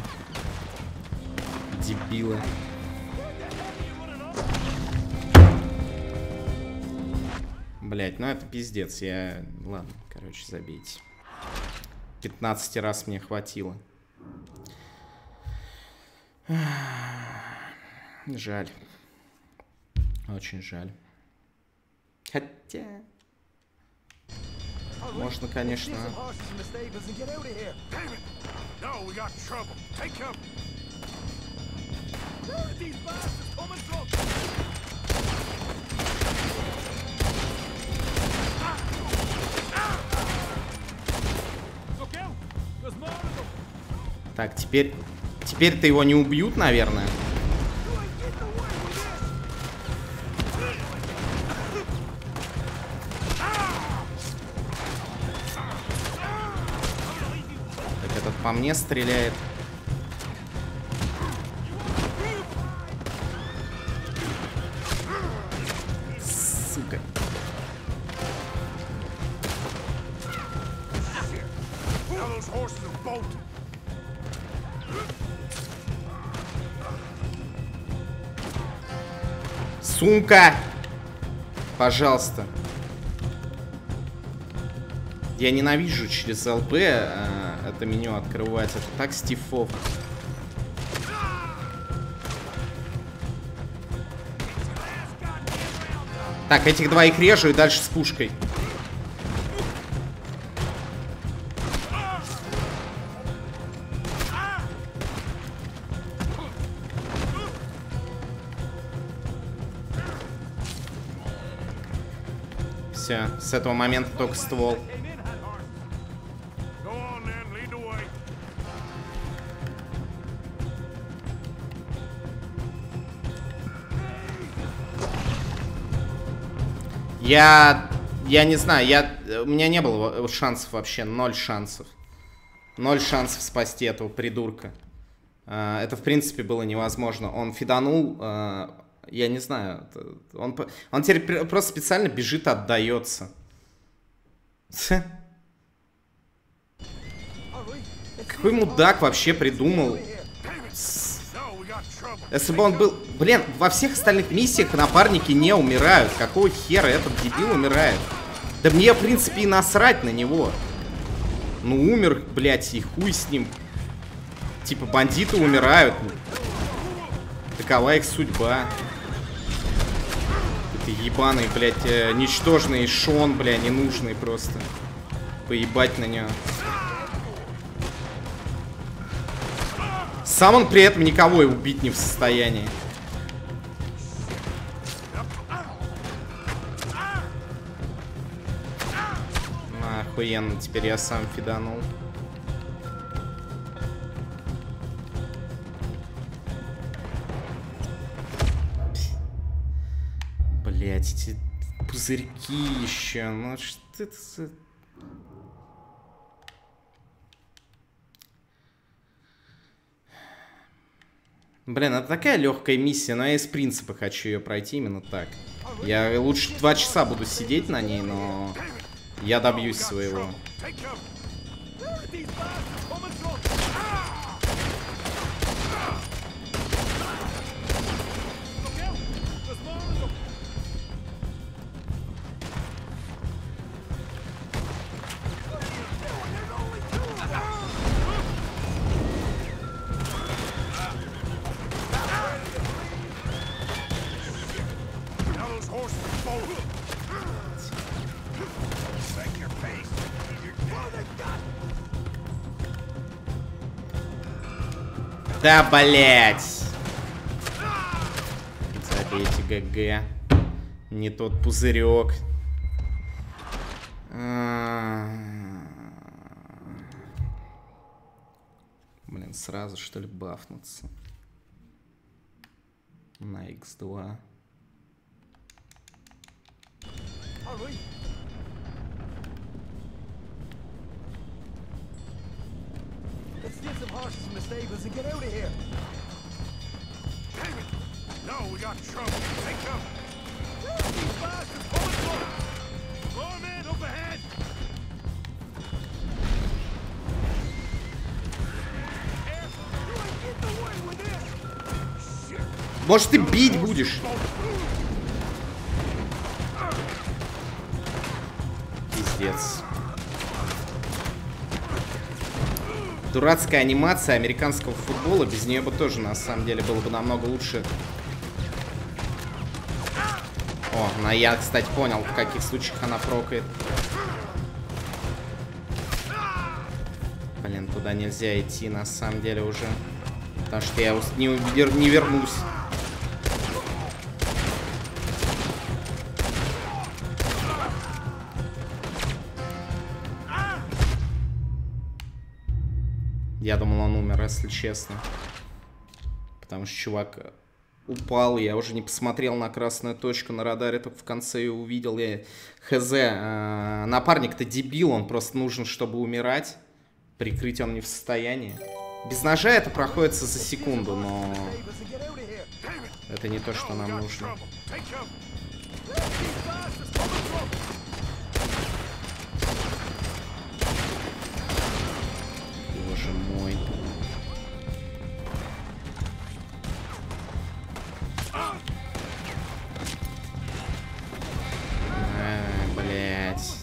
Дебилы. Блять, ну это пиздец. Я... Ладно, короче, забейте. пятнадцать раз мне хватило. Жаль. Очень жаль. Хотя... Можно, конечно... Так, теперь... Теперь-то его не убьют, наверное. Так, этот по мне стреляет. Сука. Сумка! Пожалуйста. Я ненавижу через ЛП э, это меню открывать. Это так стифов. Так, этих двоих режу и дальше с пушкой. Все, с этого момента только ствол. Я... Я не знаю, я... У меня не было шансов вообще, ноль шансов. Ноль шансов спасти этого придурка. Это, в принципе, было невозможно. Он фиданул... Я не знаю. Он, он теперь просто специально бежит и отдается. Какой мудак вообще придумал? Если бы он был... Блин, во всех остальных миссиях напарники не умирают. Какого хера этот дебил умирает? Да мне, в принципе, и насрать на него. Ну, умер, блядь, и хуй с ним. Типа, бандиты умирают. Такова их судьба. Это ебаный, блядь, э, ничтожный Шон, бля, ненужный просто. Поебать на него. Сам он при этом никого и убить не в состоянии. Ну, охуенно, теперь я сам фиданул. Блять, эти пузырьки еще. Ну что это за... Блин, это такая легкая миссия, но я из принципа хочу ее пройти именно так. Я лучше два часа буду сидеть на ней, но я добьюсь своего. Да, блять. Забейте ГГ. Не тот пузырек. Блин, сразу что ли бафнуться. На икс два. Let's steal some horses from the stables and get out of here. Damn it! No, we got trouble. Take cover. These bastards pulling for us. Four men up ahead. You ain't getting away with this. Shit. Может, ты бить будешь? Пиздец. Дурацкая анимация американского футбола. Без нее бы тоже, на самом деле, было бы намного лучше. О, ну я, кстати, понял, в каких случаях она прокает. Блин, туда нельзя идти, на самом деле, уже. Потому что я не, не вернусь. Я думал, он умер, если честно. Потому что чувак упал, я уже не посмотрел на красную точку на радаре, только в конце ее увидел. Я... Хз, э, напарник-то дебил, он просто нужен, чтобы умирать. Прикрыть он не в состоянии. Без ножа это проходится за секунду, но... Это не то, что нам нужно. Боже мой. А, блять.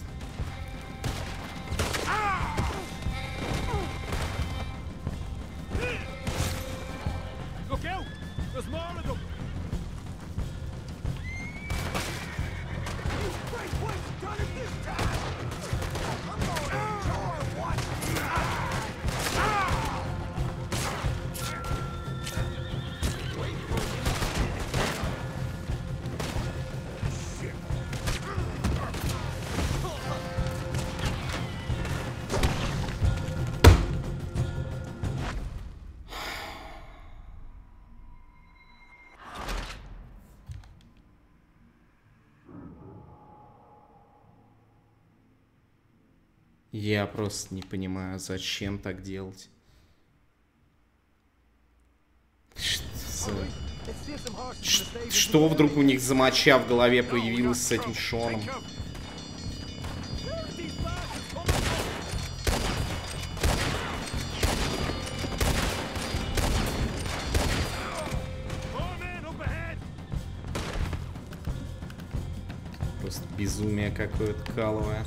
Я просто не понимаю, зачем так делать. Что, за... Что вдруг у них за моча в голове появилась с этим Шоном? Просто безумие какое-то каловое.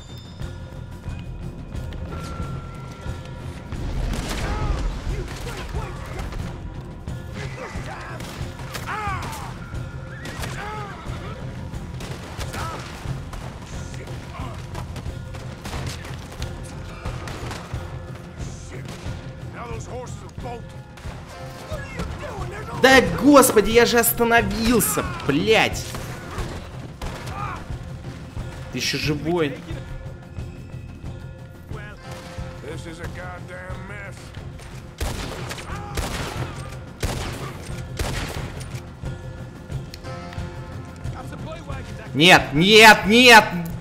Да господи, я же остановился, блять. Ты еще живой. Нет, нет, нет!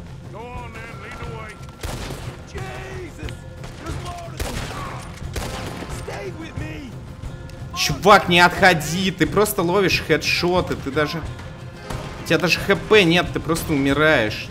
Чувак, не отходи, ты просто ловишь хедшоты, ты даже... У тебя даже хп нет, ты просто умираешь.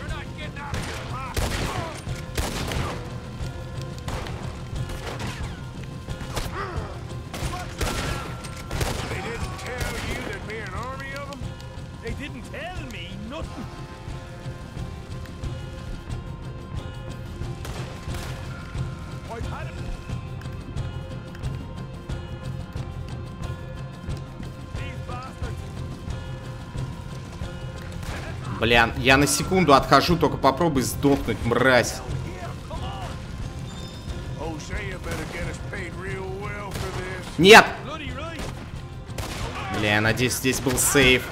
Бля, я на секунду отхожу, только попробуй сдохнуть, мразь. Нет! Бля, я надеюсь, здесь был сейф.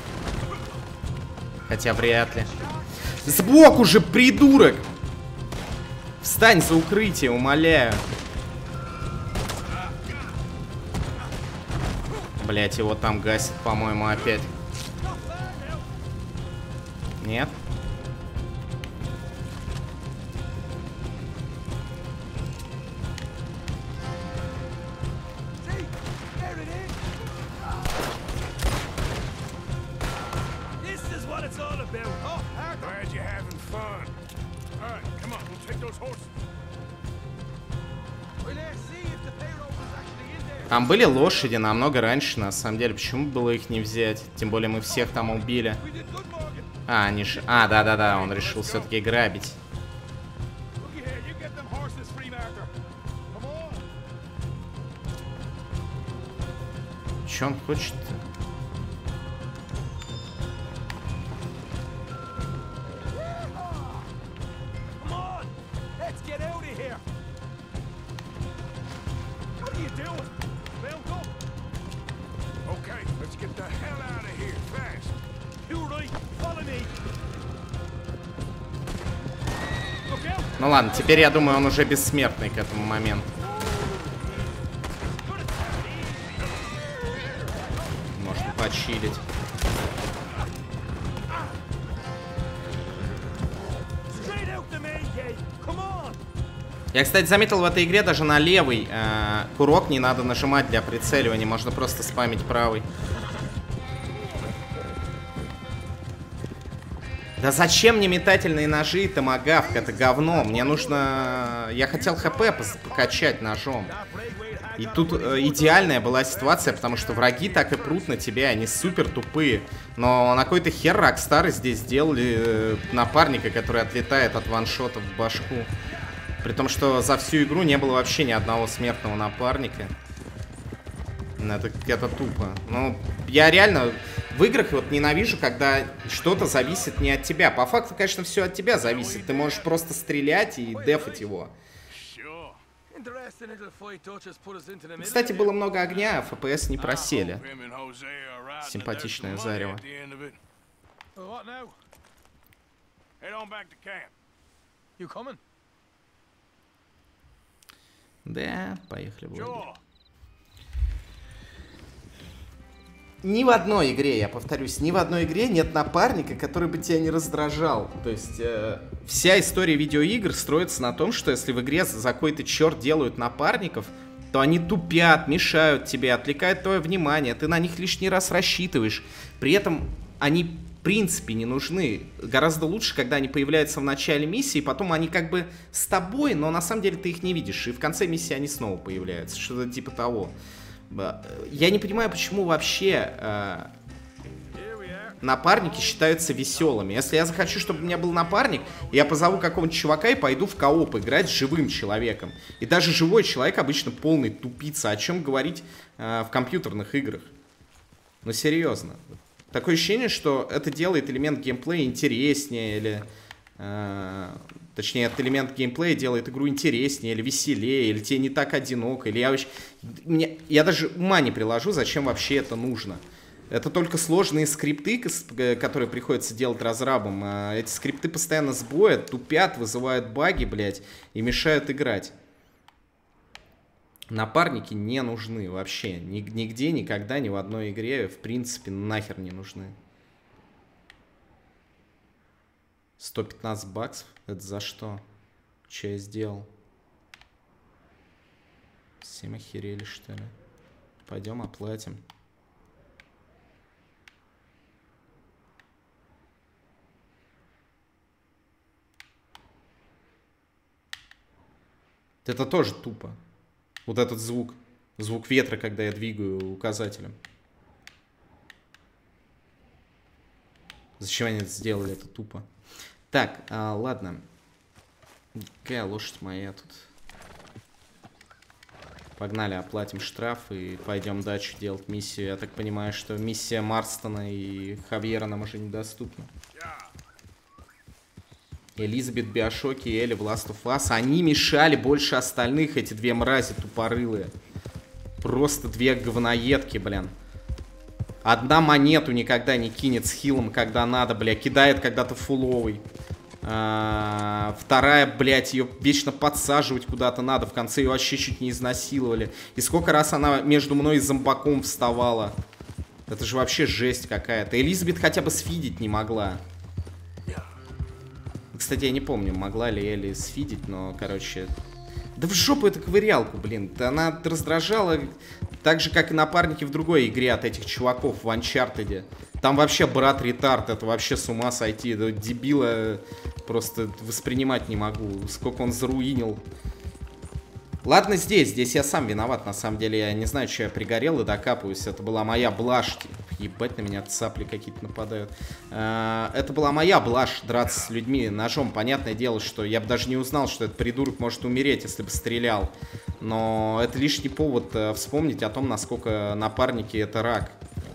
Хотя вряд ли. Сбоку же, придурок! Встань за укрытие, умоляю. Блять, его там гасит, по-моему, опять. Нет? Там были лошади намного раньше, на самом деле. Почему было их не взять? Тем более мы всех там убили. А, они ж... А, да-да-да, он решил все-таки грабить. Че он хочет-то? Ну ладно, теперь я думаю, он уже бессмертный к этому моменту. почилить. Я, кстати, заметил, в этой игре даже на левый э, курок не надо нажимать для прицеливания. Можно просто спамить правый. Да зачем мне метательные ножи и томагавк? Это говно. Мне нужно... Я хотел хп покачать ножом. И тут э, идеальная была ситуация, потому что враги так и прут на тебя. Они супер тупые. Но на какой-то хер Рокстары здесь сделали э, напарника, который отлетает от ваншота в башку. При том, что за всю игру не было вообще ни одного смертного напарника. Это, это тупо. Ну, я реально в играх вот ненавижу, когда что-то зависит не от тебя. По факту, конечно, все от тебя зависит. Ты можешь просто стрелять и дефать его. Кстати, было много огня, а эф пи эс не просели. Симпатичное зарево. Да, поехали в лагерь. Ни в одной игре, я повторюсь, ни в одной игре нет напарника, который бы тебя не раздражал. То есть э, вся история видеоигр строится на том, что если в игре за какой-то черт делают напарников, то они тупят, мешают тебе, отвлекают твое внимание, ты на них лишний раз рассчитываешь. При этом они в принципе не нужны. Гораздо лучше, когда они появляются в начале миссии, потом они как бы с тобой, но на самом деле ты их не видишь. И в конце миссии они снова появляются. Что-то типа того. Я не понимаю, почему вообще э, напарники считаются веселыми. Если я захочу, чтобы у меня был напарник, я позову какого-нибудь чувака и пойду в кооп играть с живым человеком. И даже живой человек обычно полный тупица. О чем говорить э, в компьютерных играх? Ну серьезно. Такое ощущение, что это делает элемент геймплея интереснее, или... Э, точнее, этот элемент геймплея делает игру интереснее, или веселее, или тебе не так одиноко, или я вообще... Мне... Я даже ума не приложу, зачем вообще это нужно. Это только сложные скрипты, которые приходится делать разрабам. Эти скрипты постоянно сбоят, тупят, вызывают баги, блядь, и мешают играть. Напарники не нужны вообще. Нигде, никогда, ни в одной игре, в принципе, нахер не нужны. сто пятнадцать баксов? Это за что? Че я сделал? Всем охерели, что ли? Пойдем оплатим. Это тоже тупо. Вот этот звук. Звук ветра, когда я двигаю указателем. Зачем они это сделали? Это тупо. Так, а, ладно. Какая лошадь моя тут? Погнали, оплатим штраф и пойдем дальше делать миссию. Я так понимаю, что миссия Марстона и Хавьера нам уже недоступна. Элизабет, Биошоки и Элли в Last of Us. Они мешали больше остальных, эти две мрази тупорылые. Просто две говноедки, блин. Одна монету никогда не кинет с хилом, когда надо, бля. Кидает когда-то фуловый. А, вторая, блядь, ее вечно подсаживать куда-то надо. В конце ее вообще чуть не изнасиловали. И сколько раз она между мной и зомбаком вставала. Это же вообще жесть какая-то. Элизабет хотя бы сфидить не могла. Кстати, я не помню, могла ли Элли сфидить, но, короче... Да в жопу эту ковырялку, блин. Она раздражала так же, как и напарники в другой игре от этих чуваков в Uncharted. Там вообще брат ретард, это вообще с ума сойти. Это дебила просто воспринимать не могу. Сколько он заруинил. Ладно, здесь, здесь я сам виноват, на самом деле. Я не знаю, что я пригорел и докапываюсь. Это была моя блажь. Ебать, на меня цапли какие-то нападают. Это была моя блажь, драться с людьми ножом. Понятное дело, что я бы даже не узнал, что этот придурок может умереть, если бы стрелял. Но это лишний повод вспомнить о том, насколько напарники — это рак.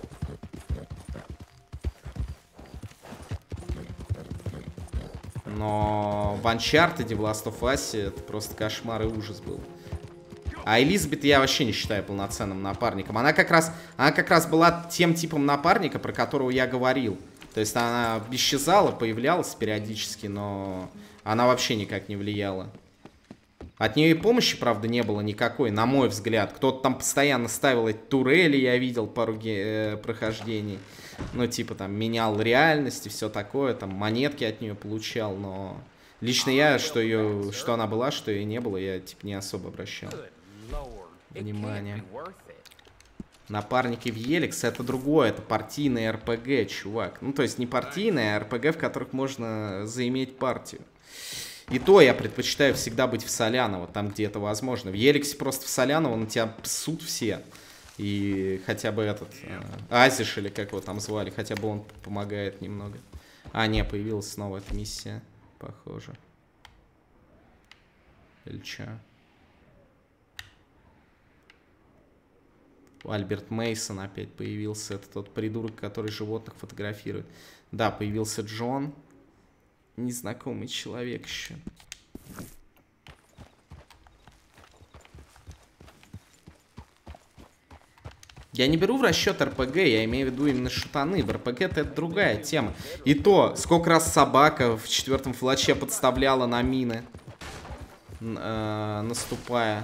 Но в Uncharted, в Last of Us это просто кошмар и ужас был. А Элизабет я вообще не считаю полноценным напарником. Она как раз, она как раз была тем типом напарника, про которого я говорил. То есть она исчезала, появлялась периодически, но она вообще никак не влияла. От нее и помощи, правда, не было никакой, на мой взгляд. Кто-то там постоянно ставил эти турели, я видел пару э, прохождений. Ну, типа, там, менял реальность и все такое, там, монетки от нее получал, но... Лично я, что ее, что она была, что ее не было, я, типа, не особо обращал внимание. Напарники в Еликс — это другое, это партийные эр пэ гэ, чувак. Ну, то есть не партийные, а эр пэ гэ, в которых можно заиметь партию. И то я предпочитаю всегда быть в Соляново, там, где это возможно. В Еликсе просто в Соляново на тебя псут все. И хотя бы этот, э, Азиш, или как его там звали, хотя бы он помогает немного. А, не, появилась снова эта миссия, похоже. Или чё? Альберт Мейсон опять появился. Это тот придурок, который животных фотографирует. Да, появился Джон. Незнакомый человек еще. Я не беру в расчет эр пэ гэ, я имею в виду именно шутаны. В эр пэ гэ это другая тема. И то, сколько раз собака в четвертом флаче подставляла на мины, э, наступая.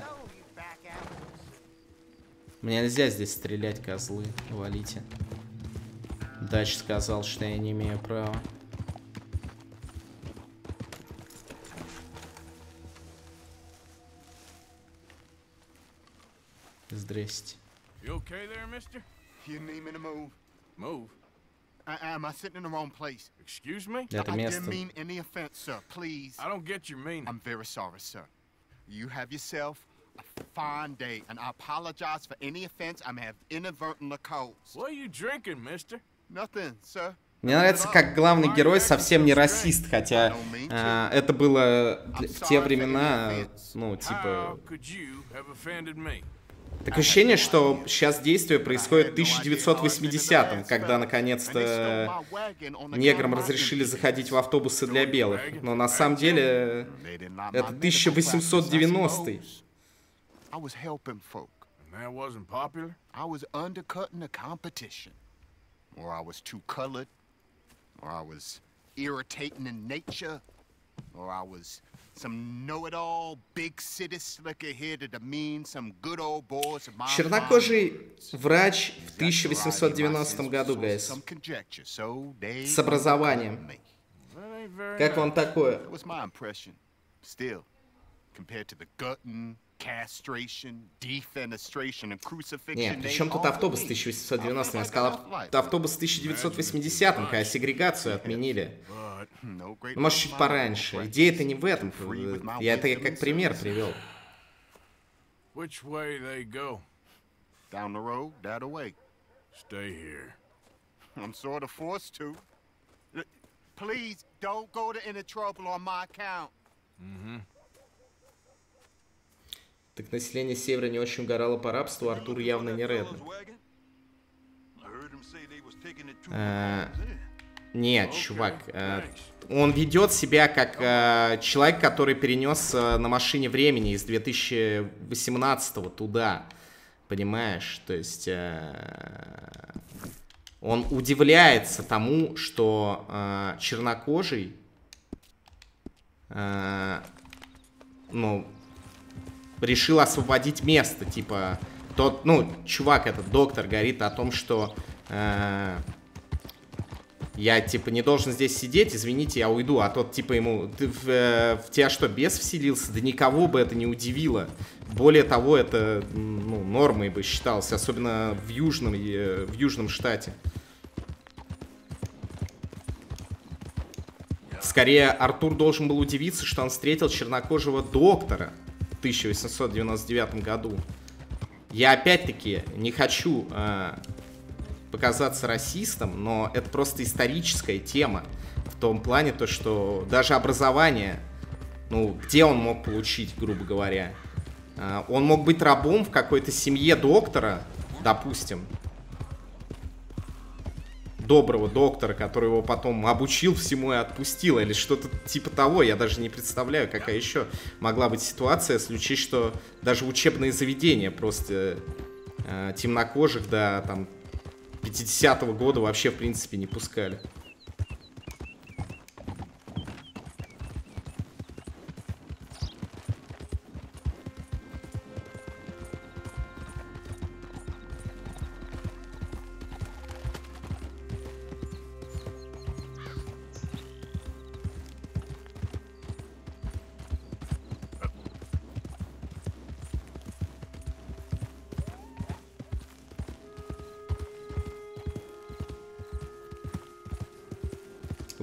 Мне нельзя здесь стрелять, козлы. Валите. Дач сказал, что я не имею права. Здрасте. You okay there, mister? You need me to move? Move? I, am I sitting in the wrong place? Excuse me? Это I место. didn't mean any offense, sir. Please. I don't get your meaning. I'm very sorry, sir. You have yourself a fine day, and I apologize for any offense I may have inadvertently caused. What are you drinking, mister? Nothing, sir. Мне нравится, как главный герой совсем не расист, хотя э, это было в те времена, ну, типа... Такое ощущение, что сейчас действие происходит в тысяча девятьсот восьмидесятом, когда наконец-то неграм разрешили заходить в автобусы для белых. Но на самом деле это тысяча восемьсот девяностый. Чернокожий врач в тысяча восемьсот девяностом году, гайс. С образованием. Как вам такое? Нет, при чем тут автобус тысяча восемьсот девяностом? Я сказал автобус в тысяча девятьсот восьмидесятом, когда сегрегацию отменили. Ну, может, чуть пораньше. Идея-то не в этом. Я это как пример привел. Which way they go? Down the road, that away. Stay here. I'm sort of forced to. Please don't go to any trouble on my account. Mm-hmm. Так население Севера не очень угорало по рабству, Артур явно не Редден. А, нет, чувак. А, он ведет себя как а, человек, который перенес а, на машине времени из две тысячи восемнадцатого туда. Понимаешь? То есть а, он удивляется тому, что а, чернокожий, а, ну, решил освободить место, типа, тот, ну, чувак, этот доктор, говорит о том, что э, я, типа, не должен здесь сидеть, извините, я уйду, а тот, типа, ему, ты в, э, в тебя что, бес вселился? Да никого бы это не удивило. Более того, это, ну, нормой бы считалось, особенно в южном, в южном штате. Скорее, Артур должен был удивиться, что он встретил чернокожего доктора в тысяча восемьсот девяносто девятом году. Я опять-таки не хочу э, показаться расистом, но это просто историческая тема. В том плане, то, что даже образование, ну, где он мог получить, грубо говоря? Э, он мог быть рабом в какой-то семье доктора, допустим. Доброго доктора, который его потом обучил всему и отпустил, или что-то типа того. Я даже не представляю, какая еще могла быть ситуация, если учесть, что даже учебные заведения просто э, темнокожих до там пятидесятого года вообще в принципе не пускали.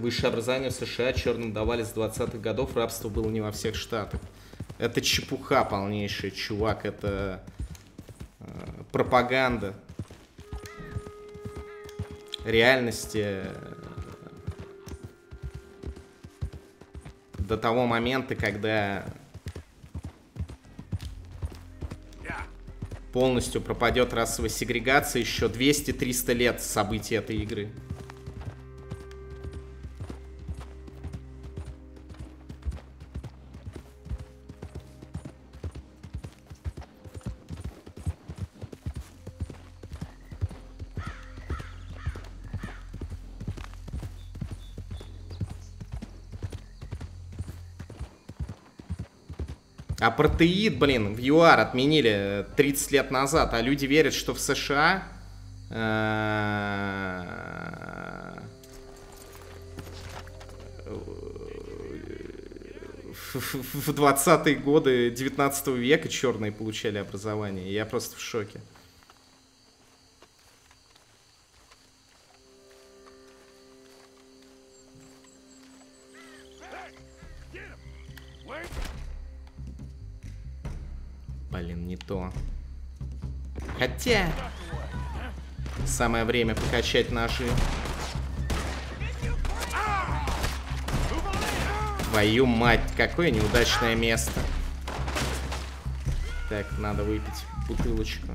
Высшее образование в США черным давали с двадцатых годов, рабство было не во всех штатах. Это чепуха полнейшая, чувак, это э, пропаганда. Реальности э, до того момента, когда полностью пропадет расовая сегрегация, еще двести-триста лет событий этой игры. Апартеид, блин, в ЮАР отменили тридцать лет назад, а люди верят, что в США в двадцатые годы девятнадцатого века черные получали образование. Я просто в шоке. Блин, не то. Хотя самое время покачать ножи. Твою мать, какое неудачное место. Так, надо выпить бутылочку.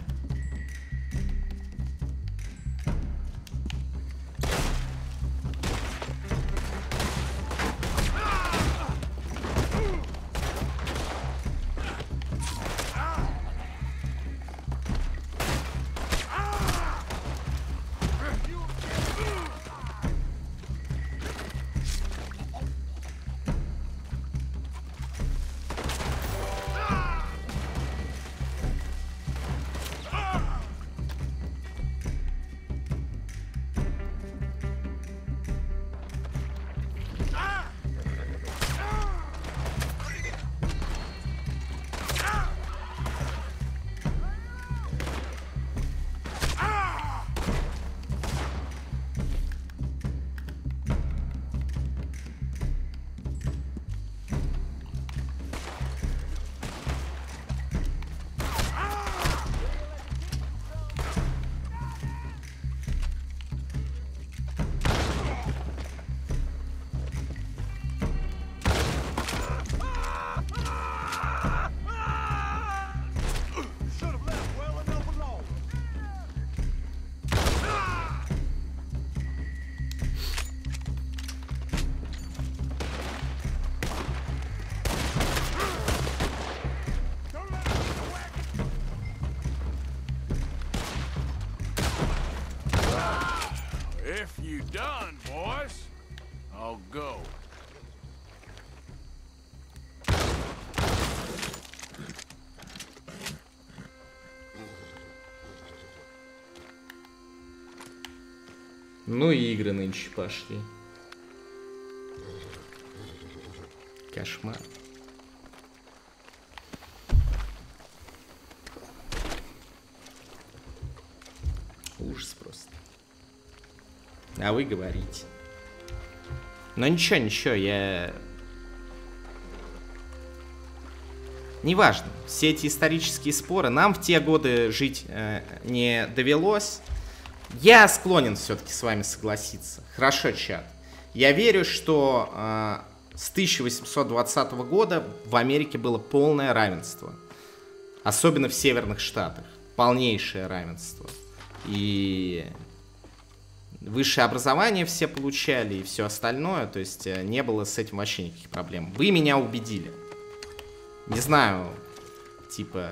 If you done, boys, I'll go. Ну и игры нынче пошли. Кошмар. Ужас просто. А вы говорите. Но ничего, ничего, я... Неважно, все эти исторические споры, нам в те годы жить э, не довелось. Я склонен все-таки с вами согласиться. Хорошо, чат. Я верю, что э, с тысяча восемьсот двадцатого года в Америке было полное равенство. Особенно в северных штатах. Полнейшее равенство. И высшее образование все получали и все остальное. То есть э, не было с этим вообще никаких проблем. Вы меня убедили. Не знаю, типа,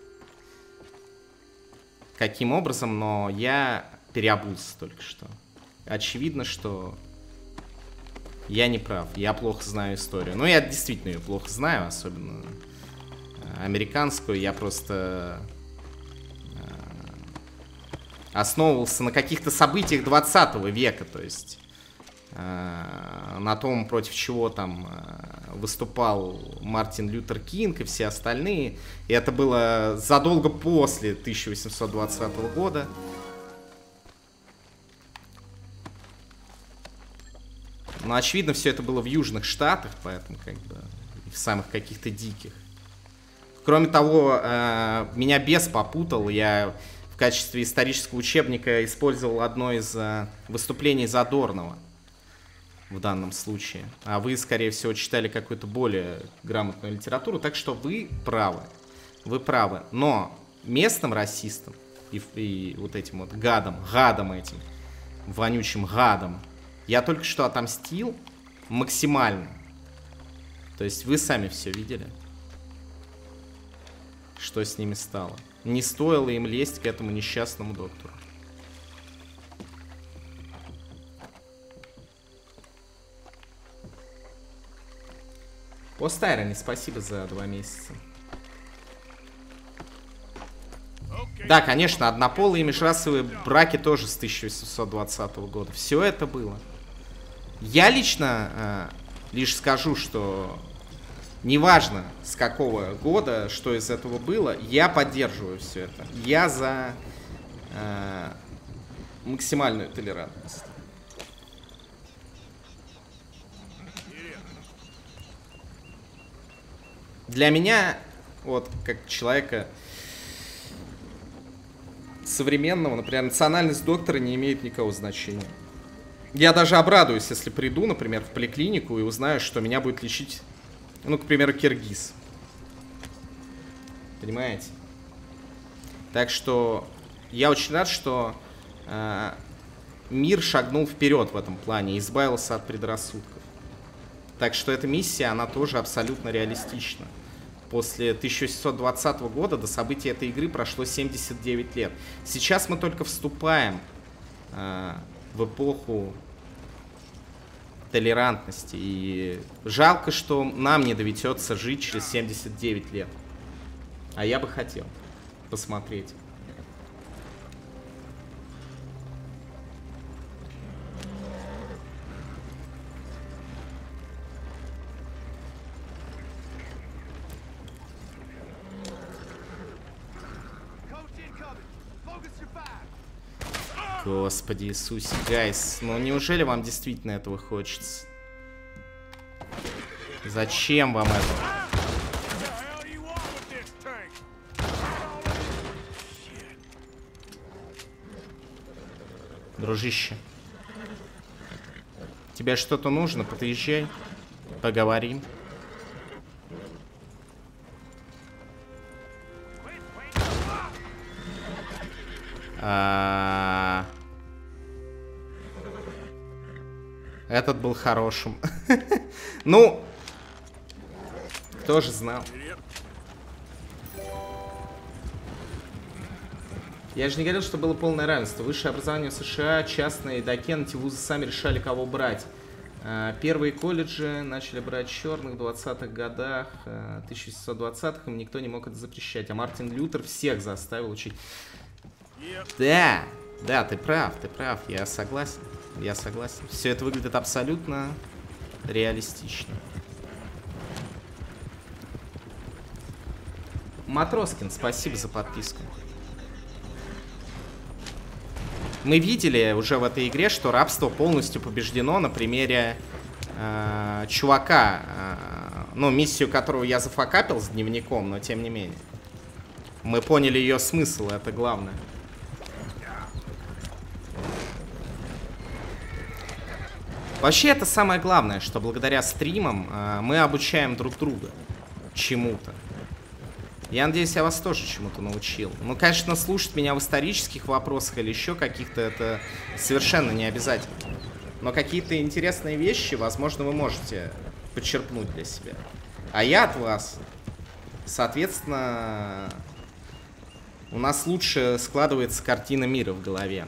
каким образом, но я переобулся только что. Очевидно, что я не прав, я плохо знаю историю. Ну, я действительно ее плохо знаю, особенно американскую. Я просто основывался на каких-то событиях двадцатого века, то есть на том, против чего там выступал Мартин Лютер Кинг и все остальные. И это было задолго после тысяча восемьсот двадцатого года. Но, очевидно, все это было в Южных Штатах, поэтому как бы в самых каких-то диких. Кроме того, э, меня бес попутал. Я в качестве исторического учебника использовал одно из э, выступлений Задорнова в данном случае. А вы, скорее всего, читали какую-то более грамотную литературу. Так что вы правы. Вы правы. Но местным расистам и, и вот этим вот гадам, гадам этим, вонючим гадам, я только что отомстил максимально. То есть вы сами все видели, что с ними стало. Не стоило им лезть к этому несчастному доктору. Постайрони, спасибо за два месяца. Да, конечно, однополые и межрасовые браки тоже с тысяча восемьсот двадцатого года. Все это было. Я лично э, лишь скажу, что неважно с какого года, что из этого было, я поддерживаю все это. Я за э, максимальную толерантность. Для меня, вот как человека современного, например, национальность доктора не имеет никакого значения. Я даже обрадуюсь, если приду, например, в поликлинику и узнаю, что меня будет лечить, ну, к примеру, киргиз. Понимаете? Так что я очень рад, что э, мир шагнул вперед в этом плане, избавился от предрассудков. Так что эта миссия, она тоже абсолютно реалистична. После тысяча восемьсот двадцатого года до событий этой игры прошло семьдесят девять лет. Сейчас мы только вступаем э, в эпоху толерантности. И жалко, что нам не доведется жить через семьдесят девять лет. А я бы хотел посмотреть. Господи Иисусе, гайс, ну неужели вам действительно этого хочется? Зачем вам это? Дружище, тебе что-то нужно? Подъезжай, поговорим. А... Этот был хорошим. Ну, кто же знал? Я же не говорил, что было полное равенство. Высшее образование в США, частные, докены, эти вузы сами решали, кого брать. Первые колледжи начали брать черных в двадцатых годах, тысяча восемьсот двадцатых, им никто не мог это запрещать. А Мартин Лютер всех заставил учить. Да, да, ты прав, ты прав, я согласен, я согласен. Все это выглядит абсолютно реалистично. Матроскин, спасибо за подписку. Мы видели уже в этой игре, что рабство полностью побеждено на примере э, чувака, э, ну, миссию которого я зафакапил с дневником, но тем не менее. Мы поняли ее смысл, это главное. Вообще, это самое главное, что благодаря стримам э, мы обучаем друг друга чему-то. Я надеюсь, я вас тоже чему-то научил. Ну, конечно, слушать меня в исторических вопросах или еще каких-то, это совершенно не обязательно. Но какие-то интересные вещи, возможно, вы можете подчерпнуть для себя. А я от вас, соответственно, у нас лучше складывается картина мира в голове.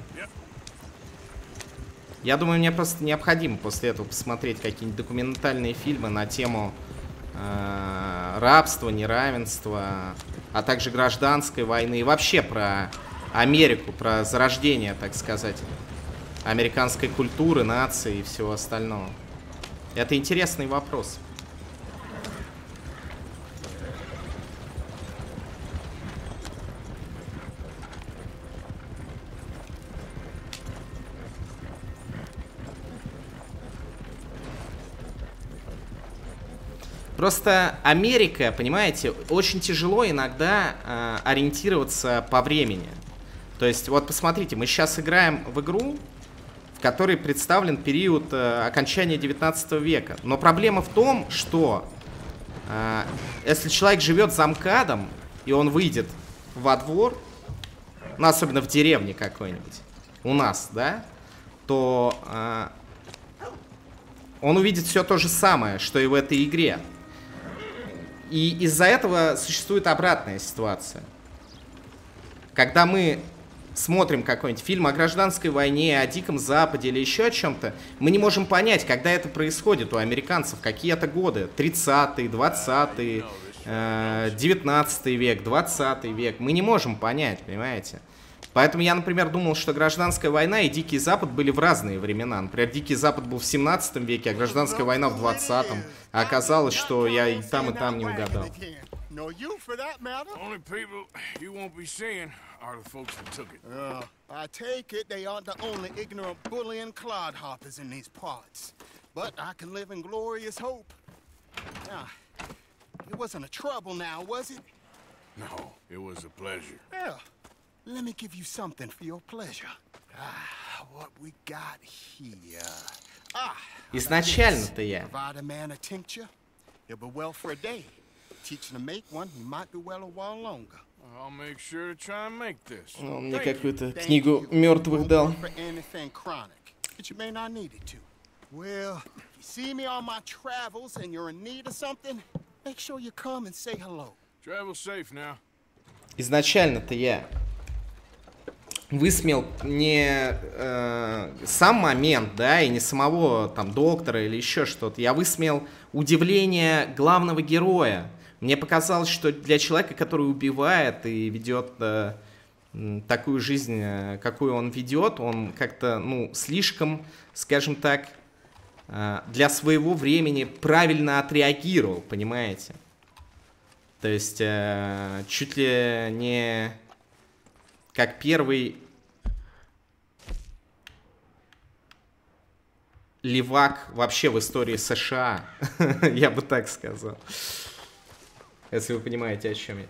Я думаю, мне просто необходимо после этого посмотреть какие-нибудь документальные фильмы на тему э, рабства, неравенства, а также гражданской войны и вообще про Америку, про зарождение, так сказать, американской культуры, нации и всего остального. Это интересный вопрос. Просто Америка, понимаете, очень тяжело иногда э, ориентироваться по времени. То есть, вот посмотрите, мы сейчас играем в игру, в которой представлен период э, окончания девятнадцатого века. Но проблема в том, что э, если человек живет за МКАДом, и он выйдет во двор, ну, особенно в деревне какой-нибудь, у нас, да, то э, он увидит все то же самое, что и в этой игре. И из-за этого существует обратная ситуация. Когда мы смотрим какой-нибудь фильм о гражданской войне, о Диком Западе или еще о чем-то, мы не можем понять, когда это происходит у американцев, какие это годы. тридцатые, двадцатые, девятнадцатый век, двадцатый век. Мы не можем понять, понимаете? Поэтому я, например, думал, что гражданская война и Дикий Запад были в разные времена. Например, Дикий Запад был в семнадцатом веке, а гражданская война в двадцатом. А оказалось, что я и там, и там не угадал. Let me give you something for your pleasure. Ah, what we got here. Ah, изначально-то я. Provide a man a tincture, he'll be well for a day. Teach him to make one, he might be well a while longer. I'll make sure to try and make this. Он мне какую-то книгу мертвых дал. But you may not need it to. Well, if you see me on my travels and you're in need of something, make sure you come and say hello. Travel safe now. Изначально-то я высмеял не э, сам момент, да, и не самого там доктора или еще что-то. Я высмеял удивление главного героя. Мне показалось, что для человека, который убивает и ведет э, такую жизнь, какую он ведет, он как-то, ну, слишком, скажем так, э, для своего времени правильно отреагировал, понимаете? То есть э, чуть ли не как первый левак вообще в истории США, я бы так сказал. Если вы понимаете, о чем я.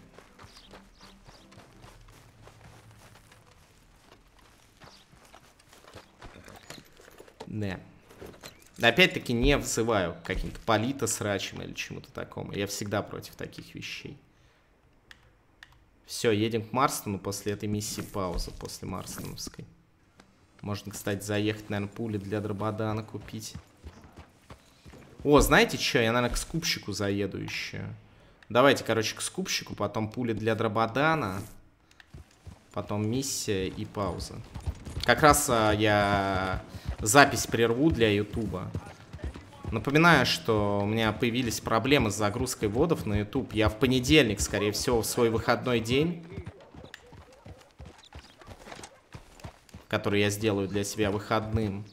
Да. Опять-таки не взываю к каким-то политосрачам или чему-то такому. Я всегда против таких вещей. Все, едем к Марстону. После этой миссии пауза, после Марстоновской. Можно, кстати, заехать, наверное, пули для Дрободана купить. О, знаете что? Я, наверное, к скупщику заеду еще. Давайте, короче, к скупщику, потом пули для Дрободана, потом миссия и пауза. Как раз а, я запись прерву для Ютуба. Напоминаю, что у меня появились проблемы с загрузкой вводов на YouTube. Я в понедельник, скорее всего, в свой выходной день, который я сделаю для себя выходным,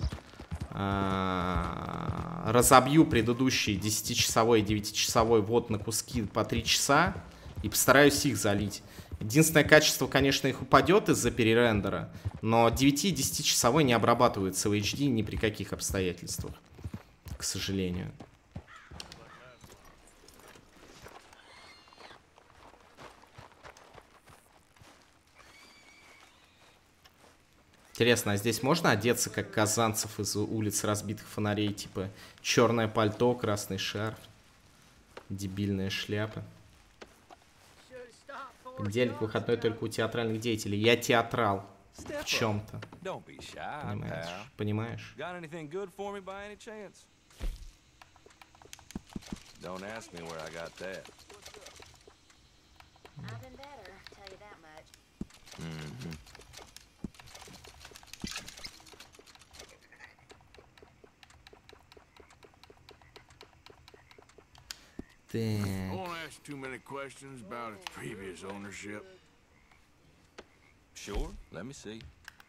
разобью предыдущий десятичасовой и девятичасовой ввод на куски по три часа и постараюсь их залить. Единственное, качество, конечно, их упадет из-за перерендера, но девяти- и десятичасовой не обрабатывается в эйч ди ни при каких обстоятельствах, к сожалению. Интересно, а здесь можно одеться, как Казанцев из улиц разбитых фонарей? Типа черное пальто, красный шарф, дебильная шляпа. Понедельник, выходной только у театральных деятелей. Я театрал в чем-то. Понимаешь? Понимаешь? I won't ask too many questions about its previous ownership. Sure, let me see.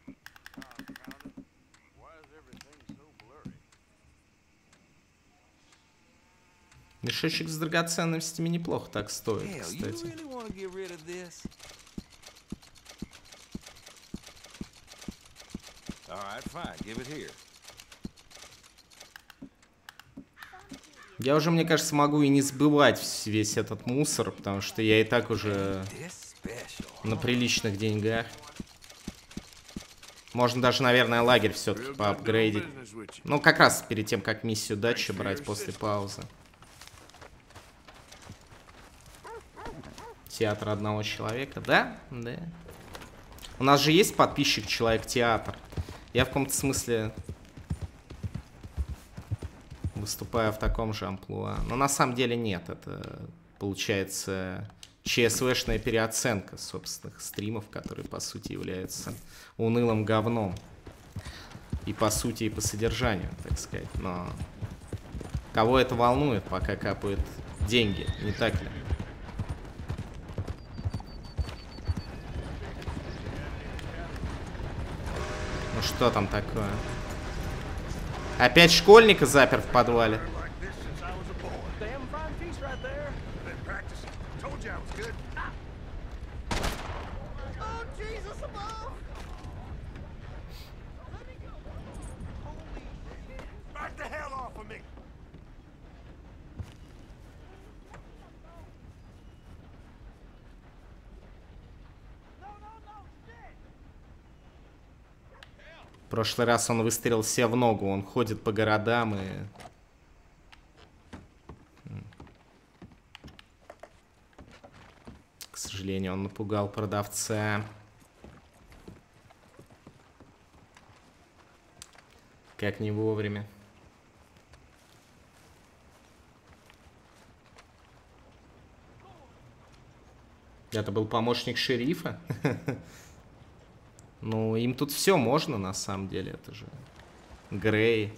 Мешочек с драгоценностями неплохо так стоит, кстати. Я уже, мне кажется, могу и не сбывать весь этот мусор, потому что я и так уже на приличных деньгах. Можно даже, наверное, лагерь все-таки поапгрейдить. Ну, как раз перед тем, как миссию дачи брать после паузы. Театр одного человека, да? Да. У нас же есть подписчик Человек-театр. Я в каком-то смысле выступаю в таком же амплуа. Но на самом деле нет. Это получается ЧСВшная переоценка собственных стримов, которые по сути являются унылым говном. И по сути, и по содержанию, так сказать. Но кого это волнует, пока капают деньги, не так ли? Ну что там такое? Опять школьника запер в подвале. В прошлый раз он выстрелил себе в ногу. Он ходит по городам и... К сожалению, он напугал продавца. Как не вовремя. Это был помощник шерифа? Ну, им тут все можно, на самом деле. Это же Грей.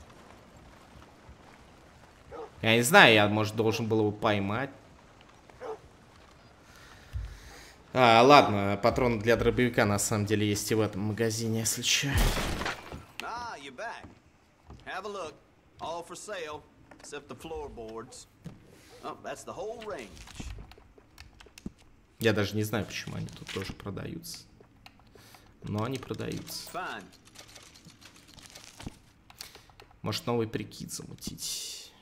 Я не знаю, я, может, должен был его поймать. А, ладно, патроны для дробовика на самом деле есть и в этом магазине, если что. Я даже не знаю, почему они тут тоже продаются. Но они продаются. Может, новый прикид замутить.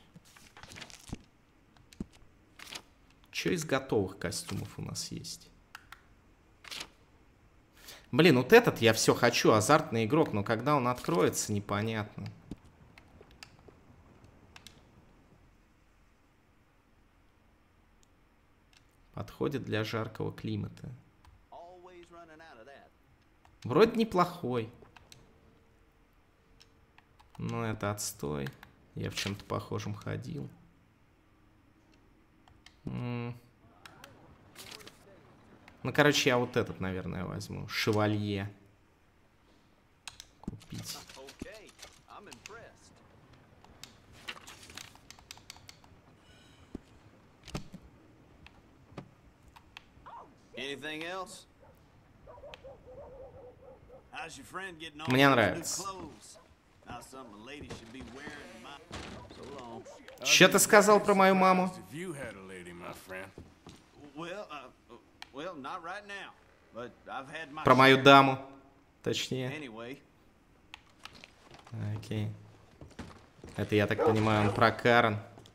Что из готовых костюмов у нас есть? Блин, вот этот я все хочу, азартный игрок, но когда он откроется, непонятно. Подходит для жаркого климата. Вроде неплохой. Но это отстой. Я в чем-то похожем ходил. М-м. Ну, короче, я вот этот, наверное, возьму. Шевалье. Купить. Мне нравится. Что ты сказал про мою маму? Про мою даму, точнее. Окей. Это, я так понимаю, он про Карен.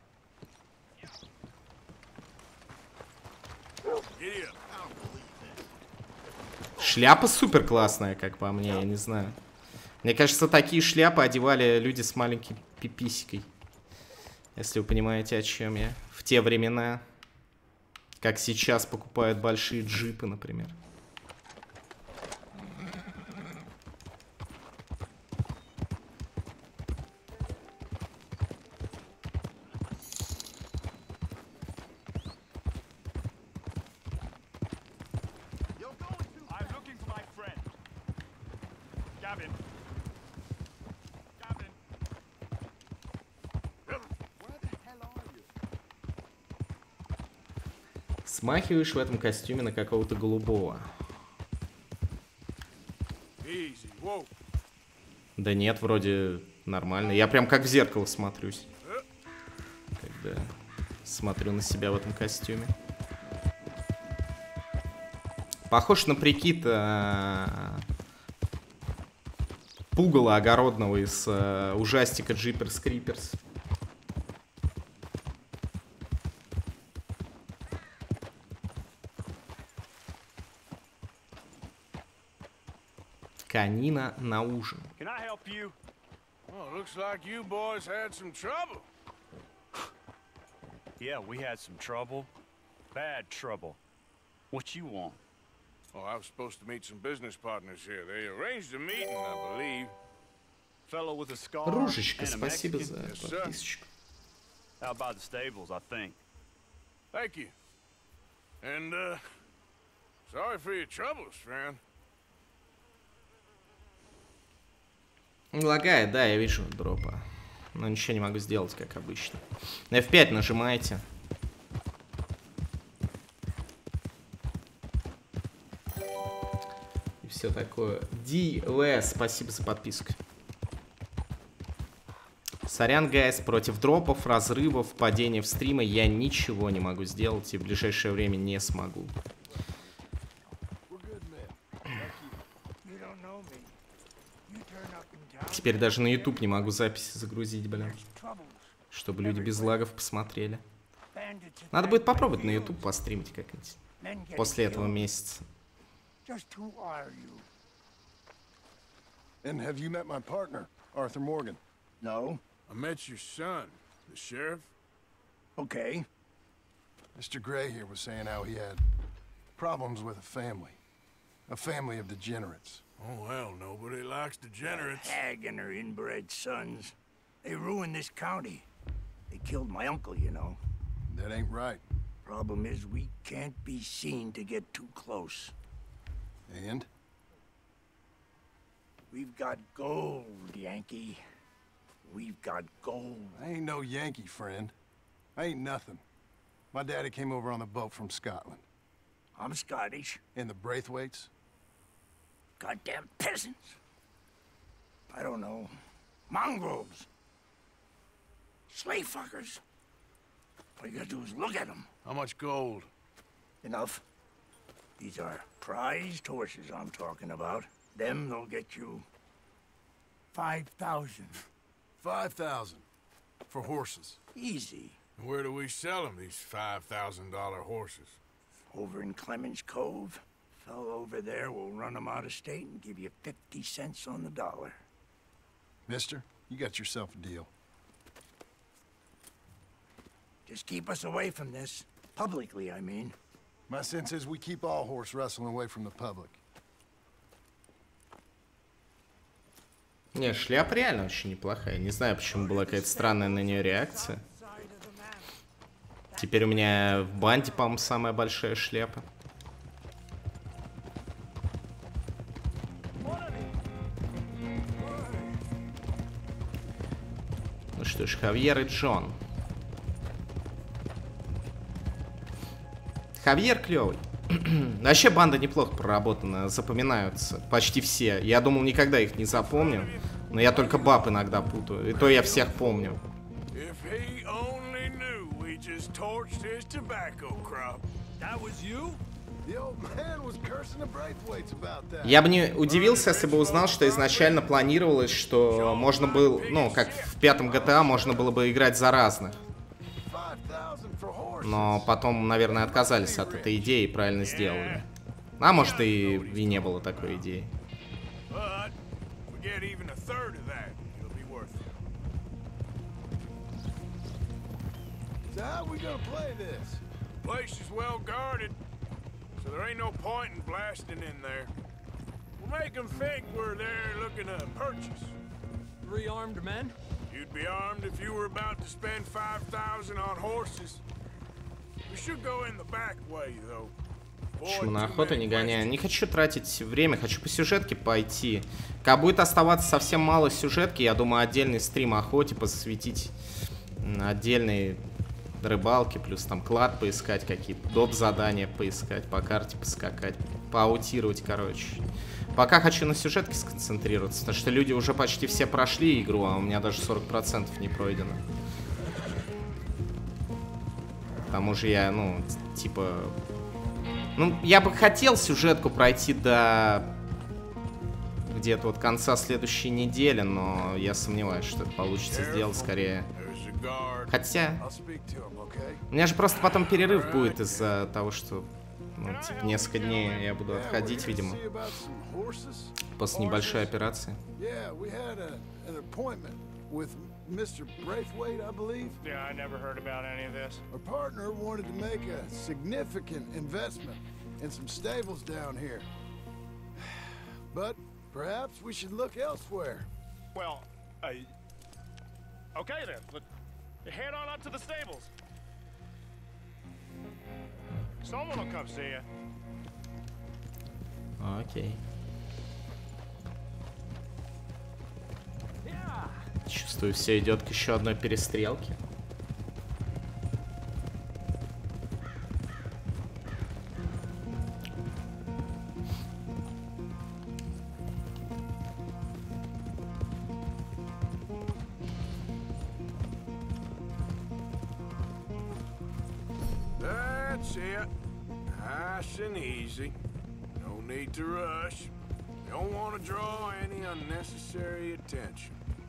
Шляпа супер классная, как по мне, я не знаю. Мне кажется, такие шляпы одевали люди с маленькой пиписикой. Если вы понимаете, о чем я. В те времена. Как сейчас покупают большие джипы, например. Смахиваешь в этом костюме на какого-то голубого. Да нет, вроде нормально. Я прям как в зеркало смотрюсь, когда смотрю на себя в этом костюме. Похож на прикид а... пугала огородного из а... ужастика Jeepers Creepers. Конина на ужин. Can I help you? Well, looks like you boys had some trouble. Yeah, we had some trouble. Bad trouble. What you want? Oh, I was supposed to meet some business partners here. They arranged a meeting, I believe. Fellow with a scar. Ружечка, спасибо за подписочку. Out by the stables, I think. Thank you. And, uh, sorry for your troubles, friend. Лагает, да, я вижу дропа. Но ничего не могу сделать, как обычно. эф пять нажимаете. И все такое. ди эс, спасибо за подписку. Сорян, гайс, против дропов, разрывов, падения в стримы я ничего не могу сделать и в ближайшее время не смогу. Теперь даже на YouTube не могу записи загрузить, блин. Чтобы люди без лагов посмотрели. Надо будет попробовать на YouTube постримить как-нибудь. После этого месяца. And have you met my partner, Arthur Morgan? No. I met your son, the sheriff. Okay. Mister Gray here was saying how he had problems with a family. A family of degenerates. Oh, well, nobody likes degenerates. Hag and her inbred sons. They ruined this county. They killed my uncle, you know. That ain't right. Problem is, we can't be seen to get too close. And? We've got gold, Yankee. We've got gold. I ain't no Yankee, friend. I ain't nothing. My daddy came over on the boat from Scotland. I'm Scottish. And the Braithwaites? Goddamn peasants. I don't know. Mongrels. Slave fuckers. All you gotta do is look at them. How much gold? Enough. These are prized horses I'm talking about. Them, they'll get you five thousand. Five thousand. For horses. Easy. Where do we sell them, these five thousand dollar horses? Over in Clemens Cove. Fellow over there will run them out of state and give you fifty cents on the dollar. Mister, you got yourself a deal. Just keep us away from this. Publicly, I mean. My sense is we keep all horse wrestling away from the public. Не, шляпа реально очень неплохая. Не знаю, почему была какая-то странная на нее реакция. Теперь у меня в банде, по-моему, самая большая шляпа. Ну что ж, Хавьер и Джон. Хавьер клевый. Вообще банда неплохо проработана, запоминаются почти все. Я думал, никогда их не запомню, но я только баб иногда путаю, и то я всех помню. Я бы не удивился, если бы узнал, что изначально планировалось, что можно было, ну, как в пятом джи ти эй, можно было бы играть за разных. Но потом, наверное, отказались от этой идеи и правильно сделали. А может, и, и не было такой идеи. Three-armed men? You'd be armed if you were about to spend five thousand on horses. We should go in the back way, though. Почему на охоту не гоняю? Не хочу тратить время, хочу по сюжетке пойти. Как будет оставаться совсем мало сюжетки, я думаю, отдельный стрим охоте посвятить, отдельные рыбалки, плюс там клад поискать, какие-то доп. Задания поискать, по карте поскакать, поаутировать, короче. Пока хочу на сюжетке сконцентрироваться, потому что люди уже почти все прошли игру, а у меня даже сорок процентов не пройдено. К тому же я, ну, типа... Ну, я бы хотел сюжетку пройти до где-то вот конца следующей недели, но я сомневаюсь, что это получится сделать скорее. Хотя... У меня же просто потом перерыв будет из-за того, что Ну, типа, несколько дней я буду отходить, видимо, после небольшой операции. Mister Braithwaite, I believe? Yeah, I never heard about any of this. Our partner wanted to make a significant investment in some stables down here. But perhaps we should look elsewhere. Well, I... Okay then, but head on up to the stables. Someone will come see you. Окей. Чувствую, все идет к еще одной перестрелке. That's it. Nice and easy. No need to rush. Don't want to draw any unnecessary attention.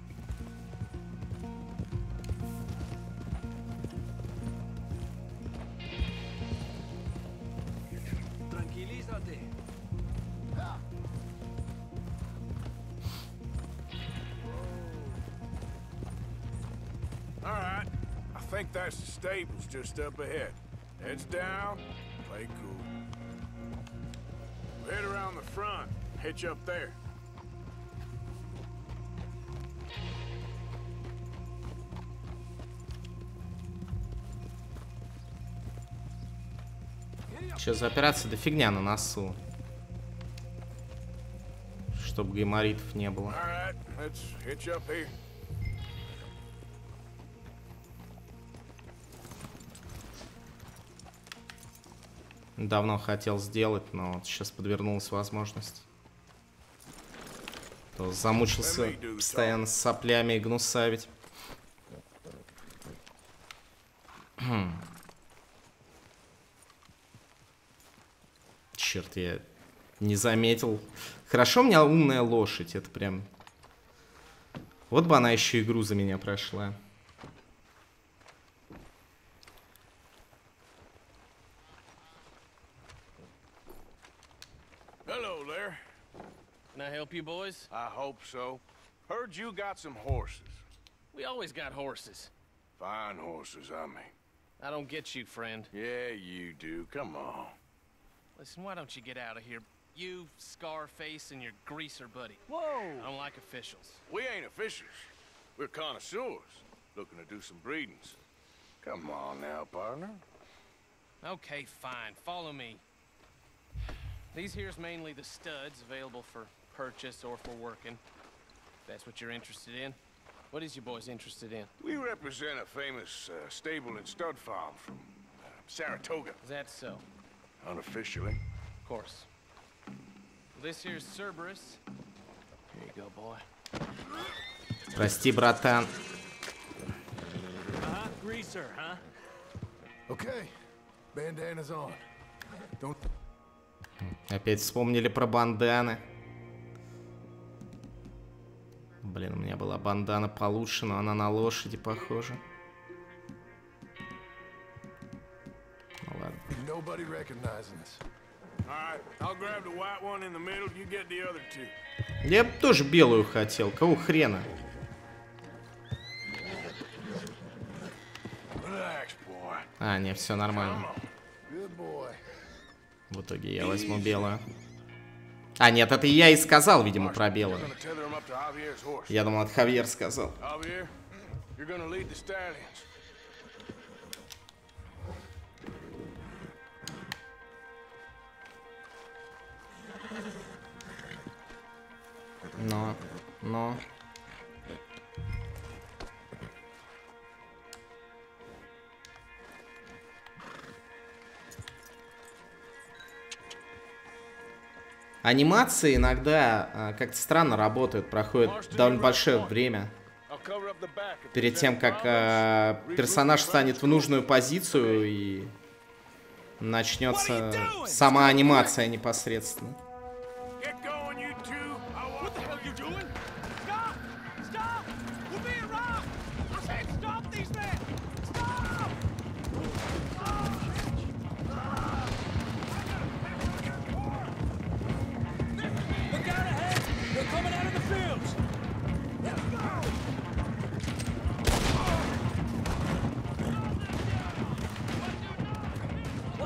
Tranquilízate. All right. I think that's the stables just up ahead. Heads down, play cool. Head around the front, hitch up there. Что за операция? Да фигня на носу. Чтоб гайморитов не было. Alright, let's hitch up here. Давно хотел сделать, но вот сейчас подвернулась возможность. То замучился постоянно с соплями и гнусавить. Черт, я не заметил. Хорошо, у меня умная лошадь. Это прям... Вот бы она еще игру за меня прошла. Hello there. Can I help you boys? I hope so. Heard you got some horses. We always got horses. Fine horses, I mean. I don't get you, friend. Yeah, you do. Come on. Listen, why don't you get out of here? You, Scarface, and your greaser buddy. Whoa! I don't like officials. We ain't officials. We're connoisseurs, looking to do some breedings. Come on now, partner. Okay, fine. Follow me. These here's mainly the studs available for purchase or for working. If that's what you're interested in. What is you boys interested in? We represent a famous uh, stable and stud farm from uh, Saratoga. Is that so? Unofficially. Of course. This here's Cerberus. Here you go, boy. Прости, братан. Uh-huh, greaser, huh? Okay. Bandana's on. Don't... Опять вспомнили про банданы. Блин, у меня была бандана получше, но она на лошади похожа. Ну ладно. Nobody recognizing us. All right, I'll grab the white one in the middle. You get the other two. Я бы тоже белую хотел. Кого хрена? Relax, boy. А, не, все нормально. Good boy. В итоге я возьму белую. А, нет, это я и сказал, видимо, про белую. Я думал, это Хавьер сказал. Но, но... Анимации иногда а, как-то странно работают, проходит довольно большое время перед тем, как а, персонаж станет в нужную позицию и начнется сама анимация непосредственно.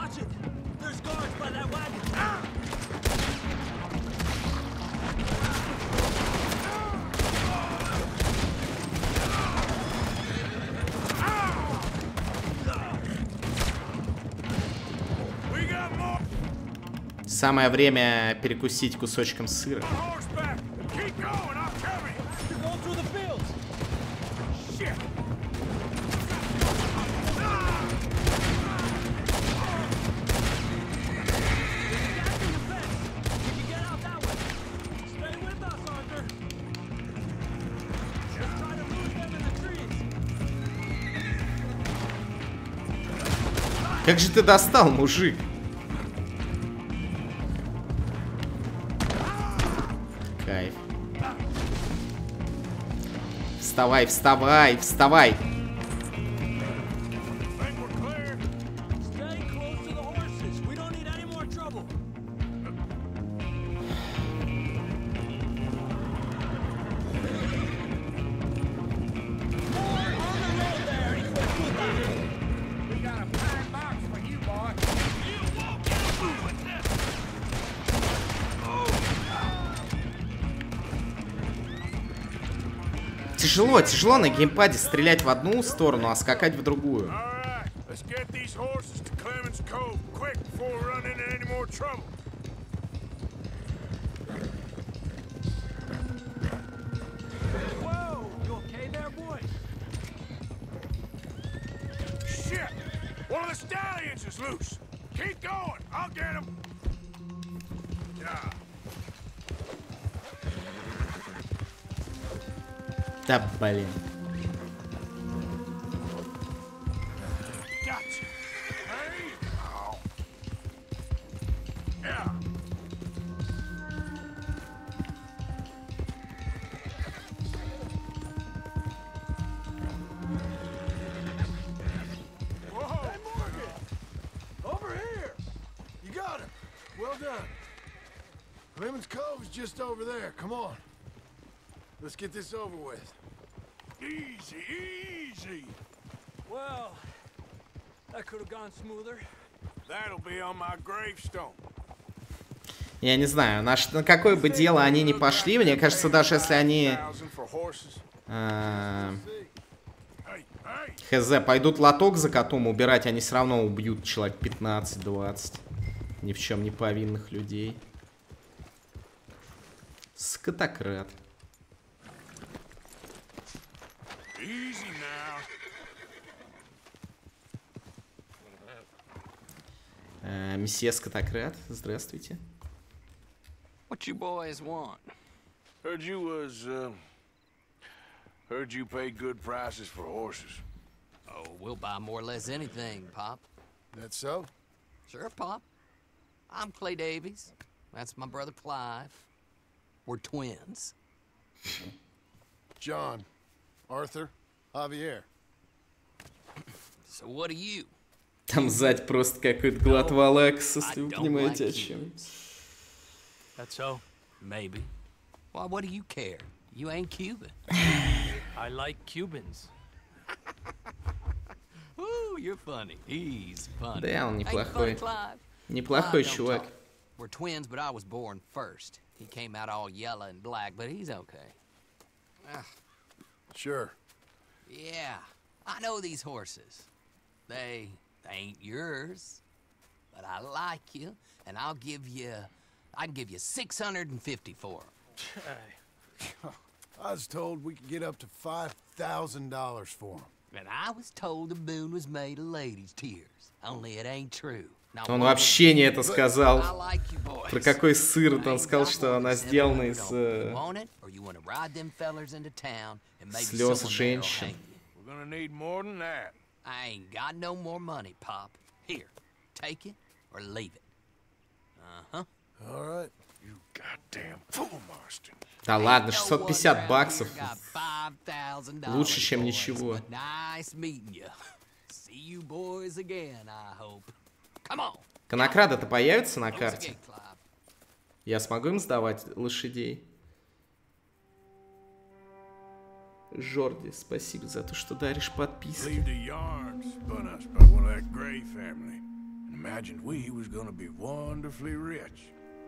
Watch it. There's guards by that wagon. Ah! Самое время перекусить кусочком сыра. Как же ты достал, мужик? Кайф. Вставай, вставай, вставай. Тяжело, тяжело на геймпаде стрелять в одну сторону, а скакать в другую. Да, блин. Clemens Cove's just over there. Come on. Let's get this over with. Easy, easy. Well, that could have gone smoother. That'll be on my gravestone. Я не знаю, на, на какое бы дело они ни пошли, мне кажется, даже если они э, хз, пойдут лоток за котом убирать, они все равно убьют человек пятнадцать-двадцать ни в чем не повинных людей. Скотократ. Э, месье Скотократ, здравствуйте. What you boys want? Heard you was, uh, heard you pay good prices for horses. Oh, we'll buy more or less anything, Pop. That so? Sure, Pop. I'm Clay Davies. That's my brother Clive. We're twins. John, Arthur, Javier. So what are you? Там сзади просто какой-то глад Валакс, если вы понимаете, о чем. That's so? Maybe. Why, what do you care? You ain't Cuban. I like Cubans. Ooh, you're funny. He's funny. Да, он неплохой. Неплохой чувак. We're twins, but I was born first. He came out all yellow and black, but he's okay. Ah. Sure. Yeah, I know these horses. They, they ain't yours, but I like you, and I'll give you, I can give you six hundred fifty for them. I was told we could get up to five thousand dollars for them. And I was told the moon was made of ladies' tears. Only it ain't true. Он вообще не это сказал. Про какой сыр? Он сказал, что она сделана из э, слез женщин. Да ладно, шестьсот пятьдесят баксов. Лучше, чем ничего. Конокрады-то появятся на карте? Я смогу им сдавать лошадей? Жорди, спасибо за то, что даришь подписки. imagined we was gonna be wonderfully rich.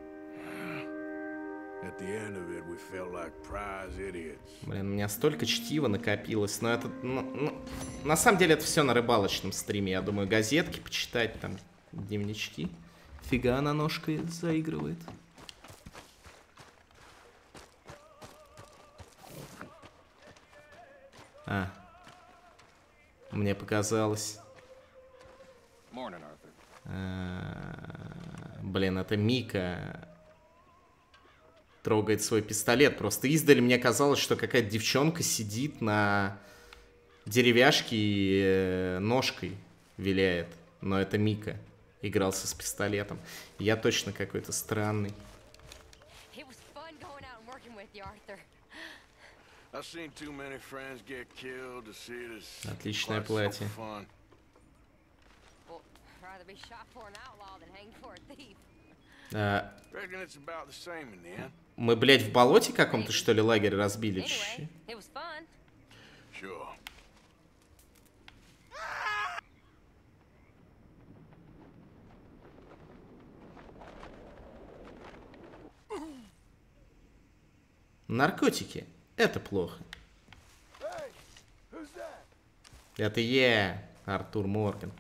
At the end of it, we felt like prize idiots. Блин, у меня столько чтива накопилось, но это, ну, ну, на самом деле это все на рыбалочном стриме, я думаю, газетки почитать, там, дневнички. Фига она ножкой заигрывает. А, мне показалось. Morning, А, блин, это Мика трогает свой пистолет. Просто издали мне казалось, что какая-то девчонка сидит на деревяшке и э, ножкой виляет. Но это Мика игрался с пистолетом. Я точно какой-то странный. Отличное платье. А, мы, блядь, в болоте каком-то, что ли, лагерь разбили? Наркотики. Это плохо. Это я, Артур Морган.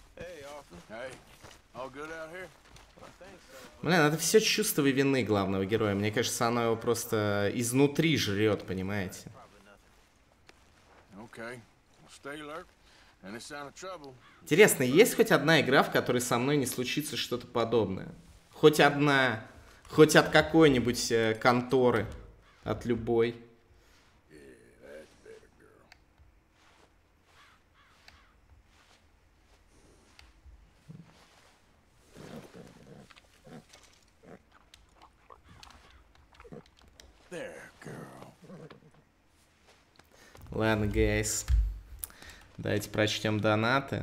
Блин, это все чувство вины главного героя. Мне кажется, оно его просто изнутри жрет, понимаете? Интересно, есть хоть одна игра, в которой со мной не случится что-то подобное? Хоть одна, хоть от какой-нибудь э, конторы, от любой. Ладно, гайс. Давайте прочтем донаты.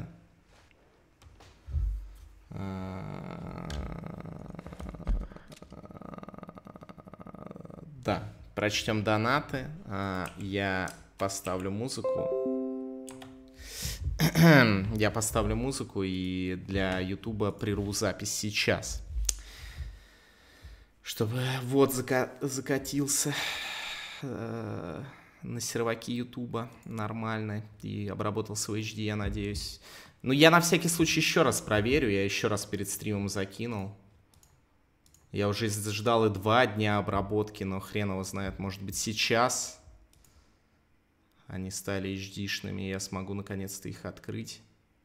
Да, прочтем донаты. Я поставлю музыку. Я поставлю музыку и для Ютуба прерву запись сейчас. Чтобы вот зака- закатился э- на серваки Ютуба нормально и обработался в эйч ди, я надеюсь. Ну, я на всякий случай еще раз проверю, я еще раз перед стримом закинул. Я уже ждал и два дня обработки, но хрен его знает, может быть сейчас они стали эйч ди-шными, и я смогу наконец-то их открыть.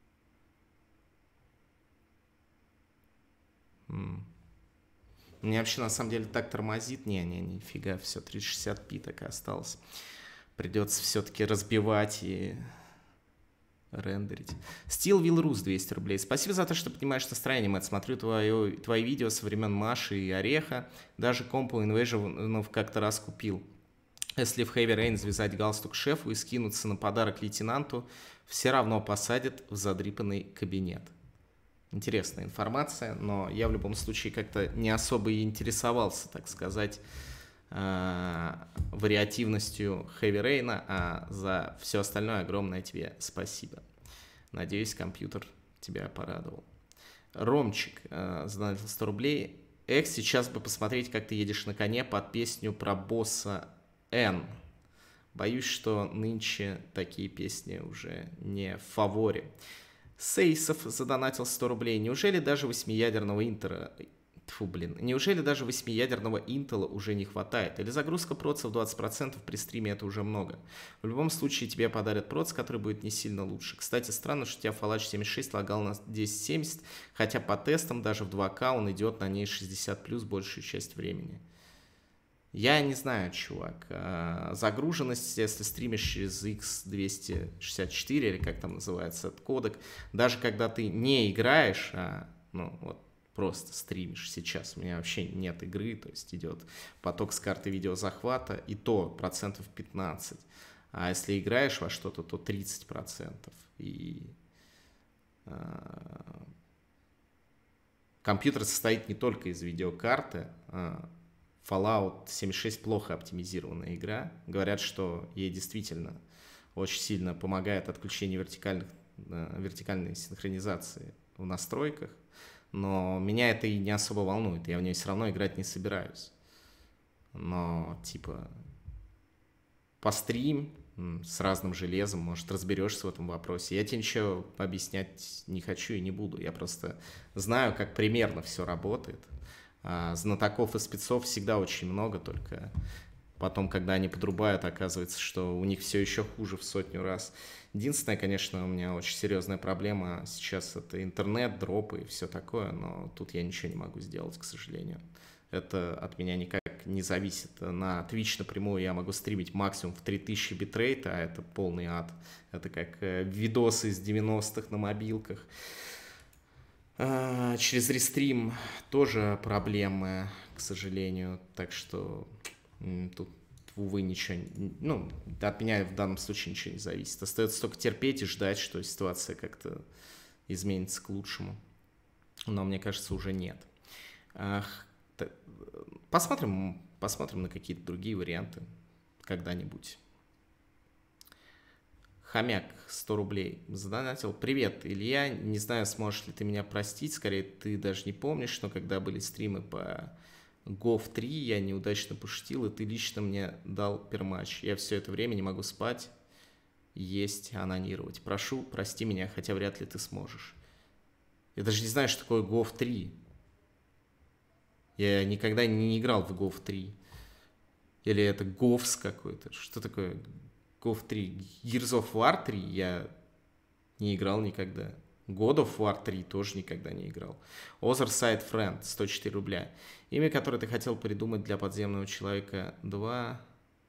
М- Мне вообще на самом деле так тормозит. Не-не, нифига, все, тридцать шестьдесят пи так и осталось. Придется все-таки разбивать и рендерить. Steel Will Rus двести рублей. Спасибо за то, что поднимаешь настроение, Мэтт. Смотрю твое, твои видео со времен Маши и Ореха. Даже компу Invasion как-то раз купил. Если в Heavy Rain завязать галстук шефу и скинуться на подарок лейтенанту, все равно посадят в задрипанный кабинет. Интересная информация, но я в любом случае как-то не особо и интересовался, так сказать, вариативностью Heavy Rain, а за все остальное огромное тебе спасибо. Надеюсь, компьютер тебя порадовал. Ромчик задонатил сто рублей. Экс, сейчас бы посмотреть, как ты едешь на коне под песню про босса Н. Боюсь, что нынче такие песни уже не в фаворе. Сейсов задонатил сто рублей. Неужели даже восьмиядерного интера... Тьфу, блин. Неужели даже восьмиядерного интела уже не хватает? Или загрузка процессов двадцать процентов при стриме это уже много? В любом случае тебе подарят процесс, который будет не сильно лучше. Кстати, странно, что у тебя Fallout семьдесят шесть лагал на десять семьдесят, хотя по тестам даже в два ка он идет на ней шестьдесят плюс большую часть времени. Я не знаю, чувак. Загруженность, если стримишь через икс двести шестьдесят четыре, или как там называется этот кодек, даже когда ты не играешь, а, ну, вот, просто стримишь сейчас, у меня вообще нет игры, то есть идет поток с карты видеозахвата, и то процентов пятнадцать. А если играешь во что-то, то тридцать процентов. И э, компьютер состоит не только из видеокарты. э, Fallout семьдесят шесть плохо оптимизированная игра. Говорят, что ей действительно очень сильно помогает отключение вертикальных, э, вертикальной синхронизации в настройках. Но меня это и не особо волнует. Я в нее все равно играть не собираюсь. Но, типа, пострим с разным железом, может, разберешься в этом вопросе. Я тебе ничего объяснять не хочу и не буду. Я просто знаю, как примерно все работает. А знатоков и спецов всегда очень много, только потом, когда они подрубают, оказывается, что у них все еще хуже в сотню раз. Единственное, конечно, у меня очень серьезная проблема сейчас — это интернет, дропы и все такое, но тут я ничего не могу сделать, к сожалению. Это от меня никак не зависит. На Twitch напрямую я могу стримить максимум в три тысячи битрейта, а это полный ад. Это как э, видосы из девяностых на мобилках. А, через рестрим тоже проблемы, к сожалению. Так что м, тут, увы, ничего... Ну, от меня в данном случае ничего не зависит. Остается только терпеть и ждать, что ситуация как-то изменится к лучшему. Но, мне кажется, уже нет. Ах, Посмотрим, посмотрим на какие-то другие варианты когда-нибудь. Хомяк, сто рублей, задонатил. Привет, Илья. Не знаю, сможешь ли ты меня простить. Скорее, ты даже не помнишь, но когда были стримы по Гов три, я неудачно пошутил, и ты лично мне дал пермач. Я все это время не могу спать, есть, анонировать. Прошу, прости меня, хотя вряд ли ты сможешь. Я даже не знаю, что такое Гов три. Я никогда не играл в Гов три. Или это Говс какой-то. Что такое Гов три? Gears of War три я не играл никогда. God of War три тоже никогда не играл. Other Side Friend, сто четыре рубля. Имя, которое ты хотел придумать для подземного человека два.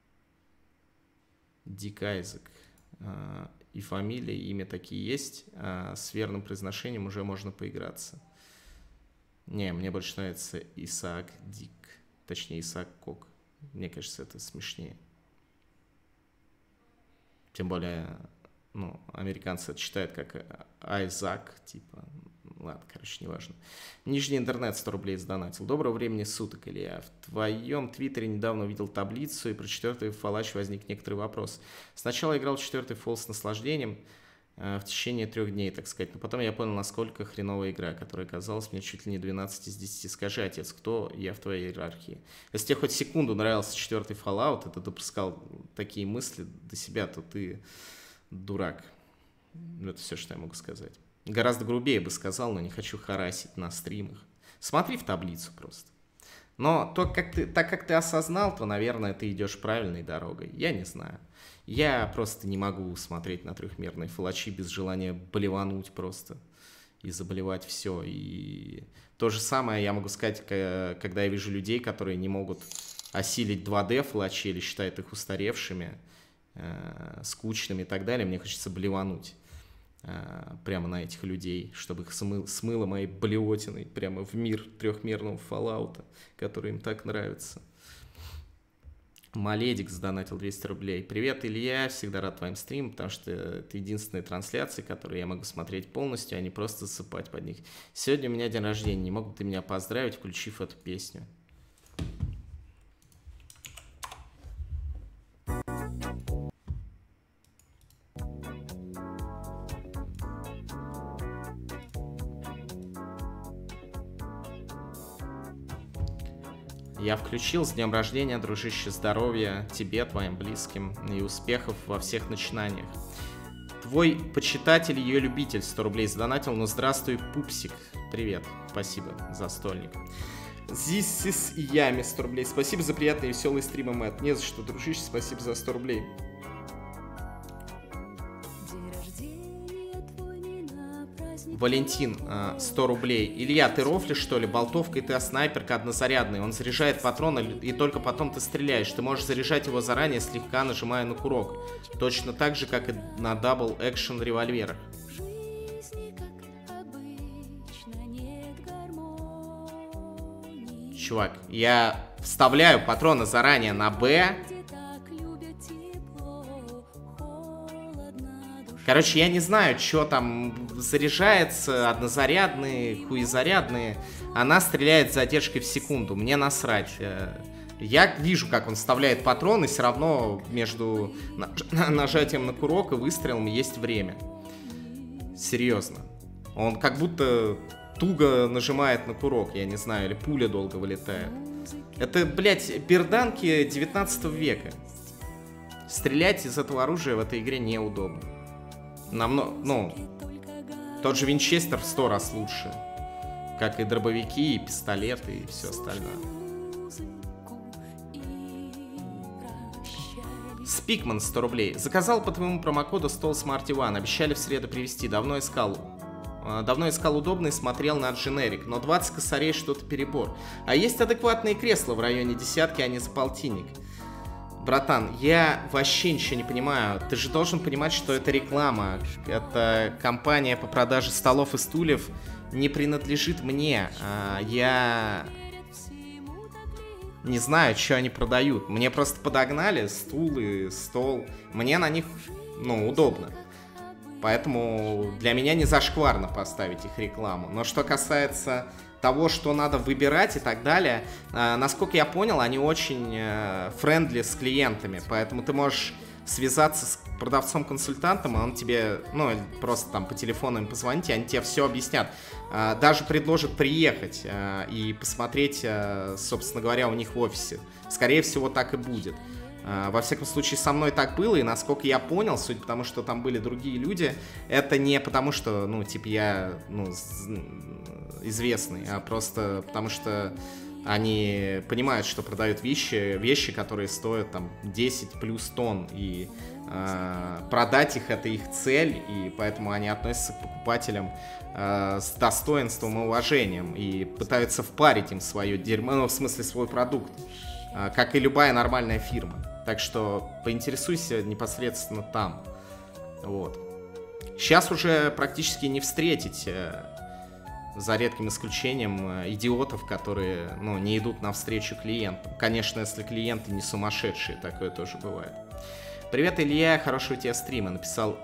Дик Айзек. И фамилия, и имя такие есть. А с верным произношением уже можно поиграться. Не, мне больше нравится Исаак Дик. Точнее, Исаак Кок. Мне кажется, это смешнее. Тем более, ну, американцы это читают как Айзак, типа. Ладно, короче, неважно. Нижний интернет сто рублей сдонатил. Доброго времени суток, Илья. В твоем твиттере недавно увидел таблицу, и про четвертый фалач возник некоторый вопрос. Сначала играл четвертый фол с наслаждением в течение трех дней, так сказать. Но потом я понял, насколько хреновая игра, которая казалась мне чуть ли не двенадцать из десяти. Скажи, отец, кто я в твоей иерархии? Если тебе хоть секунду нравился четвертый Fallout, и ты допускал такие мысли до себя, то ты дурак. Это все, что я могу сказать. Гораздо грубее бы сказал, но не хочу харасить на стримах. Смотри в таблицу просто. Но то, как ты, так как ты осознал, то, наверное, ты идешь правильной дорогой. Я не знаю. Я просто не могу смотреть на трехмерные фалачи без желания болевануть просто и заболевать все. И то же самое я могу сказать, когда я вижу людей, которые не могут осилить два дэ фалачи или считают их устаревшими, э, скучными и так далее. Мне хочется болевануть э, прямо на этих людей, чтобы их смыл, смыло моей болевотиной прямо в мир трехмерного Fallout, который им так нравится. Маледик задонатил двести рублей. Привет, Илья, всегда рад твоим стримам, потому что это единственные трансляции, которые я могу смотреть полностью, а не просто засыпать под них. Сегодня у меня день рождения, не мог бы ты меня поздравить, включив эту песню? Я включил. С днем рождения, дружище, здоровья тебе, твоим близким и успехов во всех начинаниях. Твой почитатель, ее любитель, сто рублей задонатил. Ну здравствуй, пупсик. Привет, спасибо за стольник. This is Ями, сто рублей. Спасибо за приятные и веселые стримы, Мэтт. Не за что, дружище, спасибо за сто рублей. Валентин, сто рублей. Илья, ты рофлишь, что ли? Болтовка и ты, а снайперка однозарядный. Он заряжает патрон, и только потом ты стреляешь. Ты можешь заряжать его заранее, слегка нажимая на курок. Точно так же, как и на дабл экшен револьверах. Чувак, я вставляю патроны заранее на Б. Короче, я не знаю, что там заряжается, однозарядные, хуезарядные. Она стреляет с задержкой в секунду, мне насрать. Я вижу, как он вставляет патроны, все равно между нажатием на курок и выстрелом есть время. Серьезно. Он как будто туго нажимает на курок, я не знаю, или пуля долго вылетает. Это, блядь, берданки девятнадцатого века. Стрелять из этого оружия в этой игре неудобно. Намного, ну, тот же Винчестер в сто раз лучше. Как и дробовики, и пистолеты, и все остальное. Спикман, сто рублей. Заказал по твоему промокоду стол Smart One. Обещали в среду привезти. Давно искал. Давно искал удобный, смотрел на дженерик. Но двадцать косарей что-то перебор. А есть адекватные кресла в районе десятки, а не за полтинник. Братан, я вообще ничего не понимаю. Ты же должен понимать, что это реклама. Это компания по продаже столов и стульев не принадлежит мне. Я не знаю, что они продают. Мне просто подогнали стул и стол. Мне на них, ну, удобно. Поэтому для меня не зашкварно поставить их рекламу. Но что касается того, что надо выбирать и так далее, э, насколько я понял, они очень э, френдли с клиентами. Поэтому ты можешь связаться с продавцом-консультантом, и он тебе, ну, просто там по телефону им позвонить, и они тебе все объяснят. Э, даже предложат приехать э, и посмотреть, э, собственно говоря, у них в офисе. Скорее всего, так и будет. Во всяком случае, со мной так было, и насколько я понял, судя по тому, что там были другие люди, это не потому, что, ну, типа, я, ну, известный, а просто потому, что они понимают, что продают вещи, вещи, которые стоят, там, десять плюс тонн, и э, продать их — это их цель, и поэтому они относятся к покупателям э, с достоинством и уважением, и пытаются впарить им свое дерьмо, ну, в смысле, свой продукт, э, как и любая нормальная фирма. Так что поинтересуйся непосредственно там. Вот. Сейчас уже практически не встретить, за редким исключением, идиотов, которые, ну, не идут навстречу клиентам. Конечно, если клиенты не сумасшедшие, такое тоже бывает. Привет, Илья, хорошего тебе стрима. Написал...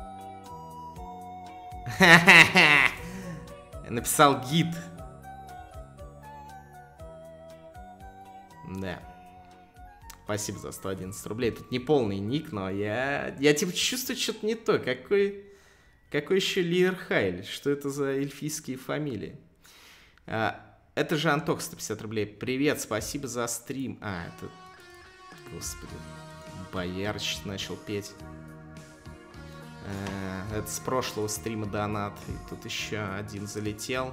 Написал гид. Да. Спасибо за сто одиннадцать рублей. Тут не полный ник, но я... Я типа чувствую что-то не то. Какой... Какой еще Лиерхайль? Что это за эльфийские фамилии? А, это же Антох, сто пятьдесят рублей. Привет, спасибо за стрим. А, это... Господи. Боярыч начал петь. А, это с прошлого стрима донат. И тут еще один залетел.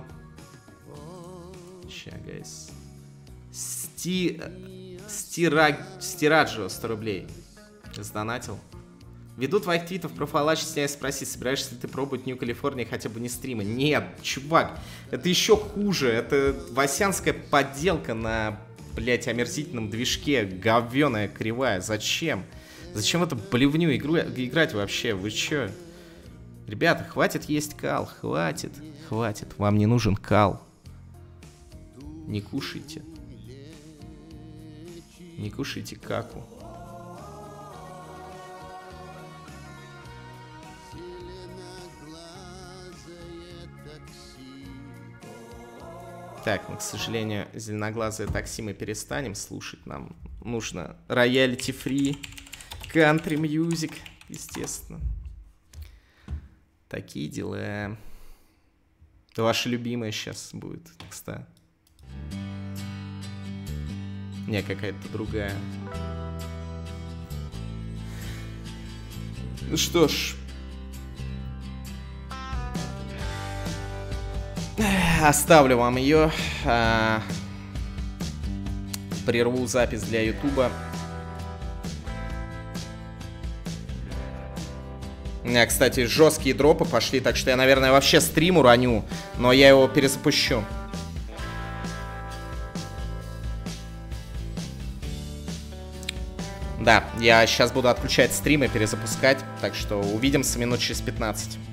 Ща, гайс. Сти... Стира... Стираджио, сто рублей. Сдонатил. Ввиду твоих твитов про Fallout, стесняюсь спросить, собираешься ли ты пробовать Нью Калифорния хотя бы не стрима? Нет, чувак, это еще хуже. Это васянская подделка на, блять, омерзительном движке. Говёная, кривая. Зачем? Зачем в эту блевню игру играть вообще? Вы че? Ребята, хватит есть кал. Хватит. Хватит. Вам не нужен кал. Не кушайте. Не кушайте каку. Так, ну, к сожалению, зеленоглазое такси мы перестанем слушать. Нам нужно роялити-фри, кантри-мьюзик, естественно. Такие дела. Ваша любимая сейчас будет, кстати. Не, какая-то другая. Ну что ж. Оставлю вам ее. А, прерву запись для Ютуба. У меня, кстати, жесткие дропы пошли, так что я, наверное, вообще стрим уроню, но я его перезапущу. Да, я сейчас буду отключать стрим и перезапускать, так что увидимся минут через пятнадцать.